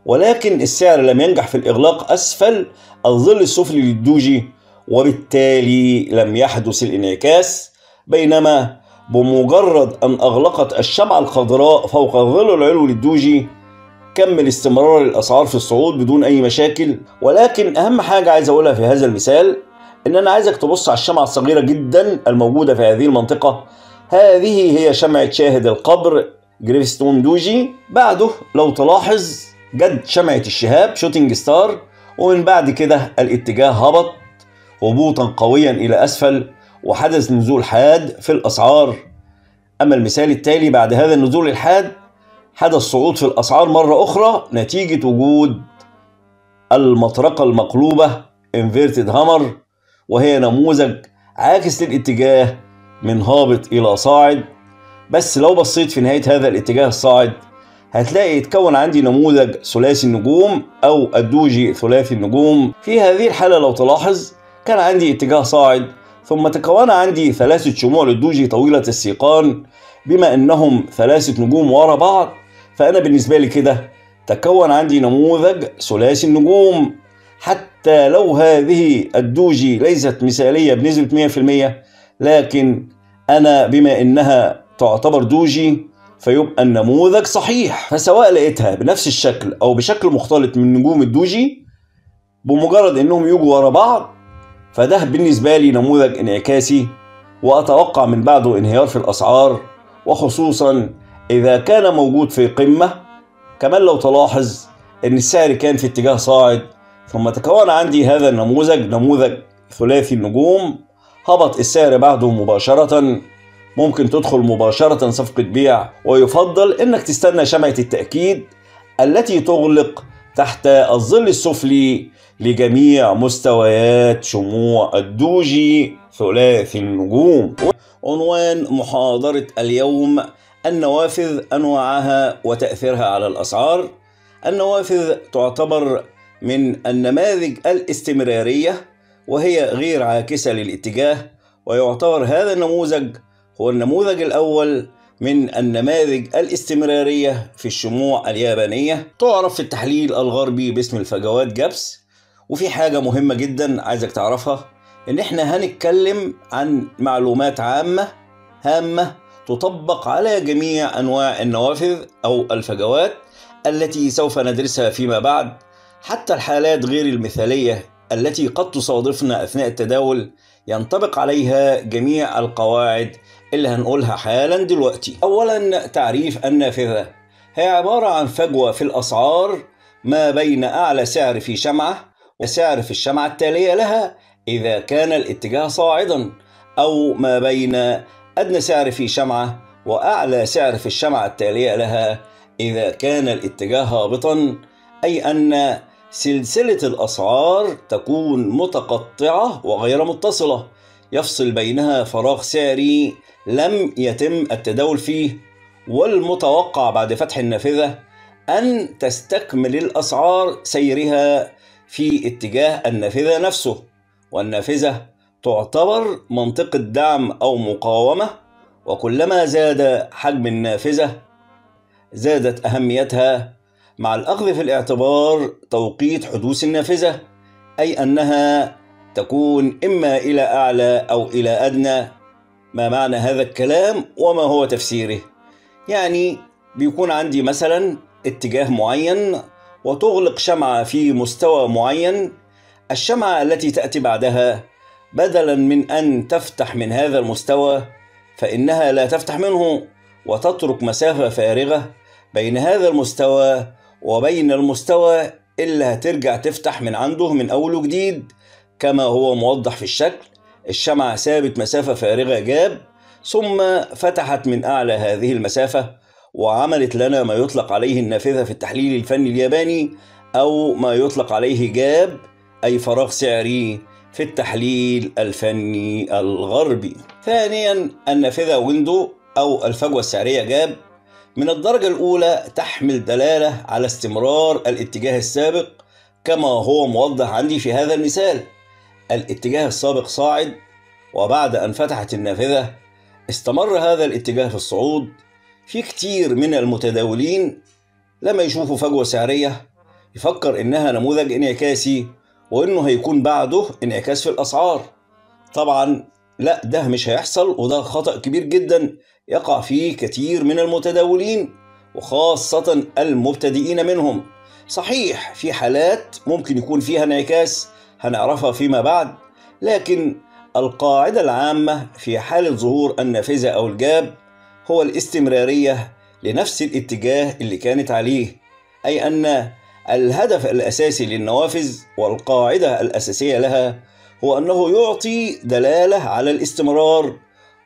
ولكن السعر لم ينجح في الإغلاق أسفل الظل السفلي للدوجي، وبالتالي لم يحدث الانعكاس، بينما بمجرد أن أغلقت الشمعة الخضراء فوق الظل العلوي للدوجي كمل استمرار الأسعار في الصعود بدون أي مشاكل. ولكن أهم حاجة عايز أقولها في هذا المثال إن أنا عايزك تبص على الشمعة الصغيرة جدا الموجودة في هذه المنطقة. هذه هي شمعة شاهد القبر جريفستون دوجي. بعده لو تلاحظ جد شمعة الشهاب شوتينج ستار، ومن بعد كده الاتجاه هبط هبوطا قويا إلى أسفل وحدث نزول حاد في الأسعار. أما المثال التالي بعد هذا النزول الحاد حدث صعود في الأسعار مرة أخرى نتيجة وجود المطرقة المقلوبة inverted hammer، وهي نموذج عاكس للاتجاه من هابط إلى صاعد. بس لو بصيت في نهاية هذا الاتجاه الصاعد هتلاقي يتكون عندي نموذج ثلاثي النجوم أو الدوجي ثلاثي النجوم. في هذه الحالة لو تلاحظ كان عندي اتجاه صاعد ثم تكون عندي ثلاثة شموع للدوجي طويلة السيقان. بما أنهم ثلاثة نجوم ورا بعض فأنا بالنسبة لي كده تكون عندي نموذج ثلاثي النجوم. حتى لو هذه الدوجي ليست مثالية بنسبة مئة في المئة، لكن أنا بما أنها تعتبر دوجي فيبقى النموذج صحيح. فسواء لقيتها بنفس الشكل أو بشكل مختلط من نجوم الدوجي بمجرد أنهم يجوا ورا بعض فده بالنسبة لي نموذج انعكاسي، وأتوقع من بعده انهيار في الأسعار، وخصوصا إذا كان موجود في قمة. كمان لو تلاحظ أن السعر كان في اتجاه صاعد ثم تكون عندي هذا النموذج نموذج ثلاثي النجوم، هبط السعر بعده مباشرة، ممكن تدخل مباشرة صفقة بيع، ويفضل أنك تستنى شمعة التأكيد التي تغلق تحت الظل السفلي لجميع مستويات شموع الدوجي ثلاثي النجوم. عنوان محاضرة اليوم: النوافذ أنواعها وتأثيرها على الأسعار. النوافذ تعتبر من النماذج الاستمرارية وهي غير عاكسة للاتجاه، ويعتبر هذا النموذج هو النموذج الأول من النماذج الاستمرارية في الشموع اليابانية. تعرف في التحليل الغربي باسم الفجوات جابس. وفي حاجة مهمة جدا عايزك تعرفها، إن إحنا هنتكلم عن معلومات عامة هامة تطبق على جميع أنواع النوافذ أو الفجوات التي سوف ندرسها فيما بعد، حتى الحالات غير المثالية التي قد تصادفنا أثناء التداول ينطبق عليها جميع القواعد اللي هنقولها حالا دلوقتي. أولا، تعريف النافذة: هي عبارة عن فجوة في الأسعار ما بين أعلى سعر في شمعة وسعر في الشمعة التالية لها إذا كان الاتجاه صاعدا، أو ما بين أدنى سعر في شمعة وأعلى سعر في الشمعة التالية لها إذا كان الاتجاه هابطا، أي أن سلسلة الأسعار تكون متقطعة وغير متصلة يفصل بينها فراغ سعري لم يتم التداول فيه، والمتوقع بعد فتح النافذة أن تستكمل الأسعار سيرها في اتجاه النافذة نفسه. والنافذة تعتبر منطقة دعم أو مقاومة، وكلما زاد حجم النافذة زادت أهميتها، مع الأخذ في الاعتبار توقيت حدوث النافذة، أي أنها تكون إما إلى أعلى أو إلى أدنى. ما معنى هذا الكلام وما هو تفسيره؟ يعني بيكون عندي مثلا اتجاه معين وتغلق شمعة في مستوى معين، الشمعة التي تأتي بعدها بدلا من أن تفتح من هذا المستوى فإنها لا تفتح منه وتترك مسافة فارغة بين هذا المستوى وبين المستوى اللي هترجع تفتح من عنده من أول وجديد كما هو موضح في الشكل. الشمعة سابت مسافة فارغة جاب، ثم فتحت من أعلى هذه المسافة وعملت لنا ما يطلق عليه النافذة في التحليل الفني الياباني، أو ما يطلق عليه جاب أي فراغ سعري في التحليل الفني الغربي. ثانيا، النافذة ويندو أو الفجوة السعرية جاب من الدرجة الأولى تحمل دلالة على استمرار الاتجاه السابق كما هو موضح عندي في هذا المثال. الاتجاه السابق صاعد، وبعد أن فتحت النافذة استمر هذا الاتجاه في الصعود. في كتير من المتداولين لما يشوفوا فجوة سعرية يفكر إنها نموذج انعكاسي وإنه هيكون بعده انعكاس في الأسعار. طبعا لا، ده مش هيحصل، وده خطأ كبير جدا يقع فيه كتير من المتداولين وخاصة المبتدئين منهم. صحيح في حالات ممكن يكون فيها انعكاس هنعرفها فيما بعد، لكن القاعدة العامة في حالة ظهور النافذة أو الجاب هو الاستمرارية لنفس الاتجاه اللي كانت عليه، أي أن الهدف الأساسي للنوافذ والقاعدة الأساسية لها هو أنه يعطي دلالة على الاستمرار،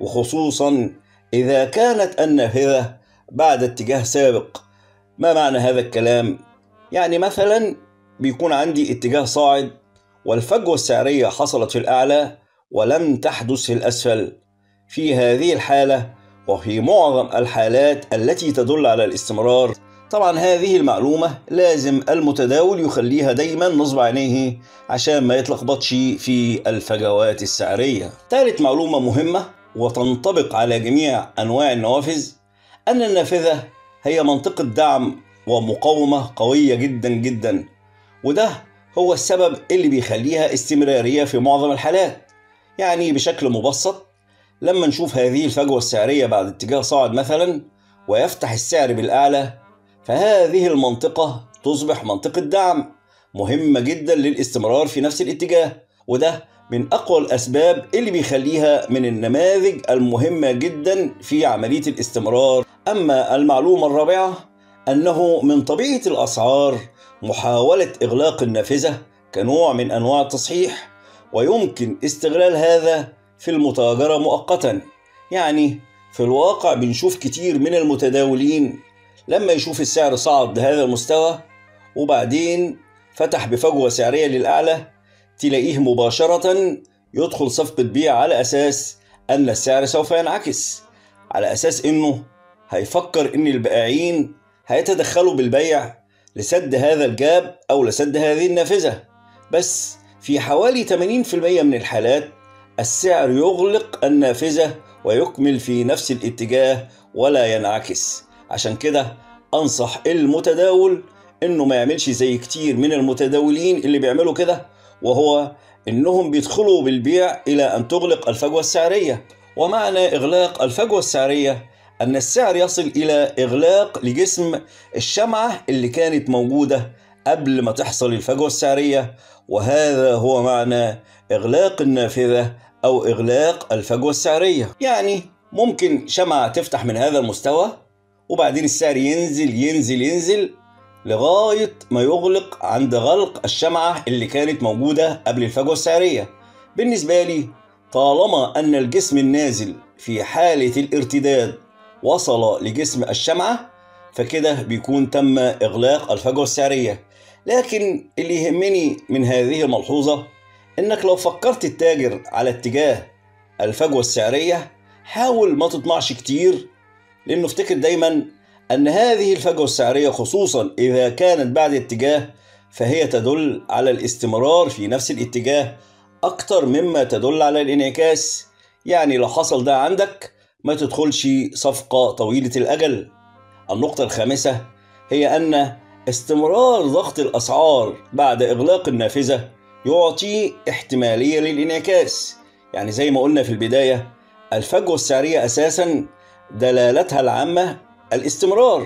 وخصوصا إذا كانت النافذة بعد اتجاه سابق. ما معنى هذا الكلام؟ يعني مثلا بيكون عندي اتجاه صاعد والفجوة السعرية حصلت في الأعلى ولم تحدث في الأسفل. في هذه الحالة وفي معظم الحالات التي تدل على الاستمرار، طبعا هذه المعلومة لازم المتداول يخليها دايما نصب عينيه عشان ما يتلخبطش في الفجوات السعرية. ثالث معلومة مهمة وتنطبق على جميع أنواع النوافذ، أن النافذة هي منطقة دعم ومقاومة قوية جدا جدا، وده هو السبب اللي بيخليها استمرارية في معظم الحالات. يعني بشكل مبسط، لما نشوف هذه الفجوة السعرية بعد اتجاه صاعد مثلا ويفتح السعر بالأعلى، فهذه المنطقة تصبح منطقة دعم مهمة جدا للاستمرار في نفس الاتجاه، وده من أقوى الأسباب اللي بيخليها من النماذج المهمة جدا في عملية الاستمرار. أما المعلومة الرابعة، أنه من طبيعة الأسعار محاولة إغلاق النافذة كنوع من أنواع التصحيح، ويمكن استغلال هذا في المتاجرة مؤقتا. يعني في الواقع بنشوف كتير من المتداولين لما يشوف السعر صعد لهذا المستوى وبعدين فتح بفجوة سعرية للأعلى، تلاقيه مباشرة يدخل صفقة بيع على أساس أن السعر سوف ينعكس، على أساس أنه هيفكر أن البائعين هيتدخلوا بالبيع لسد هذا الجاب أو لسد هذه النافذة. بس في حوالي ثمانين بالمئة من الحالات السعر يغلق النافذة ويكمل في نفس الاتجاه ولا ينعكس. عشان كده أنصح المتداول إنه ما يعملش زي كتير من المتداولين اللي بيعملوا كده، وهو إنهم بيدخلوا بالبيع إلى أن تغلق الفجوة السعرية. ومعنى إغلاق الفجوة السعرية أن السعر يصل إلى إغلاق لجسم الشمعة اللي كانت موجودة قبل ما تحصل الفجوة السعرية، وهذا هو معنى إغلاق النافذة أو إغلاق الفجوة السعرية. يعني ممكن شمعة تفتح من هذا المستوى وبعدين السعر ينزل ينزل ينزل لغاية ما يغلق عند غلق الشمعة اللي كانت موجودة قبل الفجوة السعرية. بالنسبة لي طالما أن الجسم النازل في حالة الارتداد وصل لجسم الشمعة فكده بيكون تم إغلاق الفجوة السعرية. لكن اللي يهمني من هذه الملحوظة إنك لو فكرت التاجر على اتجاه الفجوة السعرية حاول ما تطمعش كتير، لأنه افتكر دايما أن هذه الفجوة السعرية خصوصا إذا كانت بعد اتجاه فهي تدل على الاستمرار في نفس الاتجاه أكتر مما تدل على الانعكاس. يعني لو حصل ده عندك ما تدخلش صفقة طويلة الأجل. النقطة الخامسة هي أن استمرار ضغط الأسعار بعد إغلاق النافذة يعطي احتمالية للانعكاس. يعني زي ما قلنا في البداية، الفجوة السعرية أساسا دلالتها العامة الاستمرار،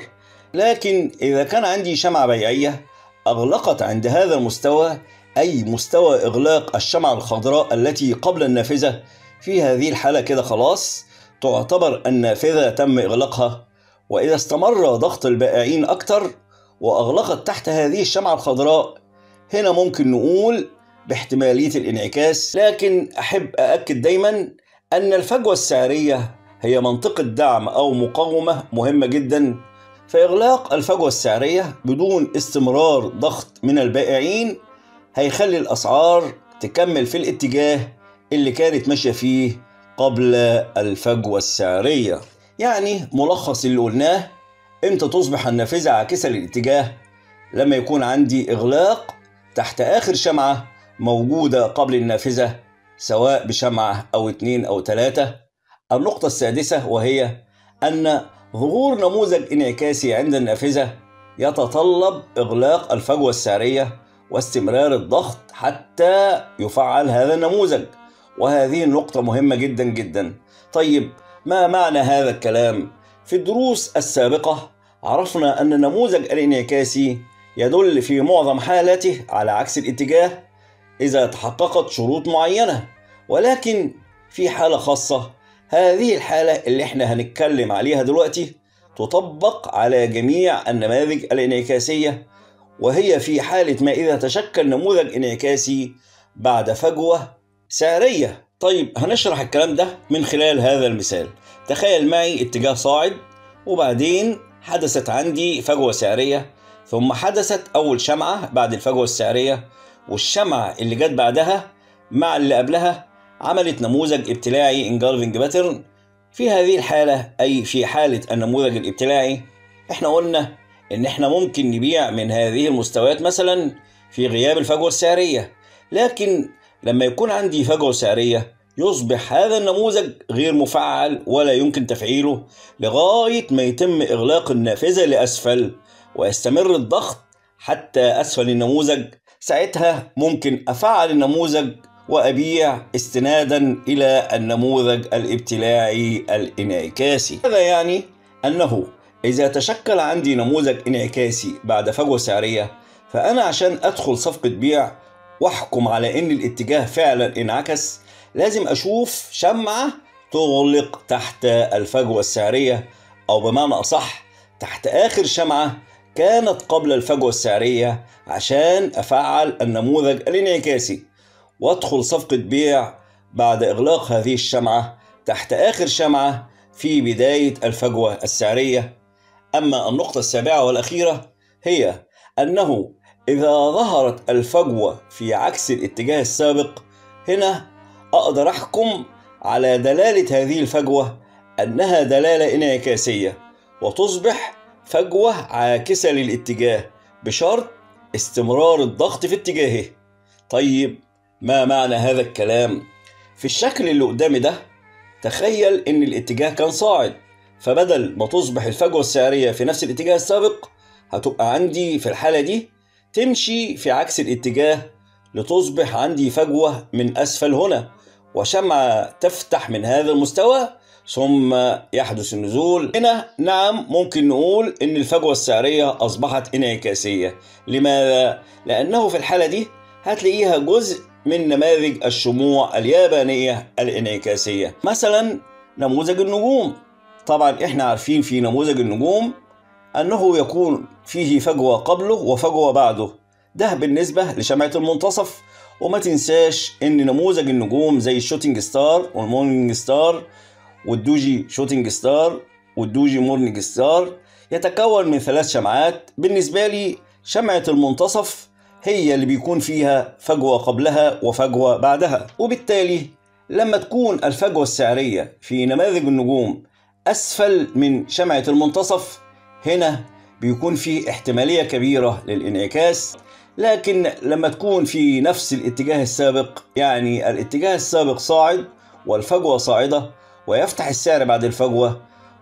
لكن إذا كان عندي شمعة بيعية أغلقت عند هذا المستوى، أي مستوى إغلاق الشمعة الخضراء التي قبل النافذة، في هذه الحالة كده خلاص تعتبر النافذة تم إغلاقها. وإذا استمر ضغط البائعين أكتر وأغلقت تحت هذه الشمعة الخضراء، هنا ممكن نقول باحتمالية الانعكاس. لكن أحب أأكد دايما أن الفجوة السعرية هي منطقة دعم أو مقاومة مهمة جدا، فإغلاق الفجوة السعرية بدون استمرار ضغط من البائعين هيخلي الأسعار تكمل في الاتجاه اللي كانت ماشية فيه قبل الفجوة السعرية. يعني ملخص اللي قلناه، امتى تصبح النافذة عاكسة للاتجاه؟ لما يكون عندي إغلاق تحت آخر شمعة موجودة قبل النافذة، سواء بشمعة أو اتنين أو تلاتة. النقطة السادسة وهي أن ظهور نموذج انعكاسي عند النافذة يتطلب إغلاق الفجوة السعرية واستمرار الضغط حتى يفعل هذا النموذج، وهذه النقطة مهمة جدا جدا. طيب ما معنى هذا الكلام؟ في الدروس السابقة عرفنا أن النموذج الانعكاسي يدل في معظم حالاته على عكس الاتجاه إذا تحققت شروط معينة، ولكن في حالة خاصة، هذه الحالة اللي احنا هنتكلم عليها دلوقتي تطبق على جميع النماذج الانعكاسية، وهي في حالة ما إذا تشكل نموذج انعكاسي بعد فجوة سعرية. طيب هنشرح الكلام ده من خلال هذا المثال. تخيل معي اتجاه صاعد، وبعدين حدثت عندي فجوة سعرية، ثم حدثت أول شمعة بعد الفجوة السعرية، والشمعة اللي جت بعدها مع اللي قبلها عملت نموذج ابتلاعي engulfing pattern. في هذه الحالة، أي في حالة النموذج الابتلاعي، احنا قلنا إن احنا ممكن نبيع من هذه المستويات مثلا في غياب الفجوة السعرية، لكن لما يكون عندي فجوة سعرية يصبح هذا النموذج غير مفعل ولا يمكن تفعيله لغاية ما يتم إغلاق النافذة لأسفل ويستمر الضغط حتى أسفل النموذج. ساعتها ممكن أفعل النموذج وأبيع استنادا إلى النموذج الابتلاعي الانعكاسي. هذا يعني أنه إذا تشكل عندي نموذج انعكاسي بعد فجوة سعرية، فأنا عشان أدخل صفقة بيع واحكم على ان الاتجاه فعلا انعكس لازم اشوف شمعة تغلق تحت الفجوة السعرية، او بمعنى اصح تحت اخر شمعة كانت قبل الفجوة السعرية، عشان افعل النموذج الانعكاسي وادخل صفقة بيع بعد اغلاق هذه الشمعة تحت اخر شمعة في بداية الفجوة السعرية. اما النقطة السابعة والاخيرة هي انه إذا ظهرت الفجوة في عكس الاتجاه السابق، هنا أقدر أحكم على دلالة هذه الفجوة أنها دلالة انعكاسية وتصبح فجوة عاكسة للاتجاه بشرط استمرار الضغط في اتجاهه. طيب ما معنى هذا الكلام؟ في الشكل اللي قدامي ده تخيل إن الاتجاه كان صاعد، فبدل ما تصبح الفجوة السعرية في نفس الاتجاه السابق هتبقى عندي في الحالة دي تمشي في عكس الاتجاه لتصبح عندي فجوة من أسفل هنا، وشمعة تفتح من هذا المستوى ثم يحدث النزول هنا. نعم ممكن نقول إن الفجوة السعرية أصبحت انعكاسية. لماذا؟ لأنه في الحالة دي هتلاقيها جزء من نماذج الشموع اليابانية الانعكاسية، مثلا نموذج النجوم. طبعا احنا عارفين في نموذج النجوم أنه يكون فيه فجوة قبله وفجوة بعده، ده بالنسبة لشمعة المنتصف. وما تنساش إن نموذج النجوم زي الشوتينج ستار والمورنينج ستار والدوجي شوتينج ستار والدوجي مورنينج ستار يتكون من ثلاث شمعات. بالنسبة لي شمعة المنتصف هي اللي بيكون فيها فجوة قبلها وفجوة بعدها، وبالتالي لما تكون الفجوة السعرية في نماذج النجوم أسفل من شمعة المنتصف، هنا بيكون في احتمالية كبيرة للانعكاس. لكن لما تكون في نفس الاتجاه السابق، يعني الاتجاه السابق صاعد والفجوة صاعدة ويفتح السعر بعد الفجوة،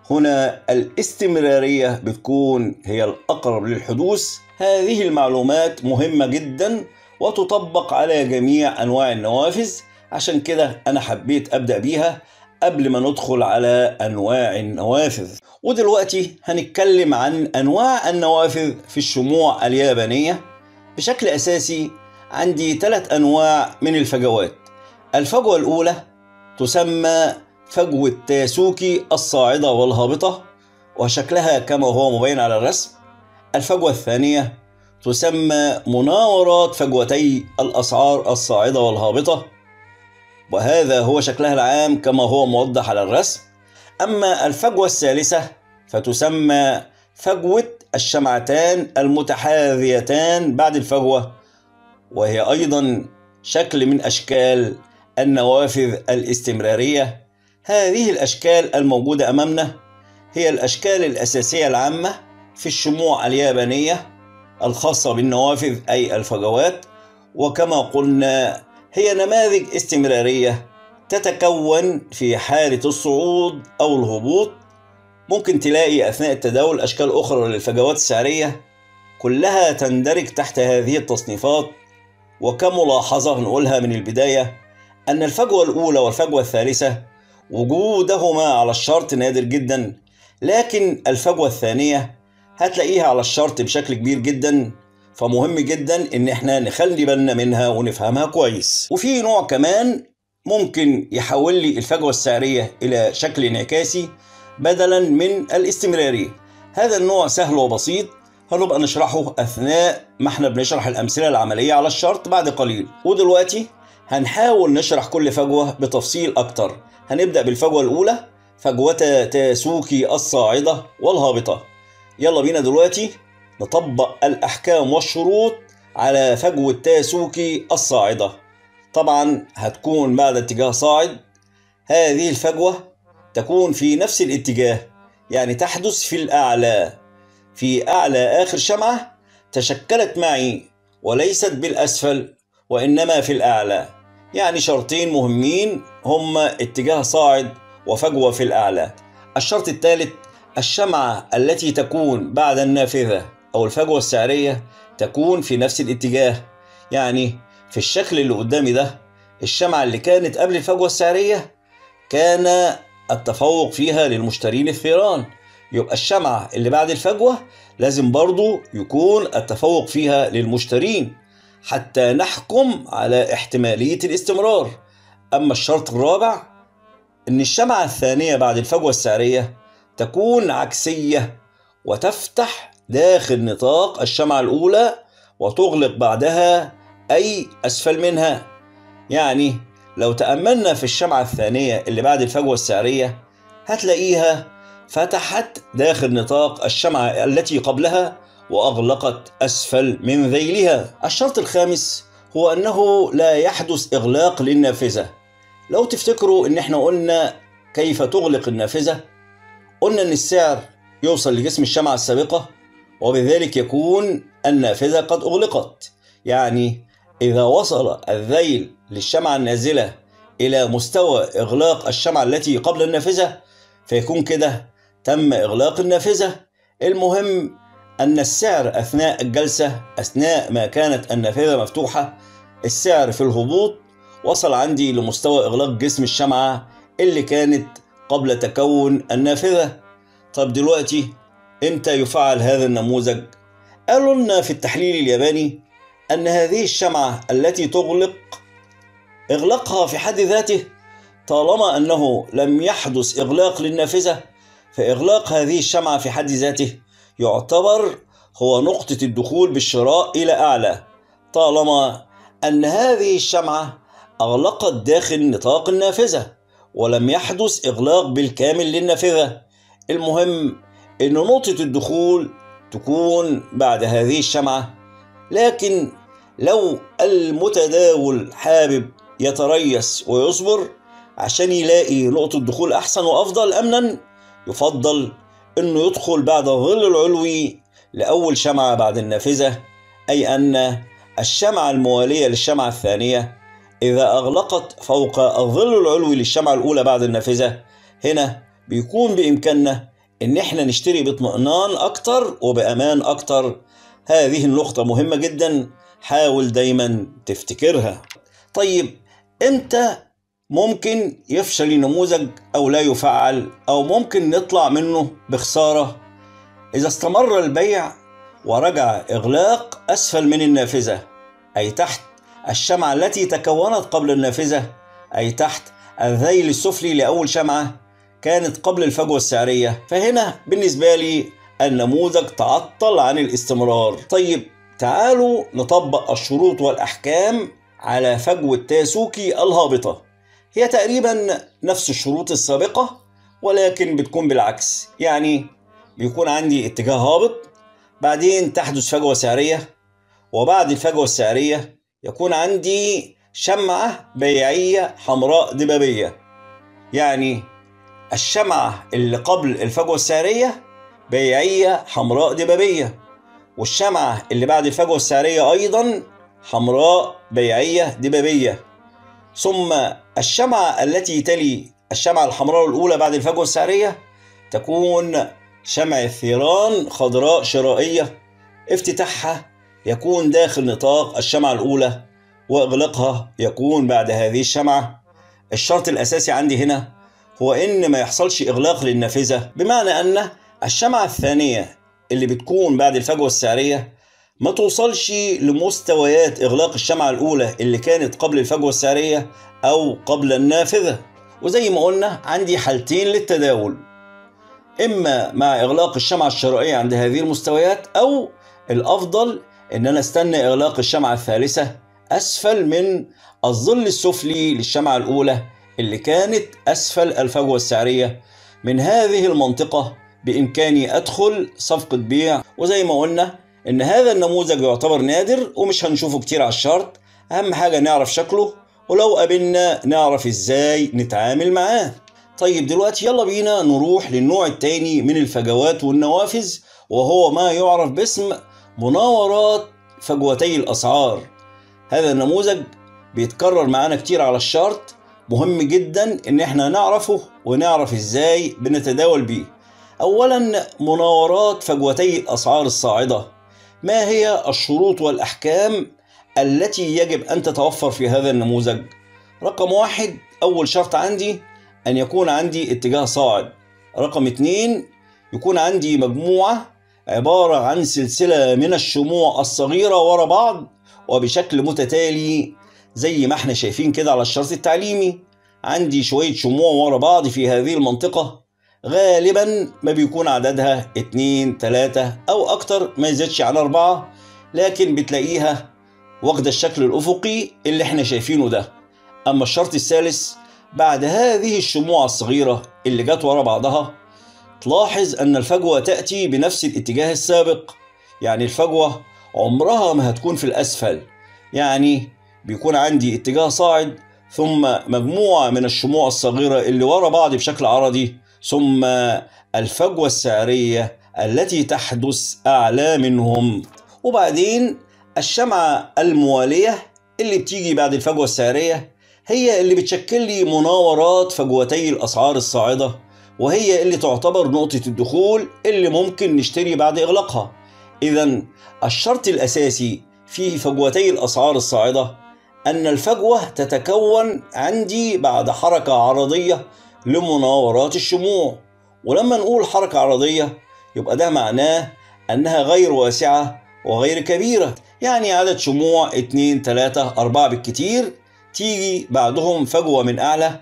هنا الاستمرارية بتكون هي الأقرب للحدوث. هذه المعلومات مهمة جدا وتطبق على جميع أنواع النوافذ، عشان كده أنا حبيت أبدأ بيها قبل ما ندخل على أنواع النوافذ. ودلوقتي هنتكلم عن أنواع النوافذ في الشموع اليابانية. بشكل أساسي عندي ثلاث أنواع من الفجوات. الفجوة الأولى تسمى فجوة تاسوكي الصاعدة والهابطة، وشكلها كما هو مبين على الرسم. الفجوة الثانية تسمى مناورات فجوتي الأسعار الصاعدة والهابطة، وهذا هو شكلها العام كما هو موضح على الرسم. أما الفجوة الثالثة فتسمى فجوة الشمعتان المتحاذيتان بعد الفجوة، وهي أيضا شكل من أشكال النوافذ الاستمرارية. هذه الأشكال الموجودة أمامنا هي الأشكال الأساسية العامة في الشموع اليابانية الخاصة بالنوافذ أي الفجوات، وكما قلنا هي نماذج استمرارية تتكون في حالة الصعود أو الهبوط. ممكن تلاقي أثناء التداول أشكال أخرى للفجوات السعرية كلها تندرج تحت هذه التصنيفات. وكملاحظة نقولها من البداية أن الفجوة الأولى والفجوة الثالثة وجودهما على الشرط نادر جدا، لكن الفجوة الثانية هتلاقيها على الشرط بشكل كبير جدا، فمهم جدا ان احنا نخلي بالنا منها ونفهمها كويس. وفي نوع كمان ممكن يحول لي الفجوة السعرية الى شكل انعكاسي بدلا من الاستمراري. هذا النوع سهل وبسيط، هنبقى نشرحه اثناء ما احنا بنشرح الامثلة العملية على الشرط بعد قليل. ودلوقتي هنحاول نشرح كل فجوة بتفصيل اكتر. هنبدأ بالفجوة الاولى، فجوة تاسوكي الصاعدة والهابطة. يلا بينا دلوقتي نطبق الأحكام والشروط على فجوة تاسوكي الصاعدة. طبعا هتكون بعد اتجاه صاعد. هذه الفجوة تكون في نفس الاتجاه، يعني تحدث في الأعلى، في أعلى آخر شمعة تشكلت معي، وليست بالأسفل وإنما في الأعلى. يعني شرطين مهمين هما اتجاه صاعد وفجوة في الأعلى. الشرط الثالث، الشمعة التي تكون بعد النافذة أو الفجوة السعرية تكون في نفس الاتجاه. يعني في الشكل اللي قدامي ده، الشمعة اللي كانت قبل الفجوة السعرية كان التفوق فيها للمشترين الثيران، يبقى الشمعة اللي بعد الفجوة لازم برضو يكون التفوق فيها للمشترين حتى نحكم على احتمالية الاستمرار. أما الشرط الرابع، إن الشمعة الثانية بعد الفجوة السعرية تكون عكسية وتفتح داخل نطاق الشمعة الأولى وتغلق بعدها أي أسفل منها. يعني لو تأملنا في الشمعة الثانية اللي بعد الفجوة السعرية هتلاقيها فتحت داخل نطاق الشمعة التي قبلها وأغلقت أسفل من ذيلها. الشرط الخامس هو أنه لا يحدث إغلاق للنافذة. لو تفتكروا إن احنا قلنا كيف تغلق النافذة، قلنا إن السعر يوصل لجسم الشمعة السابقة وبذلك يكون النافذة قد أغلقت. يعني إذا وصل الذيل للشمعة النازلة إلى مستوى إغلاق الشمعة التي قبل النافذة فيكون كده تم إغلاق النافذة. المهم أن السعر أثناء الجلسة، أثناء ما كانت النافذة مفتوحة، السعر في الهبوط وصل عندي لمستوى إغلاق جسم الشمعة اللي كانت قبل تكون النافذة. طب دلوقتي إمتى يفعل هذا النموذج؟ قالوا لنا في التحليل الياباني أن هذه الشمعة التي تغلق إغلاقها في حد ذاته طالما أنه لم يحدث إغلاق للنافذة، فإغلاق هذه الشمعة في حد ذاته يعتبر هو نقطة الدخول بالشراء إلى أعلى، طالما أن هذه الشمعة أغلقت داخل نطاق النافذة ولم يحدث إغلاق بالكامل للنافذة. المهم أن نقطة الدخول تكون بعد هذه الشمعة. لكن لو المتداول حابب يتريث ويصبر عشان يلاقي نقطة دخول أحسن وأفضل أمنا، يفضل أنه يدخل بعد الظل العلوي لأول شمعة بعد النافذة، أي أن الشمعة الموالية للشمعة الثانية إذا أغلقت فوق الظل العلوي للشمعة الأولى بعد النافذة، هنا بيكون بإمكاننا إن إحنا نشتري باطمئنان أكتر وبأمان أكتر. هذه النقطة مهمة جدا، حاول دايما تفتكرها. طيب إمتى ممكن يفشل النموذج أو لا يفعل أو ممكن نطلع منه بخسارة؟ إذا استمر البيع ورجع إغلاق أسفل من النافذة، أي تحت الشمعة التي تكونت قبل النافذة، أي تحت الذيل السفلي لأول شمعة كانت قبل الفجوة السعرية، فهنا بالنسبة لي النموذج تعطل عن الاستمرار. طيب تعالوا نطبق الشروط والأحكام على فجوة تاسوكي الهابطة. هي تقريبا نفس الشروط السابقة ولكن بتكون بالعكس. يعني بيكون عندي اتجاه هابط، بعدين تحدث فجوة سعرية، وبعد الفجوة السعرية يكون عندي شمعة بيعية حمراء دبابية. يعني الشمعة اللي قبل الفجوة السعرية بيعية حمراء دبابية، والشمعة اللي بعد الفجوة السعرية أيضا حمراء بيعية دبابية، ثم الشمعة التي تلي الشمعة الحمراء الأولى بعد الفجوة السعرية تكون شمعة ثيران خضراء شرائية افتتاحها يكون داخل نطاق الشمعة الأولى، وإغلاقها يكون بعد هذه الشمعة. الشرط الأساسي عندي هنا هو إن ما يحصلش إغلاق للنافذة، بمعنى أن الشمعة الثانية اللي بتكون بعد الفجوة السعرية ما توصلش لمستويات إغلاق الشمعة الأولى اللي كانت قبل الفجوة السعرية أو قبل النافذة. وزي ما قلنا عندي حالتين للتداول، إما مع إغلاق الشمعة الشرائية عند هذه المستويات، أو الأفضل إن أنا استنى إغلاق الشمعة الثالثة أسفل من الظل السفلي للشمعة الأولى اللي كانت أسفل الفجوة السعرية. من هذه المنطقة بإمكاني أدخل صفقة بيع. وزي ما قلنا إن هذا النموذج يعتبر نادر ومش هنشوفه كتير على الشارت، أهم حاجة نعرف شكله، ولو قابلنا نعرف إزاي نتعامل معاه. طيب دلوقتي يلا بينا نروح للنوع التاني من الفجوات والنوافذ، وهو ما يعرف باسم مناورات فجوتي الأسعار. هذا النموذج بيتكرر معانا كتير على الشارت، مهم جدا ان احنا نعرفه ونعرف ازاي بنتداول بيه. اولا، مناورات فجوتي الأسعار الصاعدة. ما هي الشروط والأحكام التي يجب أن تتوفر في هذا النموذج؟ رقم واحد، أول شرط عندي أن يكون عندي اتجاه صاعد. رقم اتنين، يكون عندي مجموعة عبارة عن سلسلة من الشموع الصغيرة ورا بعض وبشكل متتالي زي ما احنا شايفين كده على الشرط التعليمي. عندي شوية شموع ورا بعض في هذه المنطقة، غالبا ما بيكون عددها اتنين تلاتة أو أكتر، ما يزيدش على أربعة، لكن بتلاقيها واخدة الشكل الأفقي اللي احنا شايفينه ده. أما الشرط الثالث، بعد هذه الشموع الصغيرة اللي جت ورا بعضها تلاحظ أن الفجوة تأتي بنفس الاتجاه السابق، يعني الفجوة عمرها ما هتكون في الأسفل. يعني بيكون عندي اتجاه صاعد ثم مجموعة من الشموع الصغيرة اللي ورا بعض بشكل عرضي، ثم الفجوة السعرية التي تحدث أعلى منهم، وبعدين الشمعة الموالية اللي بتيجي بعد الفجوة السعرية هي اللي بتشكل لي مناورات فجوتي الأسعار الصاعدة، وهي اللي تعتبر نقطة الدخول اللي ممكن نشتري بعد إغلاقها. إذن الشرط الأساسي في فجوتي الأسعار الصاعدة أن الفجوة تتكون عندي بعد حركة عرضية لمناورات الشموع. ولما نقول حركة عرضية يبقى ده معناه أنها غير واسعة وغير كبيرة، يعني عدد شموع اتنين تلاتة أربعة بالكتير، تيجي بعدهم فجوة من أعلى،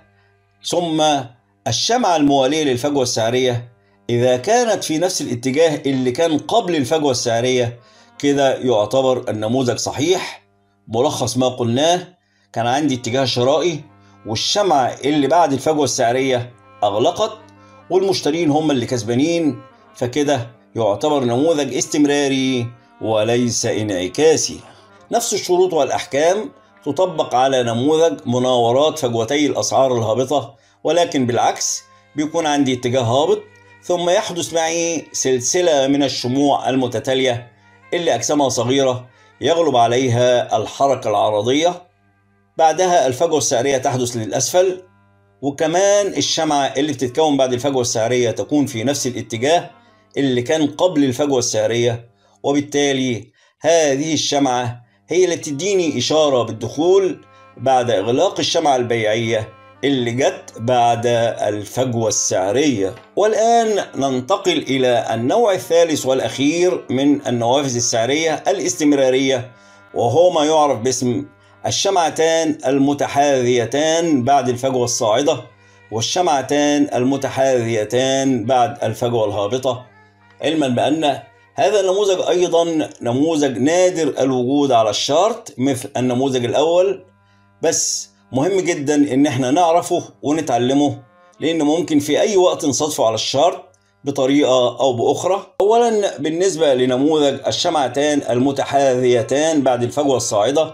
ثم الشمعة الموالية للفجوة السعرية إذا كانت في نفس الاتجاه اللي كان قبل الفجوة السعرية، كده يعتبر النموذج صحيح. ملخص ما قلناه، كان عندي اتجاه شرائي والشمعة اللي بعد الفجوة السعرية أغلقت والمشترين هم اللي كسبانين، فكده يعتبر نموذج استمراري وليس انعكاسي. نفس الشروط والأحكام تطبق على نموذج مناورات فجوتي الأسعار الهابطة، ولكن بالعكس، بيكون عندي اتجاه هابط ثم يحدث معي سلسلة من الشموع المتتالية اللي أجسامها صغيرة يغلب عليها الحركة العرضية، بعدها الفجوة السعرية تحدث للأسفل، وكمان الشمعة اللي بتتكون بعد الفجوة السعرية تكون في نفس الاتجاه اللي كان قبل الفجوة السعرية، وبالتالي هذه الشمعة هي اللي بتديني إشارة بالدخول بعد إغلاق الشمعة البيعية اللي جت بعد الفجوة السعرية. والآن ننتقل إلى النوع الثالث والأخير من النوافذ السعرية الاستمرارية، وهو ما يعرف باسم الشمعتان المتحاذيتان بعد الفجوة الصاعدة والشمعتان المتحاذيتان بعد الفجوة الهابطة، علما بأن هذا النموذج أيضا نموذج نادر الوجود على الشارت مثل النموذج الأول، بس مهم جدا ان احنا نعرفه ونتعلمه، لان ممكن في اي وقت نصادفه على الشارت بطريقة او باخرى. اولا، بالنسبة لنموذج الشمعتان المتحاذيتان بعد الفجوة الصاعدة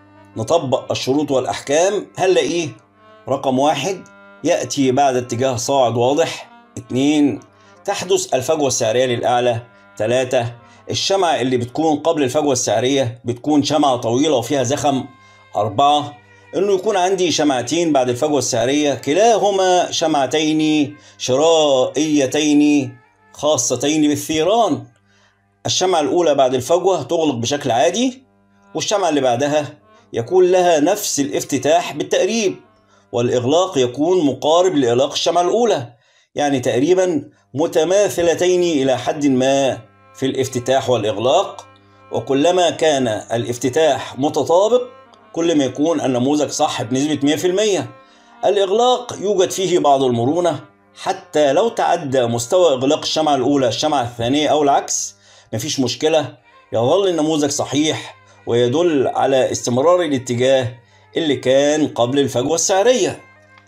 نطبق الشروط والاحكام. هنلاقيه رقم واحد، يأتي بعد اتجاه صاعد واضح. اتنين، تحدث الفجوة السعرية للأعلى. تلاتة، الشمعة اللي بتكون قبل الفجوة السعرية بتكون شمعة طويلة وفيها زخم. أربعة، إنه يكون عندي شمعتين بعد الفجوة السعرية كلاهما شمعتين شرائيتين خاصتين بالثيران. الشمعة الأولى بعد الفجوة تغلق بشكل عادي، والشمعة اللي بعدها يكون لها نفس الافتتاح بالتقريب، والإغلاق يكون مقارب لإغلاق الشمعة الأولى، يعني تقريبا متماثلتين إلى حد ما في الافتتاح والإغلاق. وكلما كان الافتتاح متطابق كل ما يكون النموذج صح بنسبة مئة في المئة. الإغلاق يوجد فيه بعض المرونة، حتى لو تعدى مستوى إغلاق الشمعة الأولى الشمعة الثانية أو العكس مفيش مشكلة، يظل النموذج صحيح ويدل على استمرار الاتجاه اللي كان قبل الفجوة السعرية.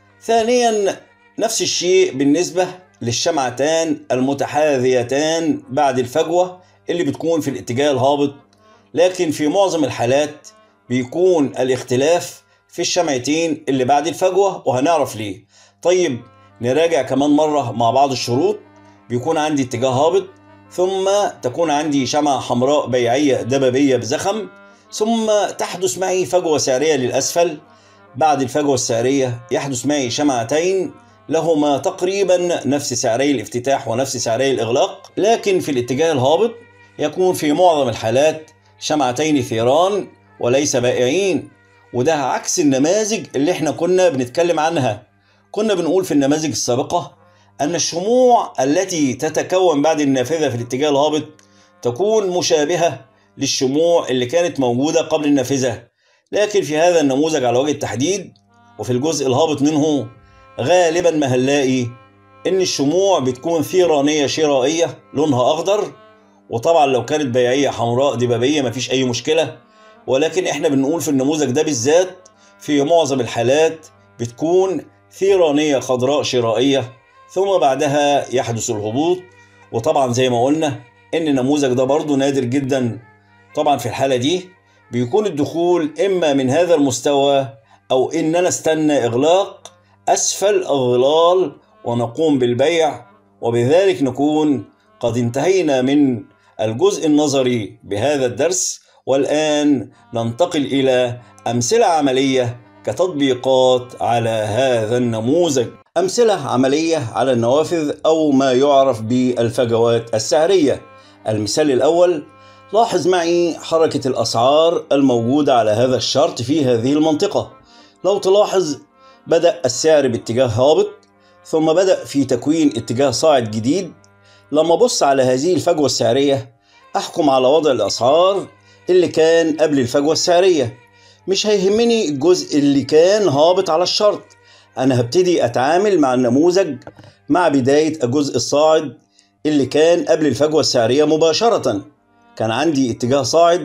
ثانيا نفس الشيء بالنسبة للشمعتان المتحاذيتان بعد الفجوة اللي بتكون في الاتجاه الهابط، لكن في معظم الحالات بيكون الاختلاف في الشمعتين اللي بعد الفجوة، وهنعرف ليه. طيب نراجع كمان مرة مع بعض الشروط. بيكون عندي اتجاه هابط، ثم تكون عندي شمعة حمراء بيعية دببية بزخم، ثم تحدث معي فجوة سعرية للأسفل. بعد الفجوة السعرية يحدث معي شمعتين لهما تقريبا نفس سعري الافتتاح ونفس سعري الإغلاق، لكن في الاتجاه الهابط يكون في معظم الحالات شمعتين ثيران وليس بائعين، وده عكس النماذج اللي احنا كنا بنتكلم عنها. كنا بنقول في النماذج السابقة أن الشموع التي تتكون بعد النافذة في الاتجاه الهابط تكون مشابهة للشموع اللي كانت موجودة قبل النافذة، لكن في هذا النموذج على وجه التحديد وفي الجزء الهابط منه غالبا ما هنلاقي إن الشموع بتكون ثيرانية شرائية لونها أخضر، وطبعا لو كانت بيعية حمراء دبابية مفيش أي مشكلة، ولكن احنا بنقول في النموذج ده بالذات في معظم الحالات بتكون ثيرانية خضراء شرائية، ثم بعدها يحدث الهبوط. وطبعا زي ما قلنا ان النموذج ده برضو نادر جدا. طبعا في الحالة دي بيكون الدخول اما من هذا المستوى او ان انا استنى اغلاق اسفل الظلال ونقوم بالبيع، وبذلك نكون قد انتهينا من الجزء النظري بهذا الدرس. والآن ننتقل إلى أمثلة عملية كتطبيقات على هذا النموذج. أمثلة عملية على النوافذ أو ما يعرف بالفجوات السعرية. المثال الأول، لاحظ معي حركة الأسعار الموجودة على هذا الشرط في هذه المنطقة. لو تلاحظ بدأ السعر باتجاه هابط، ثم بدأ في تكوين اتجاه صاعد جديد. لما بص على هذه الفجوة السعرية أحكم على وضع الأسعار اللي كان قبل الفجوة السعرية، مش هيهمني الجزء اللي كان هابط على الشرط. أنا هبتدي أتعامل مع النموذج مع بداية الجزء الصاعد اللي كان قبل الفجوة السعرية مباشرة. كان عندي اتجاه صاعد،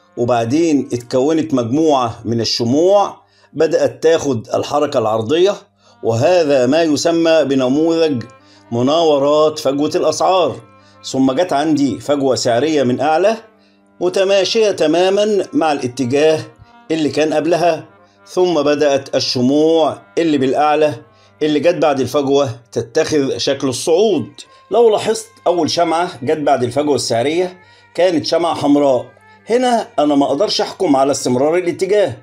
وبعدين اتكونت مجموعة من الشموع بدأت تاخد الحركة العرضية، وهذا ما يسمى بنموذج مناورات فجوة الأسعار. ثم جت عندي فجوة سعرية من أعلى متماشية تماما مع الاتجاه اللي كان قبلها، ثم بدأت الشموع اللي بالأعلى اللي جت بعد الفجوة تتخذ شكل الصعود. لو لاحظت أول شمعة جت بعد الفجوة السعرية كانت شمعة حمراء. هنا أنا ما أقدرش أحكم على استمرار الاتجاه،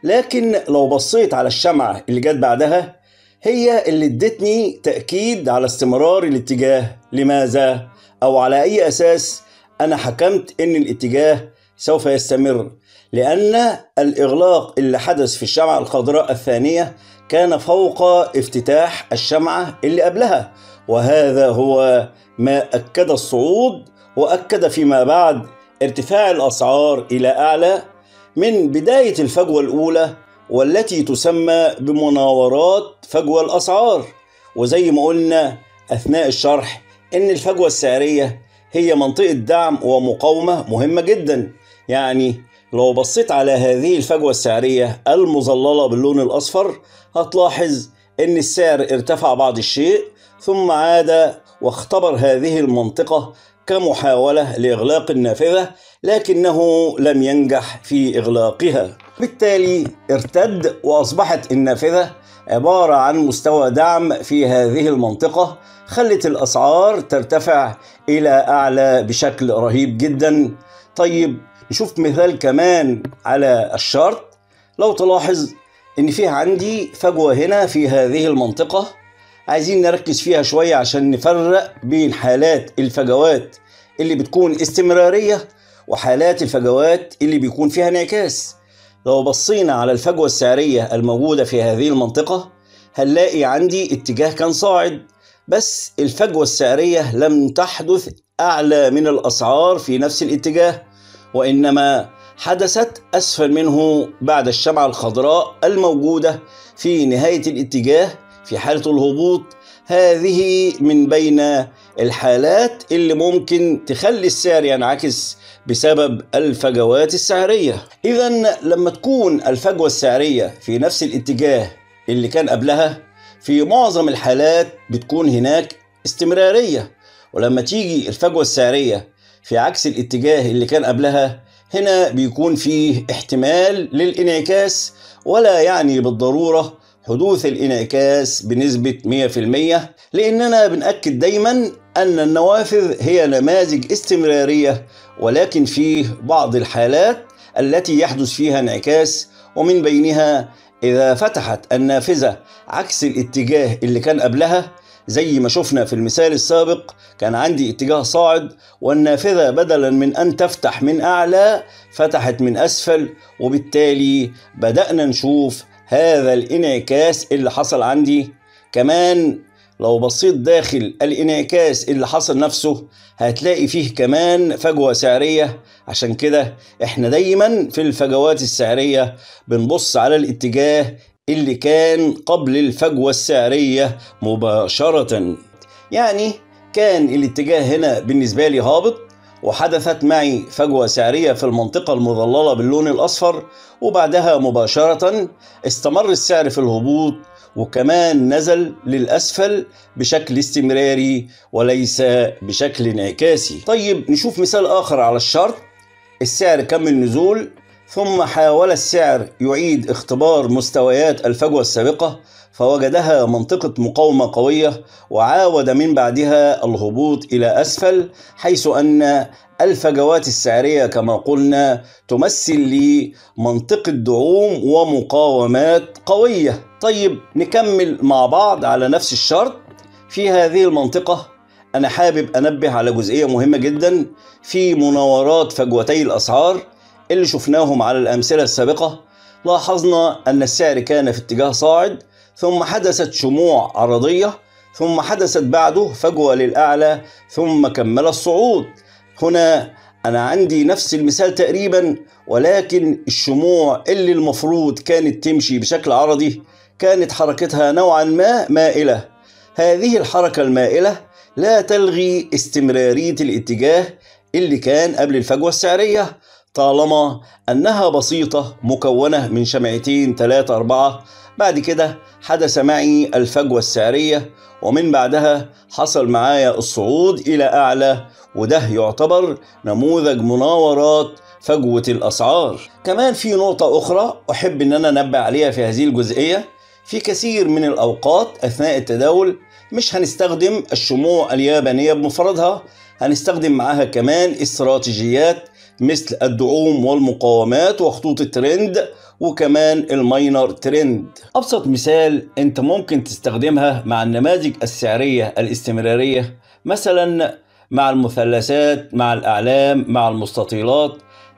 لكن لو بصيت على الشمعة اللي جت بعدها هي اللي ادتني تأكيد على استمرار الاتجاه. لماذا؟ أو على أي أساس أنا حكمت إن الاتجاه سوف يستمر؟ لأن الإغلاق اللي حدث في الشمعة الخضراء الثانية كان فوق افتتاح الشمعة اللي قبلها، وهذا هو ما أكد الصعود وأكد فيما بعد ارتفاع الأسعار إلى أعلى من بداية الفجوة الأولى، والتي تسمى بمناورات فجوة الأسعار. وزي ما قلنا أثناء الشرح إن الفجوة السعرية هي منطقة دعم ومقاومة مهمة جدا. يعني لو بصيت على هذه الفجوة السعرية المظللة باللون الأصفر هتلاحظ إن السعر ارتفع بعض الشيء ثم عاد واختبر هذه المنطقة كمحاولة لإغلاق النافذة، لكنه لم ينجح في إغلاقها، بالتالي ارتد وأصبحت النافذة عبارة عن مستوى دعم في هذه المنطقة، خلت الأسعار ترتفع إلى أعلى بشكل رهيب جدا. طيب نشوف مثال كمان على الشرط. لو تلاحظ إن فيه عندي فجوة هنا في هذه المنطقة، عايزين نركز فيها شوية عشان نفرق بين حالات الفجوات اللي بتكون استمرارية وحالات الفجوات اللي بيكون فيها انعكاس. لو بصينا على الفجوة السعرية الموجودة في هذه المنطقة هنلاقي عندي اتجاه كان صاعد، بس الفجوة السعرية لم تحدث أعلى من الأسعار في نفس الاتجاه، وإنما حدثت أسفل منه بعد الشمعة الخضراء الموجودة في نهاية الاتجاه في حالة الهبوط. هذه من بين الحالات اللي ممكن تخلي السعر ينعكس بسبب الفجوات السعرية. إذن لما تكون الفجوة السعرية في نفس الاتجاه اللي كان قبلها، في معظم الحالات بتكون هناك استمرارية، ولما تيجي الفجوة السعرية في عكس الاتجاه اللي كان قبلها، هنا بيكون فيه احتمال للانعكاس، ولا يعني بالضرورة حدوث الانعكاس بنسبة مية في المية، لأننا بنأكد دايما أن النوافذ هي نماذج استمرارية، ولكن فيه بعض الحالات التي يحدث فيها انعكاس، ومن بينها إذا فتحت النافذة عكس الاتجاه اللي كان قبلها، زي ما شفنا في المثال السابق كان عندي اتجاه صاعد والنافذة بدلا من أن تفتح من أعلى فتحت من أسفل، وبالتالي بدأنا نشوف هذا الانعكاس اللي حصل عندي. كمان لو بصيت داخل الانعكاس اللي حصل نفسه هتلاقي فيه كمان فجوة سعرية. عشان كده احنا دايما في الفجوات السعرية بنبص على الاتجاه اللي كان قبل الفجوة السعرية مباشرة. يعني كان الاتجاه هنا بالنسبة لي هابط، وحدثت معي فجوة سعرية في المنطقة المظللة باللون الأصفر، وبعدها مباشرة استمر السعر في الهبوط، وكمان نزل للأسفل بشكل استمراري وليس بشكل انعكاسي. طيب نشوف مثال آخر على الشرط. السعر كمل نزول، ثم حاول السعر يعيد اختبار مستويات الفجوة السابقة فوجدها منطقة مقاومة قوية، وعاود من بعدها الهبوط إلى أسفل، حيث أن الفجوات السعرية كما قلنا تمثل لي منطقة دعوم ومقاومات قوية. طيب نكمل مع بعض على نفس الشرط. في هذه المنطقة أنا حابب أنبه على جزئية مهمة جدا في مناورات فجوتي الأسعار اللي شفناهم على الأمثلة السابقة. لاحظنا أن السعر كان في اتجاه صاعد، ثم حدثت شموع عرضية، ثم حدثت بعده فجوة للأعلى، ثم كمل الصعود. هنا أنا عندي نفس المثال تقريبا، ولكن الشموع اللي المفروض كانت تمشي بشكل عرضي كانت حركتها نوعا ما مائلة. هذه الحركة المائلة لا تلغي استمرارية الاتجاه اللي كان قبل الفجوة السعرية، طالما أنها بسيطة مكونة من شمعتين ثلاثة أربعة. بعد كده حدث معي الفجوة السعرية، ومن بعدها حصل معايا الصعود إلى أعلى، وده يعتبر نموذج مناورات فجوة الأسعار. كمان في نقطة أخرى أحب أن أنا أنبه عليها في هذه الجزئية. في كثير من الأوقات أثناء التداول مش هنستخدم الشموع اليابانية بمفردها، هنستخدم معاها كمان استراتيجيات مثل الدعوم والمقاومات وخطوط الترند وكمان الماينر ترند. أبسط مثال أنت ممكن تستخدمها مع النماذج السعرية الاستمرارية، مثلا مع المثلثات، مع الأعلام، مع المستطيلات.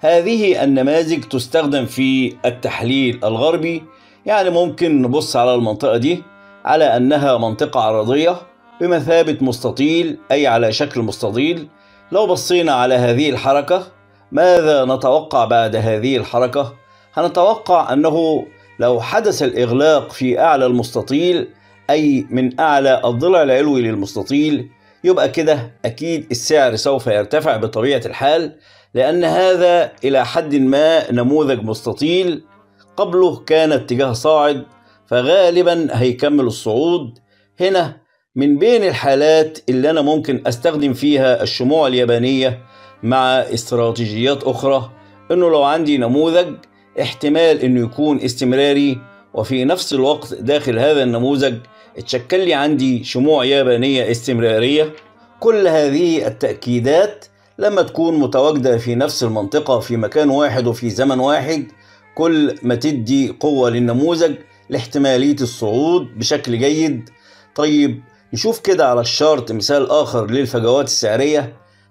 هذه النماذج تستخدم في التحليل الغربي. يعني ممكن نبص على المنطقة دي على أنها منطقة عرضية بمثابة مستطيل، أي على شكل مستطيل. لو بصينا على هذه الحركة ماذا نتوقع بعد هذه الحركة؟ هنتوقع أنه لو حدث الإغلاق في أعلى المستطيل، أي من أعلى الضلع العلوي للمستطيل، يبقى كده أكيد السعر سوف يرتفع بطبيعة الحال، لأن هذا إلى حد ما نموذج مستطيل قبله كان اتجاه صاعد، فغالبا هيكمل الصعود. هنا من بين الحالات اللي أنا ممكن أستخدم فيها الشموع اليابانية مع استراتيجيات أخرى، إنه لو عندي نموذج احتمال إنه يكون استمراري، وفي نفس الوقت داخل هذا النموذج اتشكل لي عندي شموع يابانية استمرارية. كل هذه التأكيدات لما تكون متواجدة في نفس المنطقة في مكان واحد وفي زمن واحد، كل ما تدي قوة للنموذج لاحتمالية الصعود بشكل جيد. طيب نشوف كده على الشارت مثال آخر للفجوات السعرية.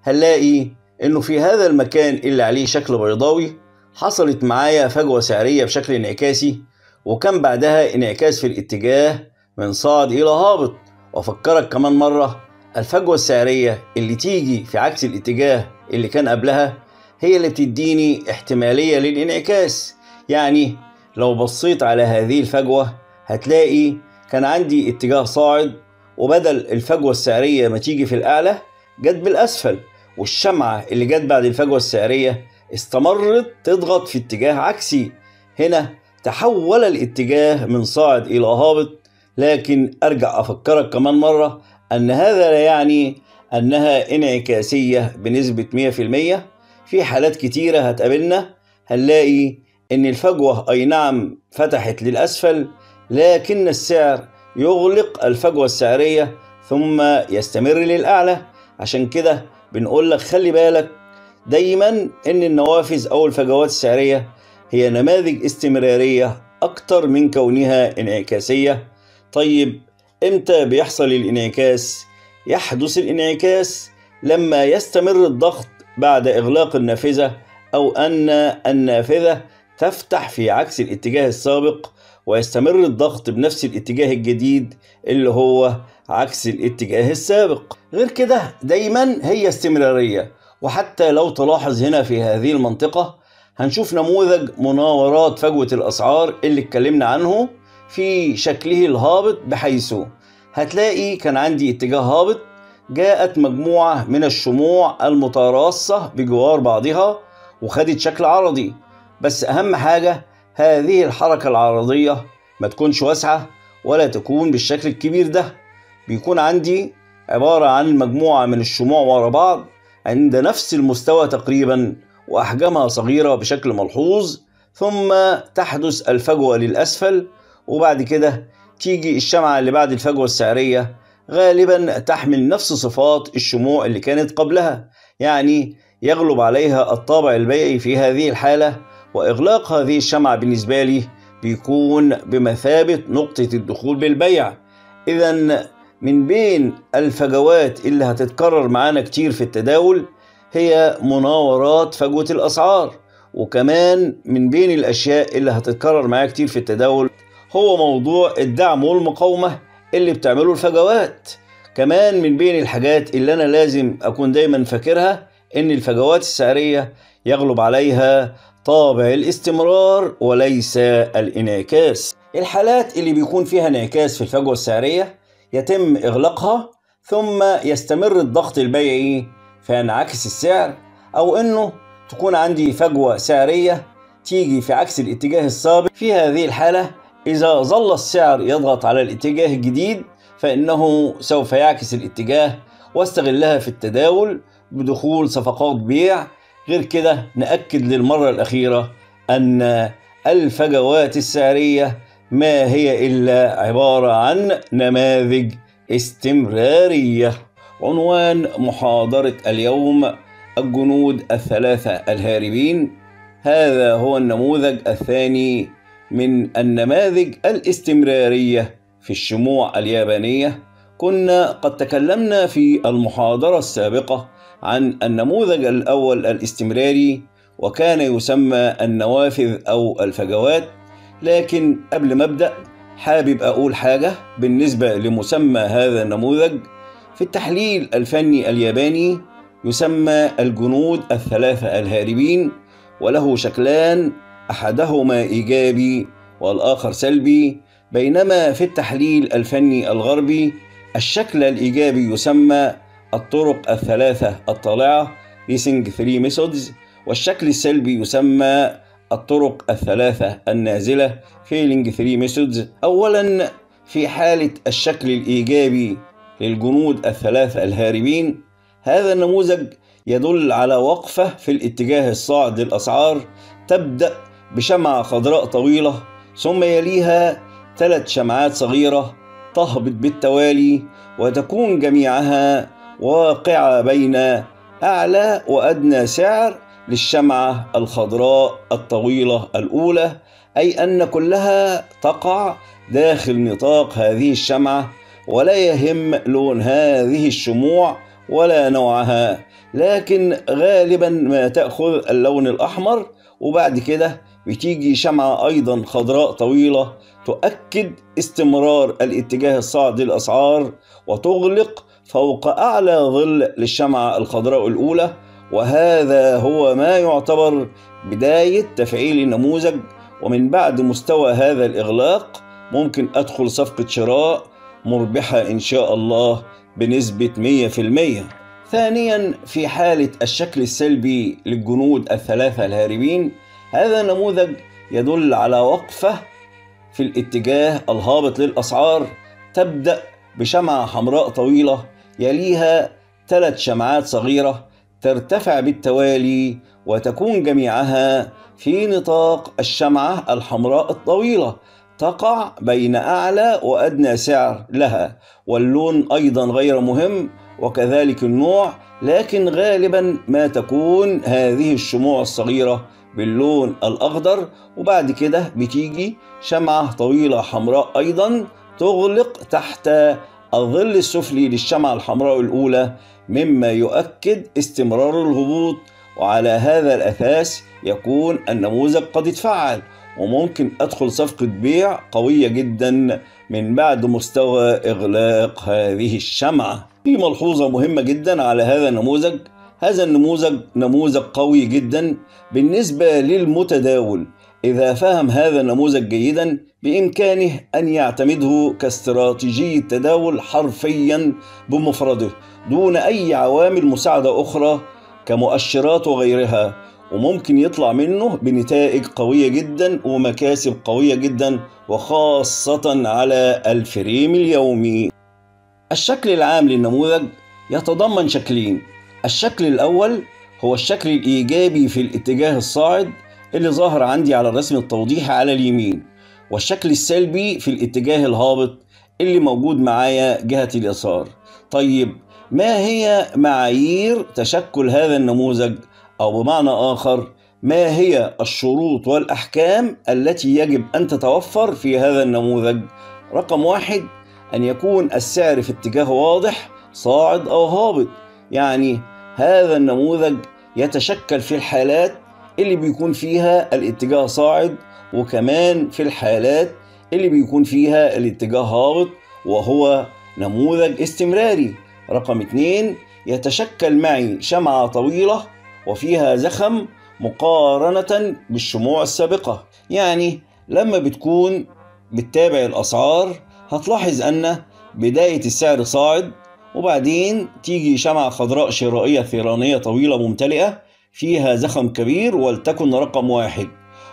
هنلاقي إنه في هذا المكان اللي عليه شكل بيضاوي حصلت معايا فجوة سعرية بشكل انعكاسي، وكان بعدها انعكاس في الاتجاه من صاعد إلى هابط. وأفكرك كمان مرة، الفجوة السعرية اللي تيجي في عكس الاتجاه اللي كان قبلها هي اللي بتديني احتمالية للانعكاس. يعني لو بصيت على هذه الفجوة هتلاقي كان عندي اتجاه صاعد، وبدل الفجوة السعرية ما تيجي في الأعلى جت بالأسفل، والشمعة اللي جت بعد الفجوة السعرية استمرت تضغط في اتجاه عكسي. هنا تحول الاتجاه من صاعد إلى هابط. لكن أرجع أفكرك كمان مرة أن هذا لا يعني أنها انعكاسية بنسبة مية في المية. في حالات كتيرة هتقابلنا هنلاقي أن الفجوة أي نعم فتحت للأسفل، لكن السعر يغلق الفجوة السعرية ثم يستمر للأعلى. عشان كده بنقول لك خلي بالك دايما أن النوافذ أو الفجوات السعرية هي نماذج استمرارية أكتر من كونها انعكاسية. طيب إمتى بيحصل الانعكاس؟ يحدث الانعكاس لما يستمر الضغط بعد إغلاق النافذة، أو أن النافذة تفتح في عكس الاتجاه السابق ويستمر الضغط بنفس الاتجاه الجديد اللي هو عكس الاتجاه السابق. غير كده دايما هي استمرارية. وحتى لو تلاحظ هنا في هذه المنطقة هنشوف نموذج مناورات فجوة الأسعار اللي اتكلمنا عنه في شكله الهابط، بحيث هتلاقي كان عندي اتجاه هابط، جاءت مجموعة من الشموع المتراصة بجوار بعضها وخدت شكل عرضي. بس أهم حاجة هذه الحركة العرضية ما تكونش واسعة ولا تكون بالشكل الكبير ده. بيكون عندي عبارة عن مجموعة من الشموع ورا بعض عند نفس المستوى تقريبا وأحجامها صغيرة بشكل ملحوظ، ثم تحدث الفجوة للأسفل، وبعد كده تيجي الشمعة اللي بعد الفجوة السعرية غالبا تحمل نفس صفات الشموع اللي كانت قبلها، يعني يغلب عليها الطابع البيعي في هذه الحالة. وإغلاق هذه الشمعة بالنسبة لي بيكون بمثابة نقطة الدخول بالبيع. إذن من بين الفجوات اللي هتتكرر معانا كتير في التداول هي مناورات فجوة الأسعار. وكمان من بين الأشياء اللي هتتكرر معايا كتير في التداول هو موضوع الدعم والمقاومة اللي بتعمله الفجوات. كمان من بين الحاجات اللي أنا لازم أكون دايما فاكرها إن الفجوات السعرية يغلب عليها طابع الاستمرار وليس الانعكاس. الحالات اللي بيكون فيها انعكاس في الفجوة السعرية يتم إغلاقها ثم يستمر الضغط البيعي فينعكس السعر، أو إنه تكون عندي فجوة سعرية تيجي في عكس الاتجاه السابق. في هذه الحالة إذا ظل السعر يضغط على الاتجاه الجديد فإنه سوف يعكس الاتجاه واستغلها في التداول بدخول صفقات بيع. غير كده نأكد للمرة الأخيرة أن الفجوات السعرية ما هي إلا عبارة عن نماذج استمرارية. عنوان محاضرة اليوم: الجنود الثلاثة الهاربين. هذا هو النموذج الثاني من النماذج الاستمرارية في الشموع اليابانية. كنا قد تكلمنا في المحاضرة السابقة عن النموذج الأول الاستمراري وكان يسمى النوافذ أو الفجوات. لكن قبل ما أبدأ حابب أقول حاجة بالنسبة لمسمى هذا النموذج. في التحليل الفني الياباني يسمى الجنود الثلاثة الهاربين، وله شكلان، أحدهما إيجابي والآخر سلبي. بينما في التحليل الفني الغربي الشكل الإيجابي يسمى الطرق الثلاثة الطالعة Rising Three Methods، والشكل السلبي يسمى الطرق الثلاثة النازلة Failing Three Methods. أولا في حالة الشكل الإيجابي للجنود الثلاثة الهاربين، هذا النموذج يدل على وقفة في الاتجاه الصاعد للأسعار تبدأ بشمعة خضراء طويلة ثم يليها ثلاث شمعات صغيرة تهبط بالتوالي وتكون جميعها واقعة بين أعلى وأدنى سعر للشمعة الخضراء الطويلة الأولى، أي أن كلها تقع داخل نطاق هذه الشمعة ولا يهم لون هذه الشموع ولا نوعها، لكن غالبا ما تأخذ اللون الأحمر. وبعد كده بتيجي شمعة أيضا خضراء طويلة تؤكد استمرار الاتجاه الصاعد للأسعار وتغلق فوق أعلى ظل للشمعة الخضراء الأولى. وهذا هو ما يعتبر بداية تفعيل النموذج. ومن بعد مستوى هذا الإغلاق ممكن أدخل صفقة شراء مربحة إن شاء الله بنسبة مية في المية. ثانيا، في حالة الشكل السلبي للجنود الثلاثة الهاربين، هذا النموذج يدل على وقفة في الاتجاه الهابط للأسعار، تبدأ بشمعة حمراء طويلة يليها ثلاث شمعات صغيرة ترتفع بالتوالي وتكون جميعها في نطاق الشمعة الحمراء الطويلة، تقع بين أعلى وأدنى سعر لها، واللون أيضا غير مهم وكذلك النوع، لكن غالبا ما تكون هذه الشموع الصغيرة باللون الأخضر. وبعد كده بتيجي شمعة طويلة حمراء أيضا تغلق تحت الظل السفلي للشمعة الحمراء الأولى، مما يؤكد استمرار الهبوط. وعلى هذا الأساس يكون النموذج قد اتفعل، وممكن أدخل صفقة بيع قوية جدا من بعد مستوى إغلاق هذه الشمعة. في ملحوظة مهمة جدا على هذا النموذج: هذا النموذج نموذج قوي جدا بالنسبة للمتداول. إذا فهم هذا النموذج جيدا بإمكانه أن يعتمده كاستراتيجية تداول حرفيا بمفرده دون أي عوامل مساعدة أخرى كمؤشرات وغيرها، وممكن يطلع منه بنتائج قوية جدا ومكاسب قوية جدا، وخاصة على الفريم اليومي. الشكل العام للنموذج يتضمن شكلين: الشكل الأول هو الشكل الإيجابي في الاتجاه الصاعد اللي ظاهر عندي على الرسم التوضيحي على اليمين، والشكل السلبي في الاتجاه الهابط اللي موجود معايا جهة اليسار. طيب، ما هي معايير تشكل هذا النموذج؟ أو بمعنى آخر، ما هي الشروط والأحكام التي يجب أن تتوفر في هذا النموذج؟ رقم واحد، أن يكون السعر في اتجاه واضح صاعد أو هابط. يعني هذا النموذج يتشكل في الحالات اللي بيكون فيها الاتجاه صاعد، وكمان في الحالات اللي بيكون فيها الاتجاه هابط، وهو نموذج استمراري. رقم اتنين، يتشكل معي شمعة طويلة وفيها زخم مقارنة بالشموع السابقة. يعني لما بتكون بتتابع الأسعار هتلاحظ أن بداية السعر صاعد، وبعدين تيجي شمعة خضراء شرائية ثيرانية طويلة ممتلئة فيها زخم كبير ولتكن رقم واحد،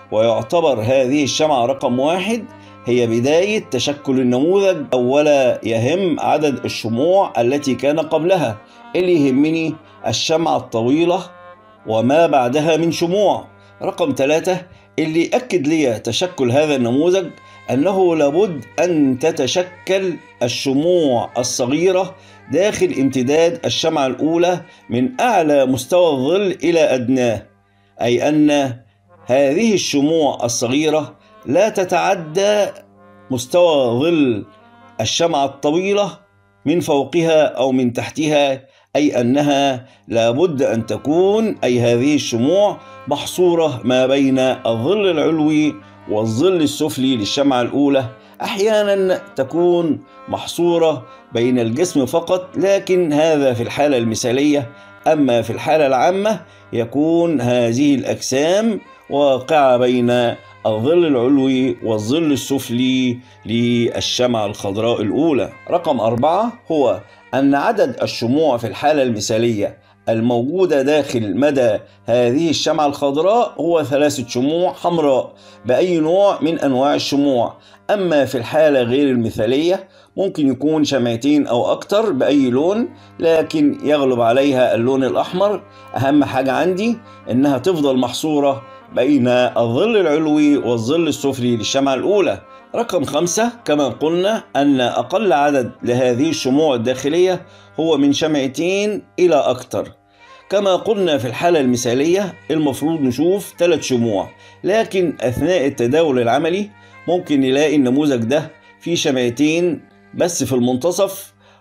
ويعتبر هذه الشمعة رقم واحد هي بداية تشكل النموذج، ولا يهم عدد الشموع التي كان قبلها. اللي يهمني الشمعة الطويلة وما بعدها من شموع. رقم ثلاثة، اللي أكد لي تشكل هذا النموذج أنه لابد أن تتشكل الشموع الصغيرة داخل امتداد الشمعة الأولى من أعلى مستوى الظل إلى أدناه، أي أن هذه الشموع الصغيرة لا تتعدى مستوى ظل الشمعة الطويلة من فوقها أو من تحتها، أي أنها لابد أن تكون أي هذه الشموع محصورة ما بين الظل العلوي والظل السفلي للشمعة الأولى. أحيانا تكون محصورة بين الجسم فقط، لكن هذا في الحالة المثالية. أما في الحالة العامة يكون هذه الأجسام واقعة بين الظل العلوي والظل السفلي للشمعة الخضراء الأولى. رقم أربعة هو أن عدد الشموع في الحالة المثالية الموجودة داخل مدى هذه الشمعة الخضراء هو ثلاثة شموع حمراء بأي نوع من أنواع الشموع. أما في الحالة غير المثالية ممكن يكون شمعتين أو أكتر بأي لون، لكن يغلب عليها اللون الأحمر. أهم حاجة عندي إنها تفضل محصورة بين الظل العلوي والظل السفلي للشمعة الأولى. رقم خمسة، كما قلنا أن أقل عدد لهذه الشموع الداخلية هو من شمعتين إلى أكتر. كما قلنا في الحالة المثالية المفروض نشوف ثلاث شموع، لكن أثناء التداول العملي ممكن نلاقي النموذج ده فيه شمعتين بس في المنتصف،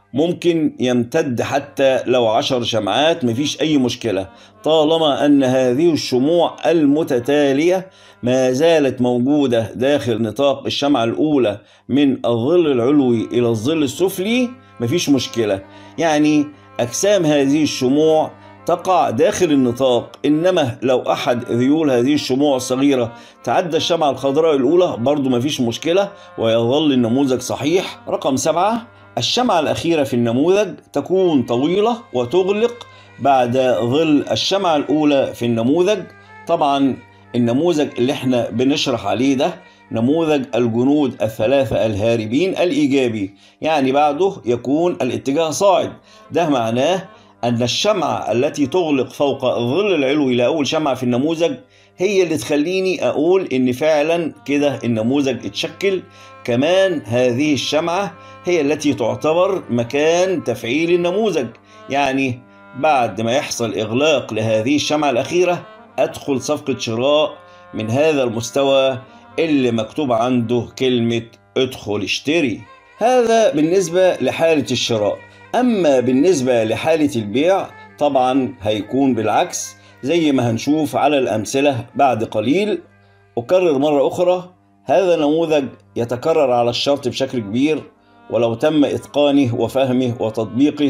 ممكن يمتد حتى لو عشر شمعات، مفيش أي مشكلة، طالما أن هذه الشموع المتتالية ما زالت موجودة داخل نطاق الشمعة الأولى من الظل العلوي إلى الظل السفلي، مفيش مشكلة. يعني أجسام هذه الشموع تقع داخل النطاق، إنما لو أحد ذيول هذه الشموع الصغيرة تعدى الشمعة الخضراء الأولى برضو مفيش مشكلة ويظل النموذج صحيح. رقم سبعة، الشمعة الأخيرة في النموذج تكون طويلة وتغلق بعد ظل الشمعة الأولى في النموذج. طبعا النموذج اللي احنا بنشرح عليه ده نموذج الجنود الثلاثة الهاربين الإيجابي، يعني بعده يكون الاتجاه صاعد. ده معناه أن الشمعة التي تغلق فوق الظل العلوي لأول شمعة في النموذج هي اللي تخليني أقول إن فعلا كده النموذج اتشكل. كمان هذه الشمعة هي التي تعتبر مكان تفعيل النموذج، يعني بعد ما يحصل إغلاق لهذه الشمعة الأخيرة أدخل صفقة شراء من هذا المستوى اللي مكتوب عنده كلمة ادخل اشتري. هذا بالنسبة لحالة الشراء. أما بالنسبة لحالة البيع طبعا هيكون بالعكس زي ما هنشوف على الأمثلة بعد قليل. أكرر مرة أخرى، هذا نموذج يتكرر على الشرط بشكل كبير، ولو تم إتقانه وفهمه وتطبيقه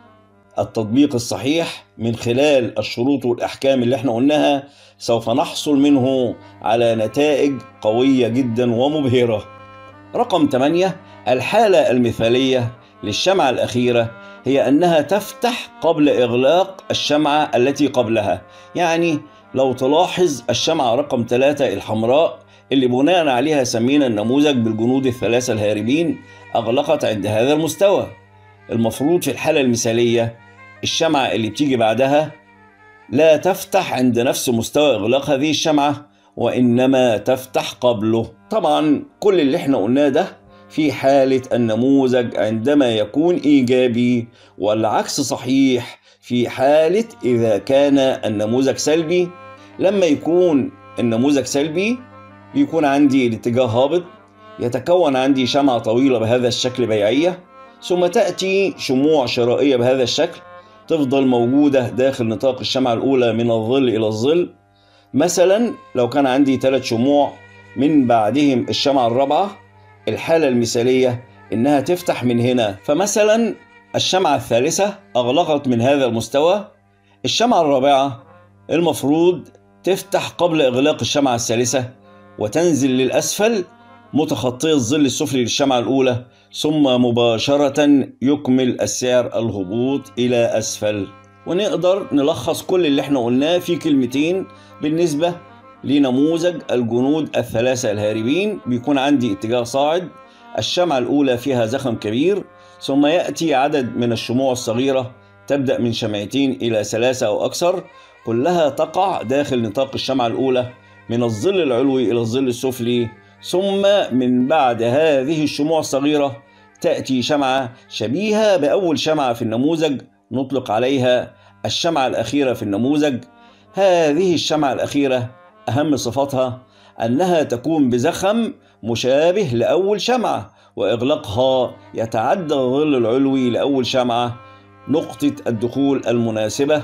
التطبيق الصحيح من خلال الشروط والأحكام اللي احنا قلناها سوف نحصل منه على نتائج قوية جدا ومبهرة. رقم ثمانية، الحالة المثالية للشمعة الأخيرة هي أنها تفتح قبل إغلاق الشمعة التي قبلها. يعني لو تلاحظ الشمعة رقم ثلاثة الحمراء اللي بناء عليها سمينا النموذج بالجنود الثلاثة الهاربين أغلقت عند هذا المستوى. المفروض في الحالة المثالية الشمعة اللي بتيجي بعدها لا تفتح عند نفس مستوى إغلاق هذه الشمعة، وإنما تفتح قبله. طبعا كل اللي احنا قلناه ده في حالة النموذج عندما يكون إيجابي، والعكس صحيح في حالة إذا كان النموذج سلبي. لما يكون النموذج سلبي بيكون عندي الاتجاه هابط، يتكون عندي شمعة طويلة بهذا الشكل بيعية، ثم تأتي شموع شرائية بهذا الشكل تفضل موجودة داخل نطاق الشمعة الأولى من الظل إلى الظل. مثلا لو كان عندي ثلاث شموع من بعدهم الشمعة الرابعة، الحالة المثالية إنها تفتح من هنا. فمثلا الشمعة الثالثة أغلقت من هذا المستوى، الشمعة الرابعة المفروض تفتح قبل إغلاق الشمعة الثالثة وتنزل للأسفل متخطية الظل السفلي للشمعة الأولى، ثم مباشرة يكمل السعر الهبوط إلى أسفل. ونقدر نلخص كل اللي احنا قلناه في كلمتين بالنسبة لنموذج الجنود الثلاثة الهاربين. بيكون عندي اتجاه صاعد، الشمعة الأولى فيها زخم كبير، ثم يأتي عدد من الشموع الصغيرة تبدأ من شمعتين إلى ثلاثة أو أكثر، كلها تقع داخل نطاق الشمعة الأولى من الظل العلوي إلى الظل السفلي. ثم من بعد هذه الشموع الصغيرة تأتي شمعة شبيهة بأول شمعة في النموذج نطلق عليها الشمعة الأخيرة في النموذج. هذه الشمعة الأخيرة أهم صفاتها أنها تكون بزخم مشابه لأول شمعة، وإغلاقها يتعدى الظل العلوي لأول شمعة. نقطة الدخول المناسبة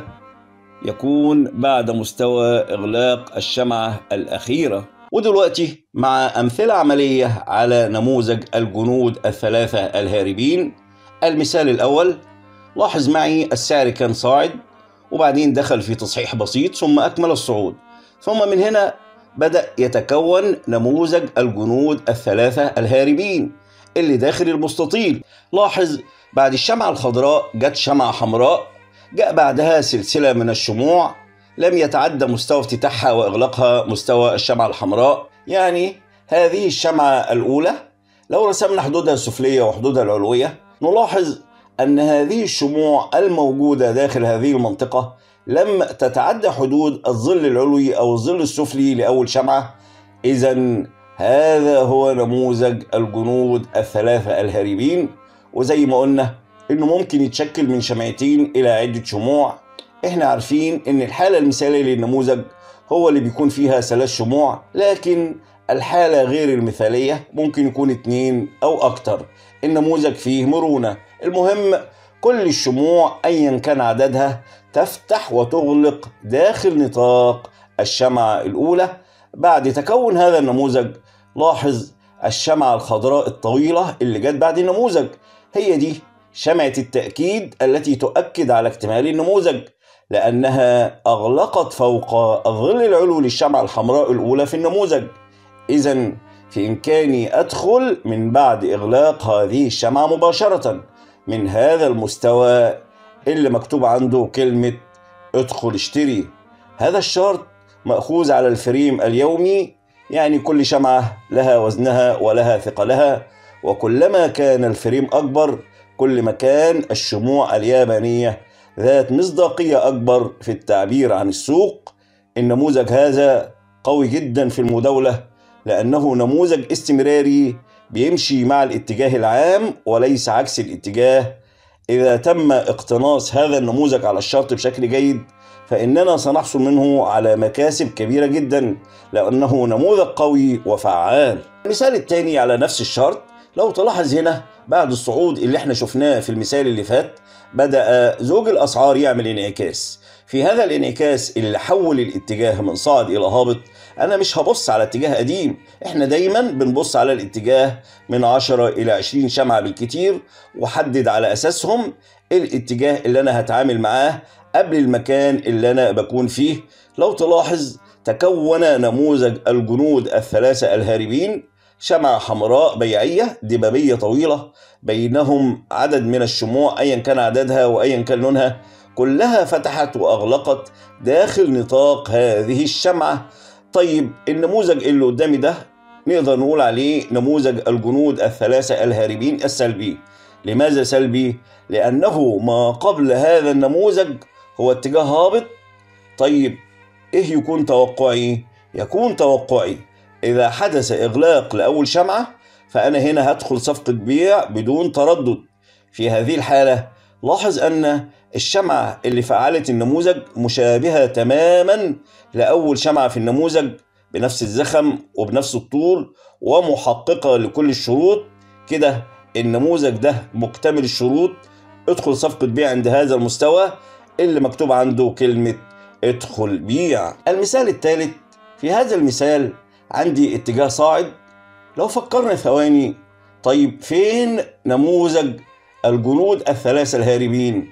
يكون بعد مستوى إغلاق الشمعة الأخيرة. ودلوقتي مع أمثلة عملية على نموذج الجنود الثلاثة الهاربين. المثال الأول، لاحظ معي السعر كان صاعد وبعدين دخل في تصحيح بسيط ثم أكمل الصعود، ثم من هنا بدأ يتكون نموذج الجنود الثلاثة الهاربين اللي داخل المستطيل. لاحظ بعد الشمعة الخضراء جت شمعة حمراء، جاء بعدها سلسلة من الشموع لم يتعدى مستوى افتتاحها وإغلاقها مستوى الشمعة الحمراء. يعني هذه الشمعة الأولى لو رسمنا حدودها السفلية وحدودها العلوية نلاحظ أن هذه الشموع الموجودة داخل هذه المنطقة لم تتعدى حدود الظل العلوي أو الظل السفلي لأول شمعة. إذن هذا هو نموذج الجنود الثلاثة الهاربين. وزي ما قلنا إنه ممكن يتشكل من شمعتين إلى عدة شموع. إحنا عارفين إن الحالة المثالية للنموذج هو اللي بيكون فيها ثلاث شموع، لكن الحالة غير المثالية ممكن يكون اتنين أو أكتر. النموذج فيه مرونة، المهم كل الشموع أيا كان عددها تفتح وتغلق داخل نطاق الشمعة الأولى. بعد تكون هذا النموذج لاحظ الشمعة الخضراء الطويلة اللي جت بعد النموذج، هي دي شمعة التأكيد التي تؤكد على اكتمال النموذج، لأنها أغلقت فوق الظل العلوي للشمعة الحمراء الأولى في النموذج. إذن في إمكاني أدخل من بعد إغلاق هذه الشمعة مباشرة من هذا المستوى اللي مكتوب عنده كلمة ادخل اشتري. هذا الشرط مأخوذ على الفريم اليومي، يعني كل شمعة لها وزنها ولها ثقلها، وكلما كان الفريم أكبر كل ما كان الشموع اليابانية ذات مصداقية أكبر في التعبير عن السوق. النموذج هذا قوي جدا في المداولة لأنه نموذج استمراري بيمشي مع الاتجاه العام وليس عكس الاتجاه. إذا تم اقتناص هذا النموذج على الشرط بشكل جيد فإننا سنحصل منه على مكاسب كبيرة جدا لأنه نموذج قوي وفعال. المثال الثاني على نفس الشرط، لو تلاحظ هنا بعد الصعود اللي احنا شفناه في المثال اللي فات بدأ زوج الأسعار يعمل انعكاس. في هذا الانعكاس اللي حول الاتجاه من صاعد إلى هابط، أنا مش هبص على اتجاه قديم، احنا دايما بنبص على الاتجاه من عشرة إلى عشرين شمعة بالكتير، وحدد على أساسهم الاتجاه اللي أنا هتعامل معاه قبل المكان اللي أنا بكون فيه. لو تلاحظ تكون نموذج الجنود الثلاثة الهاربين، شمعة حمراء بيعية دبابية طويلة بينهم عدد من الشموع أيا كان عددها وأيا كان لونها، كلها فتحت وأغلقت داخل نطاق هذه الشمعة. طيب النموذج اللي قدامي ده نقدر نقول عليه نموذج الجنود الثلاثة الهاربين السلبي. لماذا سلبي؟ لأنه ما قبل هذا النموذج هو اتجاه هابط. طيب إيه يكون توقعي؟ يكون توقعي إذا حدث إغلاق لأول شمعة فأنا هنا هدخل صفقة بيع بدون تردد. في هذه الحالة لاحظ أن الشمعة اللي فعلت النموذج مشابهة تماما لأول شمعة في النموذج، بنفس الزخم وبنفس الطول ومحققة لكل الشروط. كده النموذج ده مكتمل الشروط، ادخل صفقة بيع عند هذا المستوى اللي مكتوب عنده كلمة ادخل بيع. المثال الثالث، في هذا المثال عندي اتجاه صاعد. لو فكرنا ثواني، طيب فين نموذج الجنود الثلاثة الهاربين؟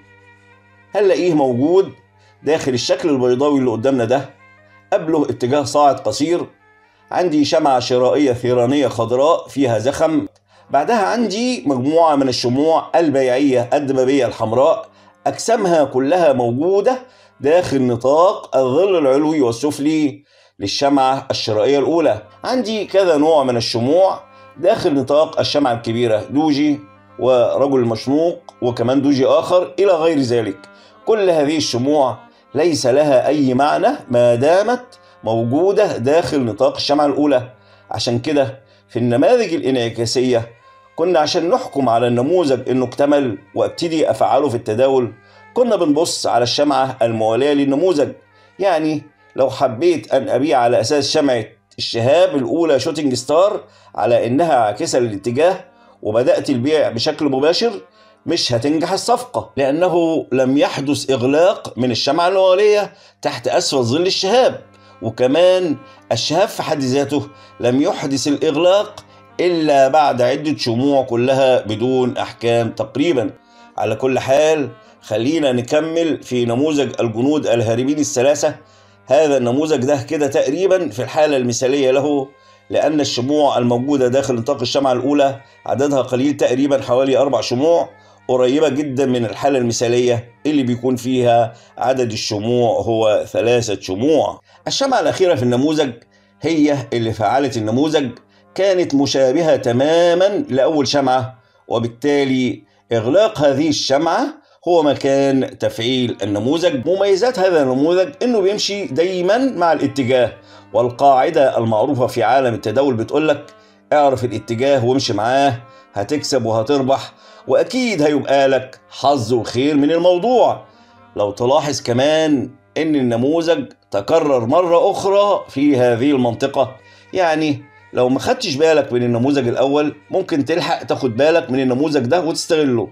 هنلاقيه موجود داخل الشكل البيضاوي اللي قدامنا ده، قبله اتجاه صاعد قصير، عندي شمعة شرائية ثيرانية خضراء فيها زخم، بعدها عندي مجموعة من الشموع البيعية الدبابية الحمراء أجسامها كلها موجودة داخل نطاق الظل العلوي والسفلي للشمعة الشرائية الأولى. عندي كذا نوع من الشموع داخل نطاق الشمعة الكبيرة، دوجي ورجل مشنوق وكمان دوجي آخر إلى غير ذلك. كل هذه الشموع ليس لها أي معنى ما دامت موجودة داخل نطاق الشمعة الأولى. عشان كده في النماذج الانعكاسية كنا عشان نحكم على النموذج إنه اكتمل وابتدي أفعله في التداول كنا بنبص على الشمعة الموالية للنموذج. يعني لو حبيت أن أبيع على أساس شمعة الشهاب الأولى شوتينج ستار على إنها عاكسة للاتجاه وبدأت البيع بشكل مباشر، مش هتنجح الصفقة لأنه لم يحدث إغلاق من الشمعة الموالية تحت أسفل ظل الشهاب، وكمان الشهاب في حد ذاته لم يحدث الإغلاق إلا بعد عدة شموع كلها بدون أحكام تقريبا. على كل حال خلينا نكمل في نموذج الجنود الهاربين الثلاثة. هذا النموذج ده كده تقريبا في الحالة المثالية له، لأن الشموع الموجودة داخل نطاق الشمعة الأولى عددها قليل تقريبا حوالي أربع شموع، قريبة جدا من الحالة المثالية اللي بيكون فيها عدد الشموع هو ثلاثة شموع. الشمعة الأخيرة في النموذج هي اللي فعلت النموذج، كانت مشابهة تماما لأول شمعة، وبالتالي إغلاق هذه الشمعة هو مكان تفعيل النموذج. مميزات هذا النموذج إنه بيمشي دايما مع الاتجاه، والقاعدة المعروفة في عالم التداول بتقولك اعرف الاتجاه وامشي معاه، هتكسب وهتربح، وأكيد هيبقى لك حظ وخير من الموضوع. لو تلاحظ كمان إن النموذج تكرر مرة أخرى في هذه المنطقة، يعني لو ما خدتش بالك من النموذج الأول ممكن تلحق تاخد بالك من النموذج ده وتستغله.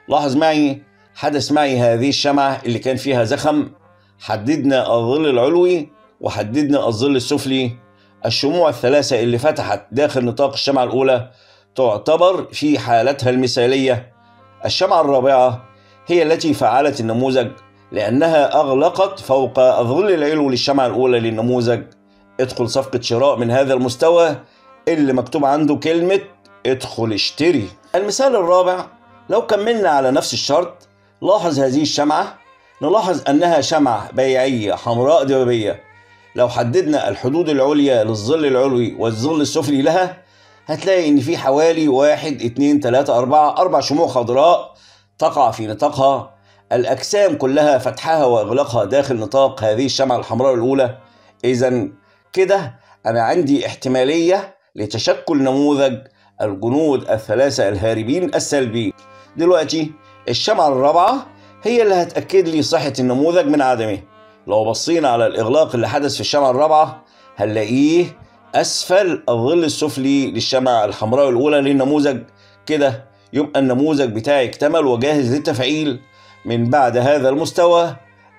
لاحظ معي حدث معي هذه الشمعة اللي كان فيها زخم، حددنا الظل العلوي وحددنا الظل السفلي. الشموع الثلاثة اللي فتحت داخل نطاق الشمعة الأولى تعتبر في حالتها المثالية. الشمعة الرابعة هي التي فعلت النموذج لأنها أغلقت فوق الظل العلوي للشمعة الأولى للنموذج. ادخل صفقة شراء من هذا المستوى اللي مكتوب عنده كلمة ادخل اشتري. المثال الرابع لو كملنا على نفس الشرط، لاحظ هذه الشمعة، نلاحظ أنها شمعة بيعية حمراء دبابية. لو حددنا الحدود العليا للظل العلوي والظل السفلي لها، هتلاقي إن في حوالي واحد اتنين تلاتة أربعة أربع شموع خضراء تقع في نطاقها. الأجسام كلها فتحها وإغلاقها داخل نطاق هذه الشمعة الحمراء الأولى. إذا كده أنا عندي احتمالية لتشكل نموذج الجنود الثلاثة الهاربين السلبي. دلوقتي الشمعة الرابعة هي اللي هتأكد لي صحة النموذج من عدمه. لو بصينا على الإغلاق اللي حدث في الشمعة الرابعة هنلاقيه أسفل الظل السفلي للشمعة الحمراء الأولى للنموذج. كده يبقى النموذج بتاعي اكتمل وجاهز للتفعيل. من بعد هذا المستوى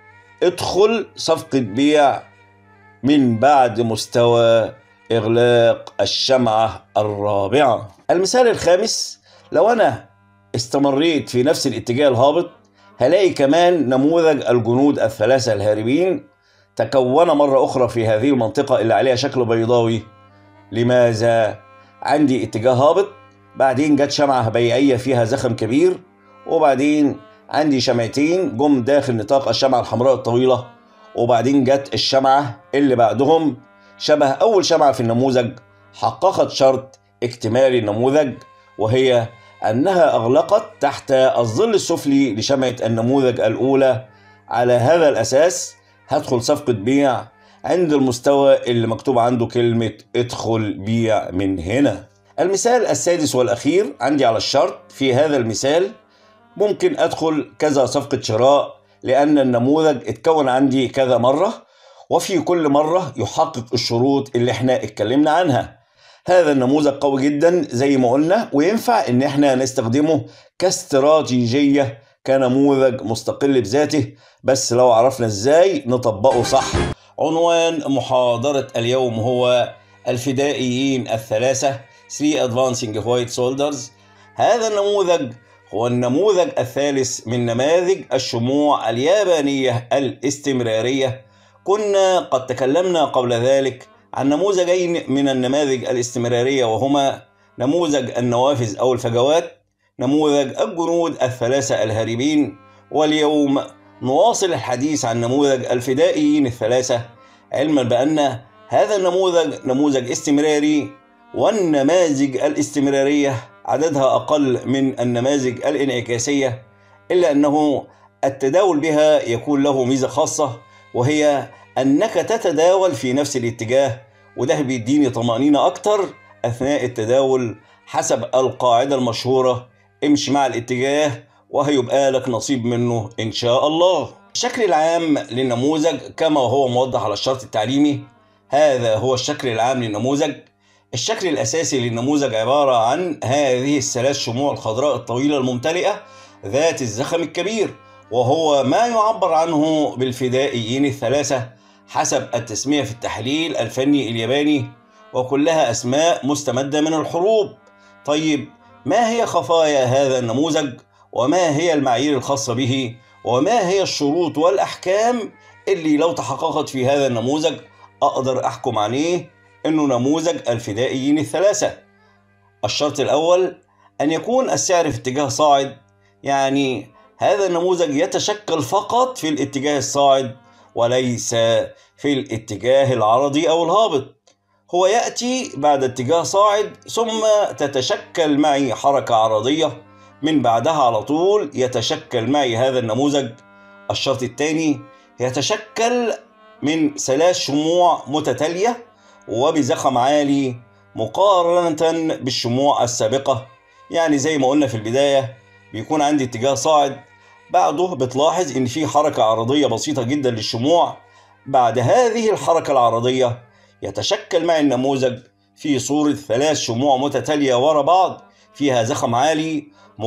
ادخل صفقة بيع من بعد مستوى إغلاق الشمعة الرابعة. المثال الخامس، لو أنا استمريت في نفس الاتجاه الهابط هلاقي كمان نموذج الجنود الثلاثة الهاربين تكون مرة أخرى في هذه المنطقة اللي عليها شكل بيضاوي. لماذا؟ عندي اتجاه هابط، بعدين جت شمعة بيعية فيها زخم كبير، وبعدين عندي شمعتين جم داخل نطاق الشمعة الحمراء الطويلة، وبعدين جت الشمعة اللي بعدهم شبه أول شمعة في النموذج حققت شرط اكتمال النموذج، وهي أنها أغلقت تحت الظل السفلي لشمعة النموذج الأولى. على هذا الأساس هدخل صفقة بيع عند المستوى اللي مكتوب عنده كلمة ادخل بيع من هنا. المثال السادس والأخير عندي على الشرط. في هذا المثال ممكن أدخل كذا صفقة شراء لأن النموذج اتكون عندي كذا مرة، وفي كل مرة يحقق الشروط اللي احنا اتكلمنا عنها. هذا النموذج قوي جدا زي ما قلنا، وينفع ان احنا نستخدمه كاستراتيجية كنموذج مستقل بذاته، بس لو عرفنا ازاي نطبقه صح. عنوان محاضرة اليوم هو الفدائيين الثلاثة three advancing white soldiers. هذا النموذج هو النموذج الثالث من نماذج الشموع اليابانية الاستمرارية. كنا قد تكلمنا قبل ذلك عن نموذجين من النماذج الاستمرارية، وهما نموذج النوافذ أو الفجوات، نموذج الجنود الثلاثة الهاربين. واليوم نواصل الحديث عن نموذج الفدائيين الثلاثة، علما بأن هذا النموذج نموذج استمراري، والنماذج الاستمرارية عددها أقل من النماذج الانعكاسية، إلا أنه التداول بها يكون له ميزة خاصة، وهي أنك تتداول في نفس الاتجاه، وده بيديني طمأنينة أكتر أثناء التداول حسب القاعدة المشهورة امشي مع الاتجاه وهيبقى لك نصيب منه إن شاء الله. الشكل العام للنموذج كما هو موضح على الشرط التعليمي، هذا هو الشكل العام للنموذج. الشكل الأساسي للنموذج عبارة عن هذه الثلاث شموع الخضراء الطويلة الممتلئة ذات الزخم الكبير، وهو ما يعبر عنه بالفدائيين الثلاثة حسب التسمية في التحليل الفني الياباني، وكلها أسماء مستمدة من الحروب. طيب ما هي خفايا هذا النموذج؟ وما هي المعايير الخاصة به؟ وما هي الشروط والأحكام اللي لو تحققت في هذا النموذج أقدر أحكم عليه إنه نموذج الفدائيين الثلاثة؟ الشرط الأول أن يكون السعر في اتجاه صاعد، يعني هذا النموذج يتشكل فقط في الاتجاه الصاعد وليس في الاتجاه العرضي أو الهابط. هو يأتي بعد اتجاه صاعد ثم تتشكل معي حركة عرضية، من بعدها على طول يتشكل معي هذا النموذج. الشرط الثاني يتشكل من ثلاث شموع متتالية وبزخم عالي مقارنة بالشموع السابقة. يعني زي ما قلنا في البداية بيكون عندي اتجاه صاعد، بعده بتلاحظ ان في حركة عرضية بسيطة جدا للشموع. بعد هذه الحركة العرضية يتشكل معي النموذج في صورة ثلاث شموع متتالية ورا بعض فيها زخم عالي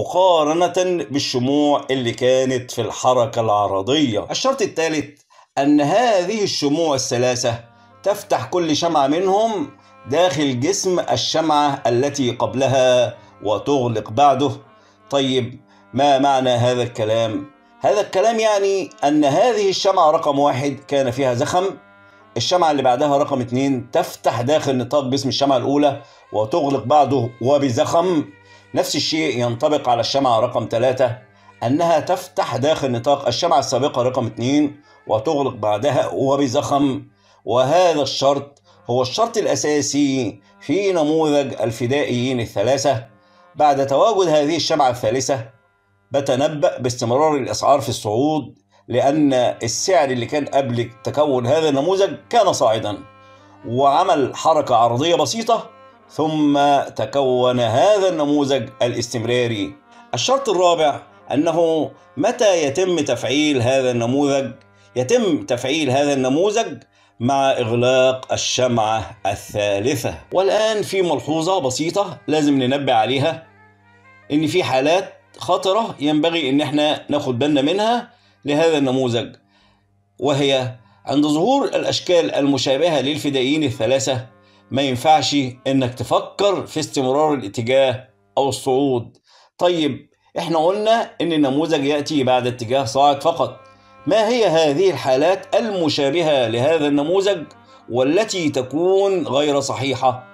مقارنة بالشموع اللي كانت في الحركة العرضية. الشرط الثالث أن هذه الشموع الثلاثة تفتح كل شمعة منهم داخل جسم الشمعة التي قبلها وتغلق بعده. طيب ما معنى هذا الكلام؟ هذا الكلام يعني أن هذه الشمعة رقم واحد كان فيها زخم، الشمعة اللي بعدها رقم اتنين تفتح داخل نطاق جسم الشمعة الأولى وتغلق بعده وبزخم. نفس الشيء ينطبق على الشمعة رقم ثلاثة، أنها تفتح داخل نطاق الشمعة السابقة رقم اتنين وتغلق بعدها وبزخم. وهذا الشرط هو الشرط الأساسي في نموذج الفدائيين الثلاثة. بعد تواجد هذه الشمعة الثالثة بتنبأ باستمرار الأسعار في الصعود، لأن السعر اللي كان قبل تكون هذا النموذج كان صاعدا وعمل حركة عرضية بسيطة ثم تكون هذا النموذج الاستمراري. الشرط الرابع أنه متى يتم تفعيل هذا النموذج؟ يتم تفعيل هذا النموذج مع إغلاق الشمعة الثالثة. والآن في ملحوظة بسيطة لازم ننبه عليها، إن في حالات خطرة ينبغي إن احنا ناخد بالنا منها لهذا النموذج، وهي عند ظهور الأشكال المشابهة للفدائيين الثلاثة ما ينفعش إنك تفكر في استمرار الاتجاه أو الصعود. طيب احنا قلنا إن النموذج يأتي بعد اتجاه صاعد فقط. ما هي هذه الحالات المشابهة لهذا النموذج والتي تكون غير صحيحة؟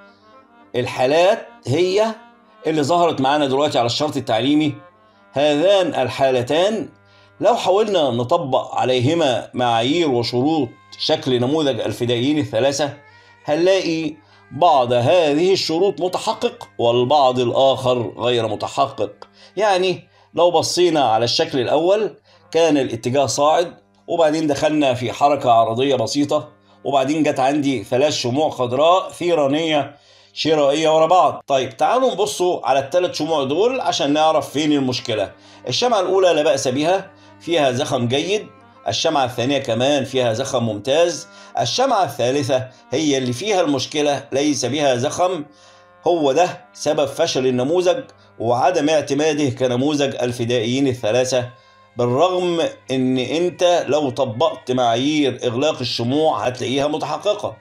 الحالات هي اللي ظهرت معانا دلوقتي على الشرط التعليمي. هذان الحالتان لو حاولنا نطبق عليهما معايير وشروط شكل نموذج الفدائيين الثلاثة هنلاقي بعض هذه الشروط متحقق والبعض الآخر غير متحقق. يعني لو بصينا على الشكل الأول كان الاتجاه صاعد، وبعدين دخلنا في حركة عرضية بسيطة، وبعدين جت عندي ثلاث شموع خضراء ثيرانية شرائية ورا بعض. طيب تعالوا نبصوا على الثلاث شموع دول عشان نعرف فين المشكلة. الشمعة الأولى لا بأس بها، فيها زخم جيد. الشمعة الثانية كمان فيها زخم ممتاز. الشمعة الثالثة هي اللي فيها المشكلة، ليس بها زخم. هو ده سبب فشل النموذج وعدم اعتماده كنموذج الفدائيين الثلاثة، بالرغم ان انت لو طبقت معايير اغلاق الشموع هتلاقيها متحققة.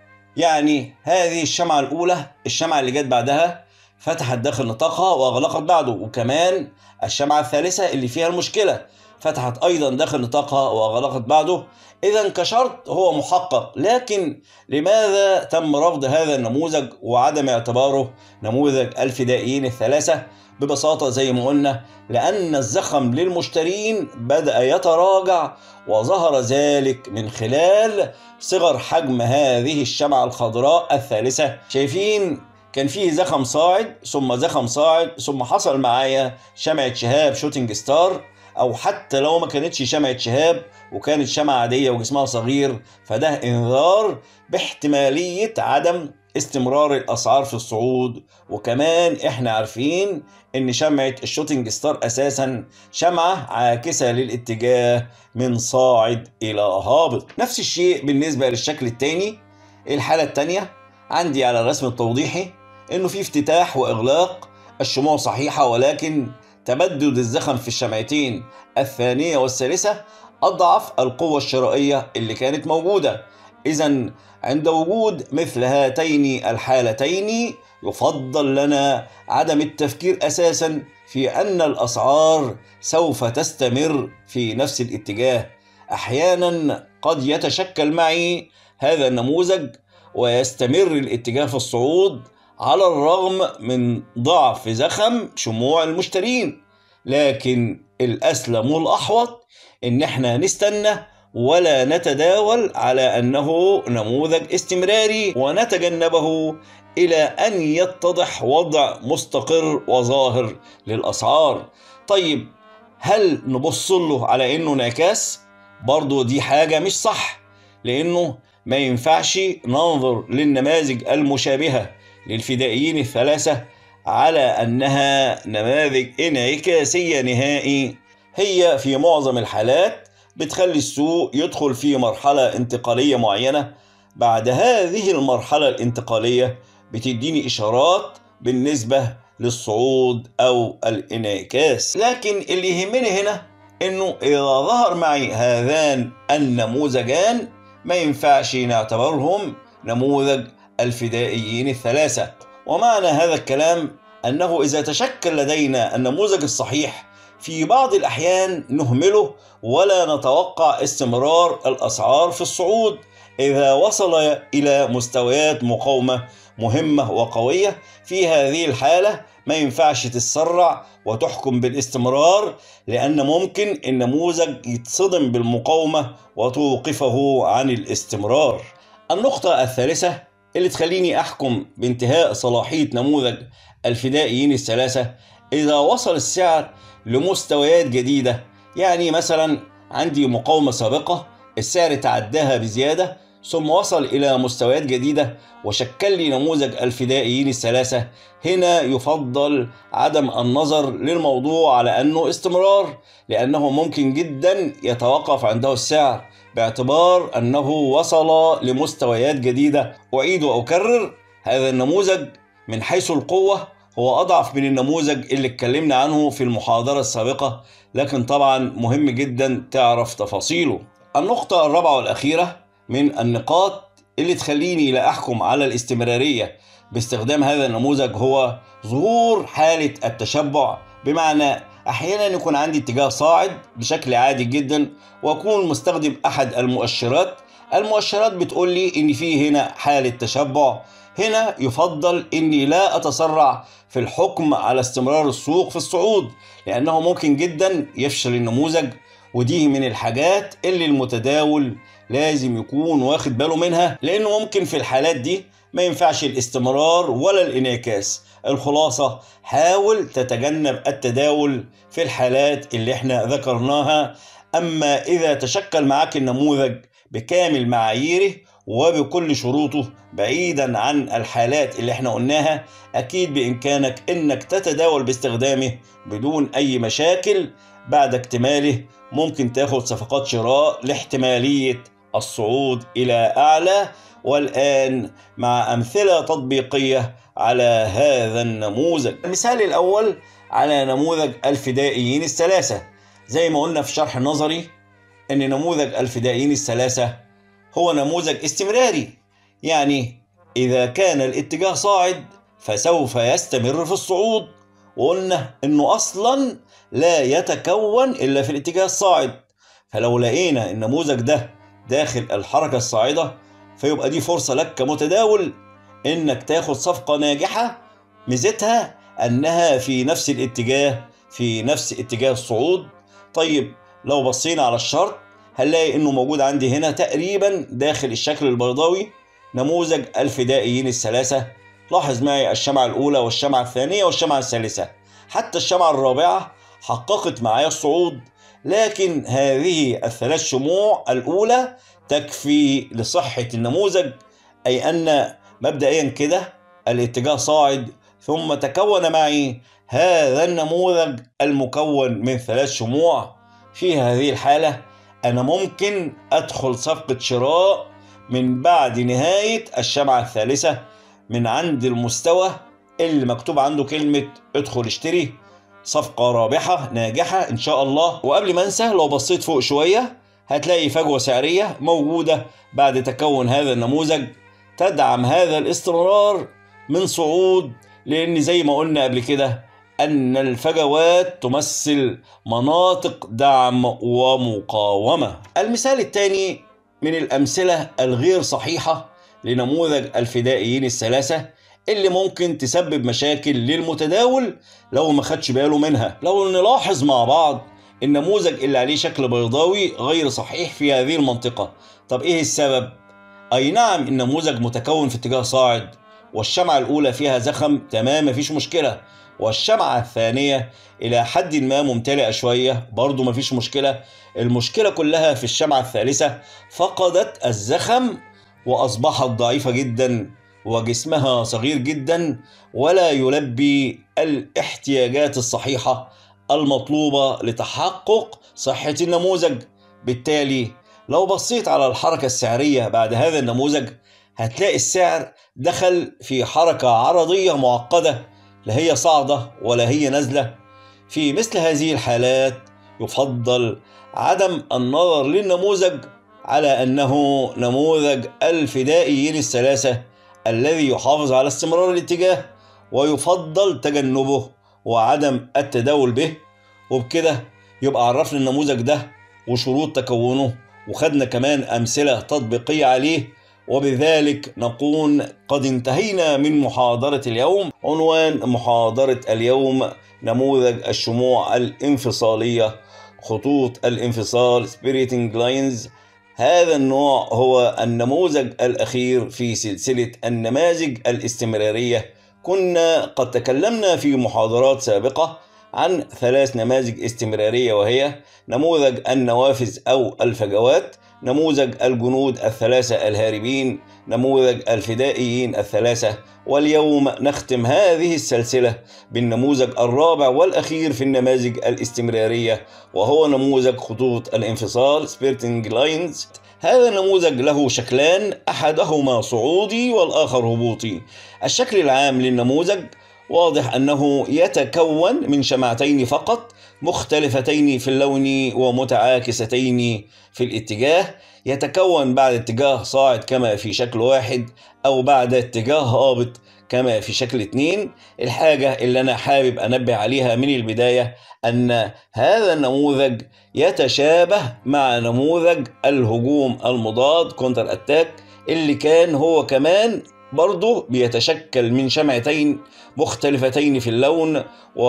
يعني هذه الشمعة الأولى، الشمعة اللي جت بعدها فتحت داخل نطاقها وأغلقت بعده، وكمان الشمعة الثالثة اللي فيها المشكلة فتحت أيضا داخل نطاقها وأغلقت بعده. إذا كشرط هو محقق، لكن لماذا تم رفض هذا النموذج وعدم اعتباره نموذج الفدائيين الثلاثة؟ ببساطة زي ما قلنا، لأن الزخم للمشترين بدأ يتراجع، وظهر ذلك من خلال صغر حجم هذه الشمعة الخضراء الثالثة. شايفين كان فيه زخم صاعد ثم زخم صاعد ثم حصل معايا شمعة شهاب شوتينج ستار، أو حتى لو ما كانتش شمعة شهاب وكانت شمعة عادية وجسمها صغير، فده إنذار باحتمالية عدم استمرار الأسعار في الصعود. وكمان احنا عارفين ان شمعة الشوتينج ستار اساسا شمعة عاكسة للاتجاه من صاعد الى هابط. نفس الشيء بالنسبة للشكل الثاني. الحالة الثانية عندي على الرسم التوضيحي انه في افتتاح واغلاق، الشموع صحيحة، ولكن تبدد الزخم في الشمعتين الثانية والثالثة اضعف القوة الشرائية اللي كانت موجودة. إذن عند وجود مثل هاتين الحالتين يفضل لنا عدم التفكير أساسا في أن الأسعار سوف تستمر في نفس الاتجاه. أحيانا قد يتشكل معي هذا النموذج ويستمر الاتجاه في الصعود على الرغم من ضعف زخم شموع المشترين، لكن الأسلم والأحوط إن احنا نستنى ولا نتداول على أنه نموذج استمراري ونتجنبه إلى أن يتضح وضع مستقر وظاهر للأسعار. طيب هل نبص له على أنه انعكاس؟ برضو دي حاجة مش صح، لأنه ما ينفعش ننظر للنماذج المشابهة للفدائيين الثلاثة على أنها نماذج انعكاسية نهائي. هي في معظم الحالات بتخلي السوق يدخل في مرحلة انتقالية معينة، بعد هذه المرحلة الانتقالية بتديني إشارات بالنسبة للصعود أو الانعكاس. لكن اللي يهمني هنا إنه إذا ظهر معي هذان النموذجان ما ينفعش نعتبرهم نموذج الفدائيين الثلاثة. ومعنى هذا الكلام أنه إذا تشكل لدينا النموذج الصحيح في بعض الأحيان نهمله ولا نتوقع استمرار الأسعار في الصعود إذا وصل إلى مستويات مقاومة مهمة وقوية. في هذه الحالة ما ينفعش تتسرع وتحكم بالاستمرار، لأن ممكن النموذج يتصدم بالمقاومة وتوقفه عن الاستمرار. النقطة الثالثة اللي تخليني أحكم بانتهاء صلاحية نموذج الفدائيين الثلاثة إذا وصل السعر لمستويات جديدة. يعني مثلا عندي مقاومة سابقة السعر تعداها بزيادة ثم وصل إلى مستويات جديدة وشكل لي نموذج الفدائيين الثلاثة. هنا يفضل عدم النظر للموضوع على أنه استمرار، لأنه ممكن جدا يتوقف عنده السعر باعتبار أنه وصل لمستويات جديدة. أعيد وأكرر، هذا النموذج من حيث القوة هو أضعف من النموذج اللي اتكلمنا عنه في المحاضرة السابقة، لكن طبعا مهم جدا تعرف تفاصيله. النقطة الرابعة والأخيرة من النقاط اللي تخليني لا أحكم على الاستمرارية باستخدام هذا النموذج هو ظهور حالة التشبع. بمعنى أحيانا يكون عندي اتجاه صاعد بشكل عادي جدا وأكون مستخدم أحد المؤشرات المؤشرات بتقول لي إن في هنا حالة تشبع. هنا يفضل إني لا أتسرع في الحكم على استمرار السوق في الصعود، لأنه ممكن جدا يفشل النموذج، ودي من الحاجات اللي المتداول لازم يكون واخد باله منها، لأنه ممكن في الحالات دي ما ينفعش الاستمرار ولا الانعكاس. الخلاصة حاول تتجنب التداول في الحالات اللي احنا ذكرناها. أما إذا تشكل معك النموذج بكامل معاييره وبكل شروطه بعيدا عن الحالات اللي احنا قلناها، أكيد بإمكانك إنك تتداول باستخدامه بدون أي مشاكل. بعد اكتماله ممكن تاخد صفقات شراء لاحتمالية الصعود إلى أعلى. والآن مع أمثلة تطبيقية على هذا النموذج. المثال الأول على نموذج الفدائيين الثلاثة. زي ما قلنا في شرح النظري أن نموذج الفدائيين الثلاثة هو نموذج استمراري، يعني إذا كان الاتجاه صاعد فسوف يستمر في الصعود، وقلنا أنه أصلا لا يتكون إلا في الاتجاه الصاعد. فلو لقينا النموذج ده داخل الحركة الصاعدة فيبقى دي فرصة لك كمتداول إنك تاخد صفقة ناجحة ميزتها أنها في نفس الاتجاه في نفس اتجاه الصعود. طيب لو بصينا على الشرط هنلاقي إنه موجود عندي هنا تقريبا داخل الشكل البيضاوي نموذج الفدائيين الثلاثة. لاحظ معي الشمعة الأولى والشمعة الثانية والشمعة الثالثة، حتى الشمعة الرابعة حققت معايا الصعود. لكن هذه الثلاث شموع الأولى تكفي لصحة النموذج، أي أن مبدئيا كده الاتجاه صاعد ثم تكون معي هذا النموذج المكون من ثلاث شموع. في هذه الحالة أنا ممكن أدخل صفقة شراء من بعد نهاية الشمعة الثالثة من عند المستوى اللي مكتوب عنده كلمة ادخل اشتري، صفقة رابحة ناجحة إن شاء الله. وقبل ما أنسى، لو بصيت فوق شوية هتلاقي فجوة سعرية موجودة بعد تكون هذا النموذج تدعم هذا الاستمرار من صعود، لأن زي ما قلنا قبل كده أن الفجوات تمثل مناطق دعم ومقاومة. المثال الثاني من الأمثلة الغير صحيحة لنموذج الفدائيين الثلاثة اللي ممكن تسبب مشاكل للمتداول لو ما خدش باله منها. لو نلاحظ مع بعض النموذج اللي عليه شكل بيضاوي غير صحيح في هذه المنطقة. طب ايه السبب؟ اي نعم النموذج متكون في اتجاه صاعد والشمعة الاولى فيها زخم، تمام مفيش مشكلة، والشمعة الثانية الى حد ما ممتلئة شوية برضو مفيش مشكلة. المشكلة كلها في الشمعة الثالثة، فقدت الزخم واصبحت ضعيفة جدا وجسمها صغير جدا ولا يلبي الاحتياجات الصحيحة المطلوبة لتحقق صحة النموذج. بالتالي لو بصيت على الحركة السعرية بعد هذا النموذج هتلاقي السعر دخل في حركة عرضية معقدة لا هي صاعدة ولا هي نازلة. في مثل هذه الحالات يفضل عدم النظر للنموذج على أنه نموذج الفدائيين الثلاثة الذي يحافظ على استمرار الاتجاه، ويفضل تجنبه وعدم التداول به. وبكده يبقى عرفنا النموذج ده وشروط تكونه، وخدنا كمان أمثلة تطبيقية عليه، وبذلك نكون قد انتهينا من محاضرة اليوم. عنوان محاضرة اليوم: نموذج الشموع الانفصالية، خطوط الانفصال Splitting Lines. هذا النوع هو النموذج الأخير في سلسلة النماذج الاستمرارية. كنا قد تكلمنا في محاضرات سابقة عن ثلاث نماذج استمرارية، وهي نموذج النوافذ أو الفجوات، نموذج الجنود الثلاثة الهاربين، نموذج الفدائيين الثلاثة. واليوم نختم هذه السلسلة بالنموذج الرابع والأخير في النماذج الاستمرارية، وهو نموذج خطوط الانفصال Splitting Lines. هذا النموذج له شكلان، أحدهما صعودي والآخر هبوطي. الشكل العام للنموذج واضح أنه يتكون من شمعتين فقط، مختلفتين في اللون ومتعاكستين في الاتجاه. يتكون بعد اتجاه صاعد كما في شكل واحد، أو بعد اتجاه هابط كما في شكل اتنين. الحاجة اللي أنا حابب أنبه عليها من البداية أن هذا النموذج يتشابه مع نموذج الهجوم المضاد كونتر أتاك، اللي كان هو كمان برضه بيتشكل من شمعتين مختلفتين في اللون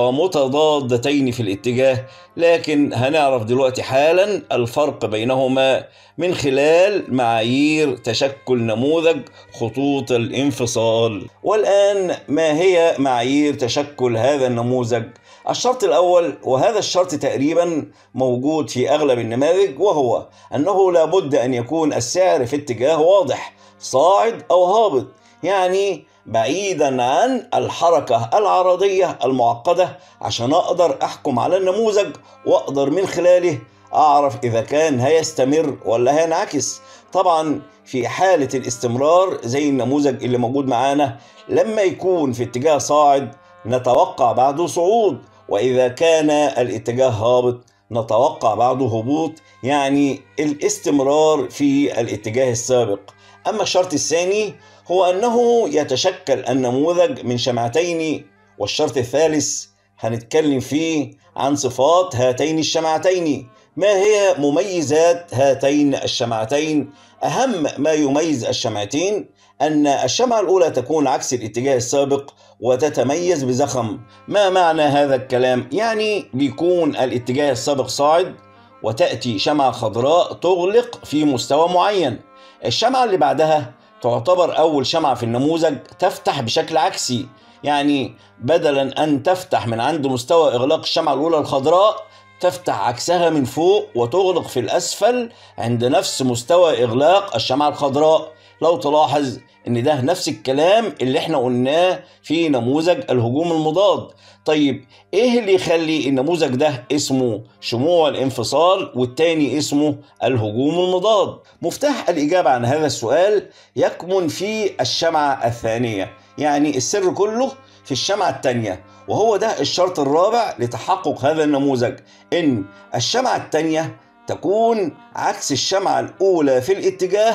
ومتضادتين في الاتجاه. لكن هنعرف دلوقتي حالا الفرق بينهما من خلال معايير تشكل نموذج خطوط الانفصال. والآن ما هي معايير تشكل هذا النموذج؟ الشرط الأول، وهذا الشرط تقريبا موجود في أغلب النماذج، وهو أنه لابد أن يكون السعر في اتجاه واضح، صاعد أو هابط، يعني بعيدا عن الحركة العرضية المعقدة، عشان أقدر أحكم على النموذج وأقدر من خلاله أعرف إذا كان هيستمر ولا هينعكس. طبعا في حالة الاستمرار زي النموذج اللي موجود معانا، لما يكون في اتجاه صاعد نتوقع بعده صعود، وإذا كان الاتجاه هابط نتوقع بعده هبوط، يعني الاستمرار في الاتجاه السابق. أما الشرط الثاني هو أنه يتشكل النموذج من شمعتين. والشرط الثالث هنتكلم فيه عن صفات هاتين الشمعتين. ما هي مميزات هاتين الشمعتين؟ أهم ما يميز الشمعتين أن الشمعة الأولى تكون عكس الاتجاه السابق وتتميز بزخم. ما معنى هذا الكلام؟ يعني بيكون الاتجاه السابق صاعد وتأتي شمعة خضراء تغلق في مستوى معين. الشمعة اللي بعدها تعتبر أول شمعة في النموذج تفتح بشكل عكسي، يعني بدلا أن تفتح من عند مستوى إغلاق الشمعة الأولى الخضراء تفتح عكسها من فوق وتغلق في الأسفل عند نفس مستوى إغلاق الشمعة الخضراء. لو تلاحظ إن ده نفس الكلام اللي احنا قلناه في نموذج الهجوم المضاد. طيب إيه اللي يخلي النموذج ده اسمه شموع الانفصال والتاني اسمه الهجوم المضاد؟ مفتاح الإجابة عن هذا السؤال يكمن في الشمعة الثانية، يعني السر كله في الشمعة الثانية، وهو ده الشرط الرابع لتحقق هذا النموذج، إن الشمعة الثانية تكون عكس الشمعة الأولى في الاتجاه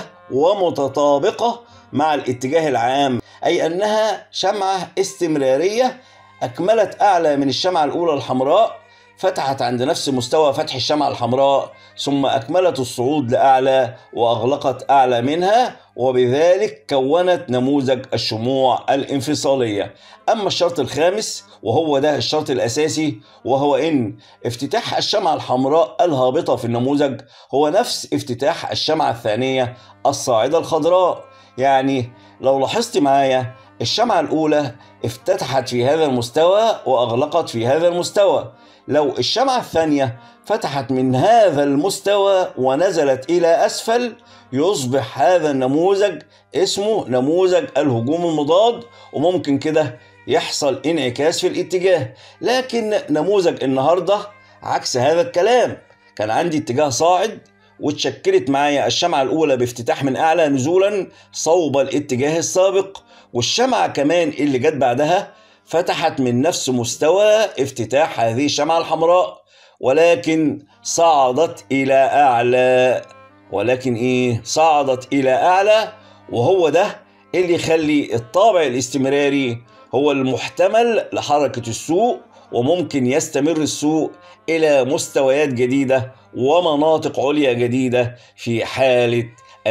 ومتطابقة مع الاتجاه العام، أي أنها شمعة استمرارية أكملت أعلى من الشمعة الأولى الحمراء، فتحت عند نفس مستوى فتح الشمعة الحمراء، ثم أكملت الصعود لأعلى وأغلقت أعلى منها، وبذلك كونت نموذج الشموع الانفصالية. أما الشرط الخامس وهو ده الشرط الأساسي، وهو إن افتتاح الشمعة الحمراء الهابطة في النموذج هو نفس افتتاح الشمعة الثانية الصاعدة الخضراء. يعني لو لاحظت معايا الشمعة الأولى افتتحت في هذا المستوى وأغلقت في هذا المستوى، لو الشمعة الثانية فتحت من هذا المستوى ونزلت إلى أسفل يصبح هذا النموذج اسمه نموذج الهجوم المضاد، وممكن كده يحصل انعكاس في الاتجاه. لكن نموذج النهاردة عكس هذا الكلام، كان عندي اتجاه صاعد واتشكلت معايا الشمعة الأولى بافتتاح من أعلى نزولا صوب الاتجاه السابق، والشمعة كمان اللي جت بعدها فتحت من نفس مستوى افتتاح هذه الشمعة الحمراء، ولكن صعدت إلى أعلى. ولكن إيه؟ صعدت إلى أعلى، وهو ده اللي يخلي الطابع الاستمراري هو المحتمل لحركة السوق، وممكن يستمر السوق إلى مستويات جديدة ومناطق عليا جديدة في حالة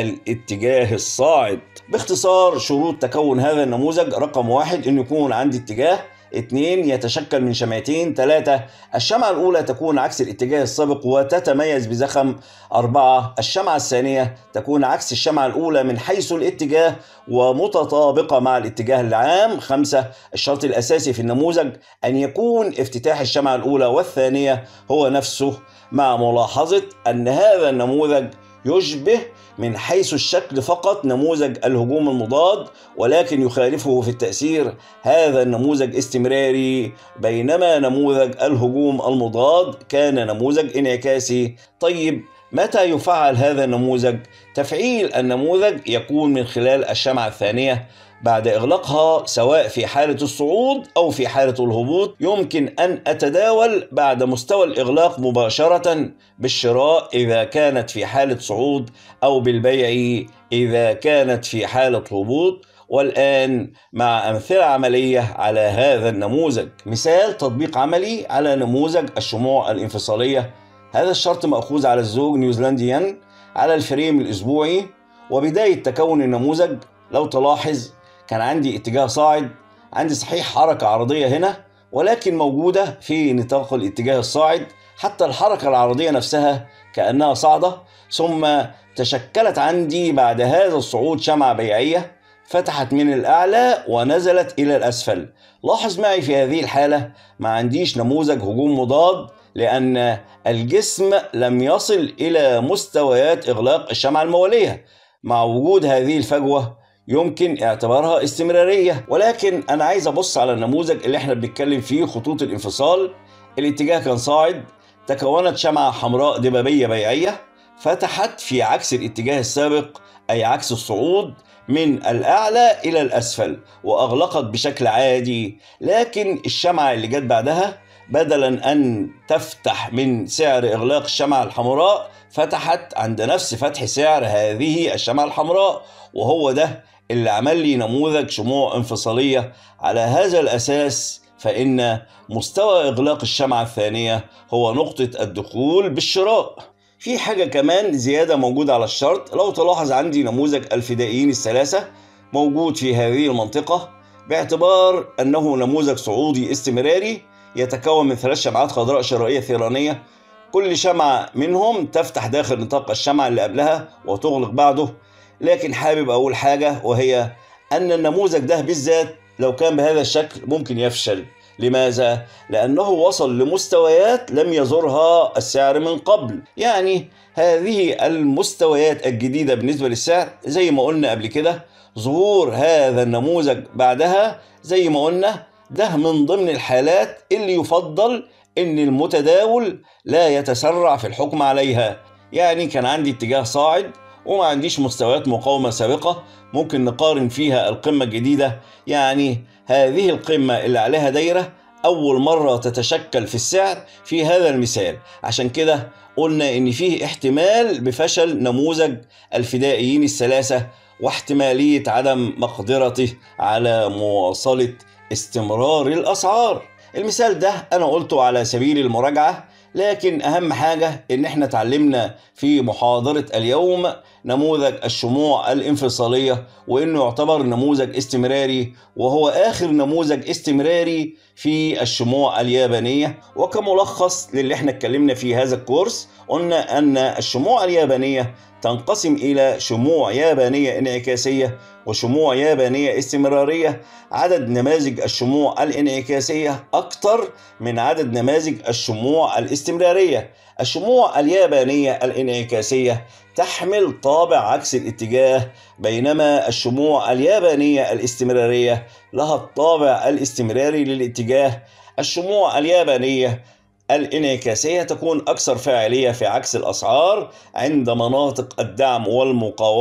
الاتجاه الصاعد. باختصار، شروط تكون هذا النموذج: رقم واحد، إنه يكون عندي اتجاه. اثنين، يتشكل من شمعتين. ثلاثة، الشمعة الأولى تكون عكس الاتجاه السابق وتتميز بزخم. أربعة، الشمعة الثانية تكون عكس الشمعة الأولى من حيث الاتجاه ومتطابقة مع الاتجاه العام. خمسة، الشرط الأساسي في النموذج أن يكون افتتاح الشمعة الأولى والثانية هو نفسه، مع ملاحظة أن هذا النموذج يشبه من حيث الشكل فقط نموذج الهجوم المضاد، ولكن يخالفه في التأثير. هذا النموذج استمراري، بينما نموذج الهجوم المضاد كان نموذج انعكاسي. طيب، متى يفعل هذا النموذج؟ تفعيل النموذج يكون من خلال الشمعة الثانية بعد إغلاقها، سواء في حالة الصعود أو في حالة الهبوط. يمكن أن أتداول بعد مستوى الإغلاق مباشرة بالشراء إذا كانت في حالة صعود، أو بالبيع إذا كانت في حالة هبوط. والآن مع أمثلة عملية على هذا النموذج. مثال تطبيق عملي على نموذج الشموع الانفصالية. هذا الشرط مأخوذ على الزوج نيوزيلندي ين على الفريم الأسبوعي. وبداية تكون النموذج، لو تلاحظ كان عندي اتجاه صاعد، عندي صحيح حركة عرضية هنا، ولكن موجودة في نطاق الاتجاه الصاعد. حتى الحركة العرضية نفسها كأنها صاعدة، ثم تشكلت عندي بعد هذا الصعود شمعة بيعية فتحت من الأعلى ونزلت إلى الأسفل. لاحظ معي في هذه الحالة ما عنديش نموذج هجوم مضاد، لأن الجسم لم يصل إلى مستويات إغلاق الشمعة الموالية. مع وجود هذه الفجوة يمكن اعتبارها استمرارية. ولكن أنا عايز أبص على النموذج اللي احنا بنتكلم فيه، خطوط الانفصال. الاتجاه كان صاعد، تكونت شمعة حمراء دبابية بيعية فتحت في عكس الاتجاه السابق، أي عكس الصعود، من الأعلى إلى الأسفل، وأغلقت بشكل عادي. لكن الشمعة اللي جت بعدها، بدلا أن تفتح من سعر إغلاق الشمعة الحمراء، فتحت عند نفس فتح سعر هذه الشمعة الحمراء، وهو ده اللي عمل لي نموذج شموع انفصالية. على هذا الأساس فإن مستوى إغلاق الشمعة الثانية هو نقطة الدخول بالشراء. في حاجة كمان زيادة موجودة على الشرط. لو تلاحظ عندي نموذج الفدائيين الثلاثة موجود في هذه المنطقة، باعتبار أنه نموذج صعودي استمراري يتكون من ثلاث شمعات خضراء شرائية ثيرانية، كل شمعة منهم تفتح داخل نطاق الشمعة اللي قبلها وتغلق بعده. لكن حابب أقول حاجة، وهي أن النموذج ده بالذات لو كان بهذا الشكل ممكن يفشل. لماذا؟ لأنه وصل لمستويات لم يزورها السعر من قبل. يعني هذه المستويات الجديدة بالنسبة للسعر، زي ما قلنا قبل كده، ظهور هذا النموذج بعدها زي ما قلنا، ده من ضمن الحالات اللي يفضل إن المتداول لا يتسرع في الحكم عليها. يعني كان عندي اتجاه صاعد وما عنديش مستويات مقاومة سابقة ممكن نقارن فيها القمة الجديدة. يعني هذه القمة اللي عليها دايرة أول مرة تتشكل في السعر في هذا المثال. عشان كده قلنا إن فيه احتمال بفشل نموذج الفدائيين الثلاثة، واحتمالية عدم مقدرته على مواصلة استمرار الأسعار. المثال ده أنا قلته على سبيل المراجعة، لكن أهم حاجة إن احنا اتعلمنا في محاضرة اليوم نموذج الشموع الانفصالية، وإنه يعتبر نموذج استمراري، وهو آخر نموذج استمراري في الشموع اليابانية. وكملخص للي احنا اتكلمنا في هذا الكورس، قلنا أن الشموع اليابانية تنقسم إلى شموع يابانية انعكاسية وشموع يابانية استمرارية. عدد نماذج الشموع الانعكاسية أكثر من عدد نماذج الشموع الاستمرارية. الشموع اليابانية الانعكاسية تحمل طابع عكس الاتجاه، بينما الشموع اليابانية الاستمرارية لها الطابع الاستمراري للاتجاه. الشموع اليابانية الانعكاسية تكون أكثر فاعلية في عكس الأسعار عند مناطق الدعم والمقاومة،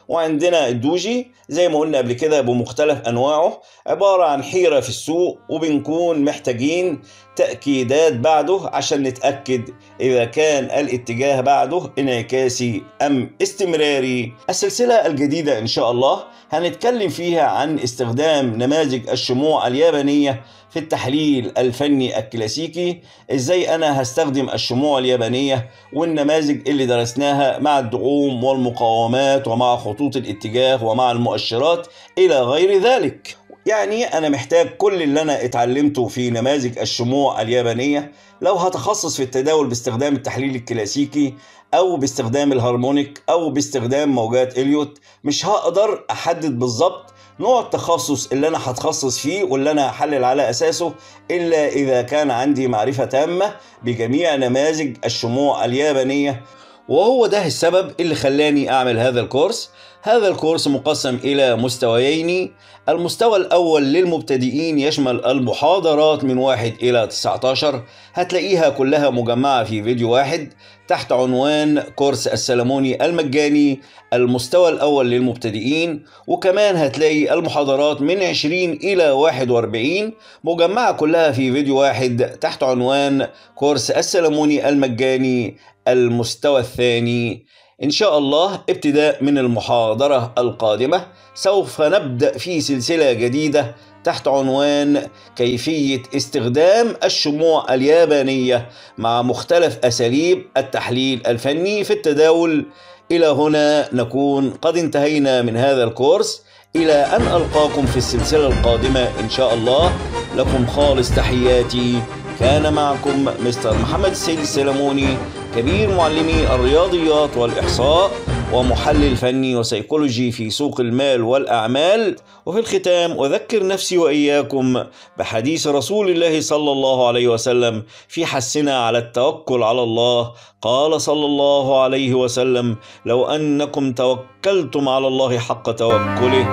وعندنا الدوجي زي ما قلنا قبل كده بمختلف أنواعه، عبارة عن حيرة في السوق، وبنكون محتاجين تأكيدات بعده عشان نتأكد إذا كان الاتجاه بعده انعكاسي أم استمراري. السلسلة الجديدة إن شاء الله هنتكلم فيها عن استخدام نماذج الشموع اليابانية في التحليل الفني الكلاسيكي، إزاي أنا هستخدم الشموع اليابانية والنماذج اللي درسناها مع الدعوم والمقاومات ومع خطوط الاتجاه ومع المؤشرات إلى غير ذلك. يعني أنا محتاج كل اللي أنا اتعلمته في نماذج الشموع اليابانية لو هتخصص في التداول باستخدام التحليل الكلاسيكي أو باستخدام الهارمونيك أو باستخدام موجات إليوت. مش هقدر أحدد بالظبط نوع التخصص اللي أنا هتخصص فيه واللي أنا هحلل على أساسه إلا إذا كان عندي معرفة تامة بجميع نماذج الشموع اليابانية، وهو ده السبب اللي خلاني أعمل هذا الكورس. هذا الكورس مقسم إلى مستويين. المستوى الأول للمبتدئين يشمل المحاضرات من واحد إلى تسعة عشر، هتلاقيها كلها مجمعة في فيديو واحد تحت عنوان كورس السلموني المجاني المستوى الأول للمبتدئين. وكمان هتلاقي المحاضرات من عشرين إلى واحد وأربعين مجمعة كلها في فيديو واحد تحت عنوان كورس السلموني المجاني المستوى الثاني. إن شاء الله ابتداء من المحاضرة القادمة سوف نبدأ في سلسلة جديدة تحت عنوان كيفية استخدام الشموع اليابانية مع مختلف أساليب التحليل الفني في التداول. إلى هنا نكون قد انتهينا من هذا الكورس، إلى أن ألقاكم في السلسلة القادمة إن شاء الله. لكم خالص تحياتي، كان معكم مستر محمد السيد السلموني، كبير معلمي الرياضيات والإحصاء ومحلل فني وسيكولوجي في سوق المال والأعمال. وفي الختام أذكر نفسي وإياكم بحديث رسول الله صلى الله عليه وسلم في حثنا على التوكل على الله. قال صلى الله عليه وسلم: لو أنكم توكلتم على الله حق توكله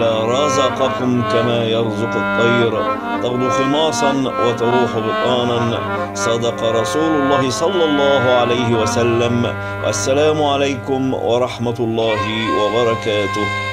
لرزقكم كما يرزق الطير تغدو خماصا وتروح بطانا. صدق رسول الله صلى الله عليه وسلم. والسلام عليكم ورحمة الله وبركاته.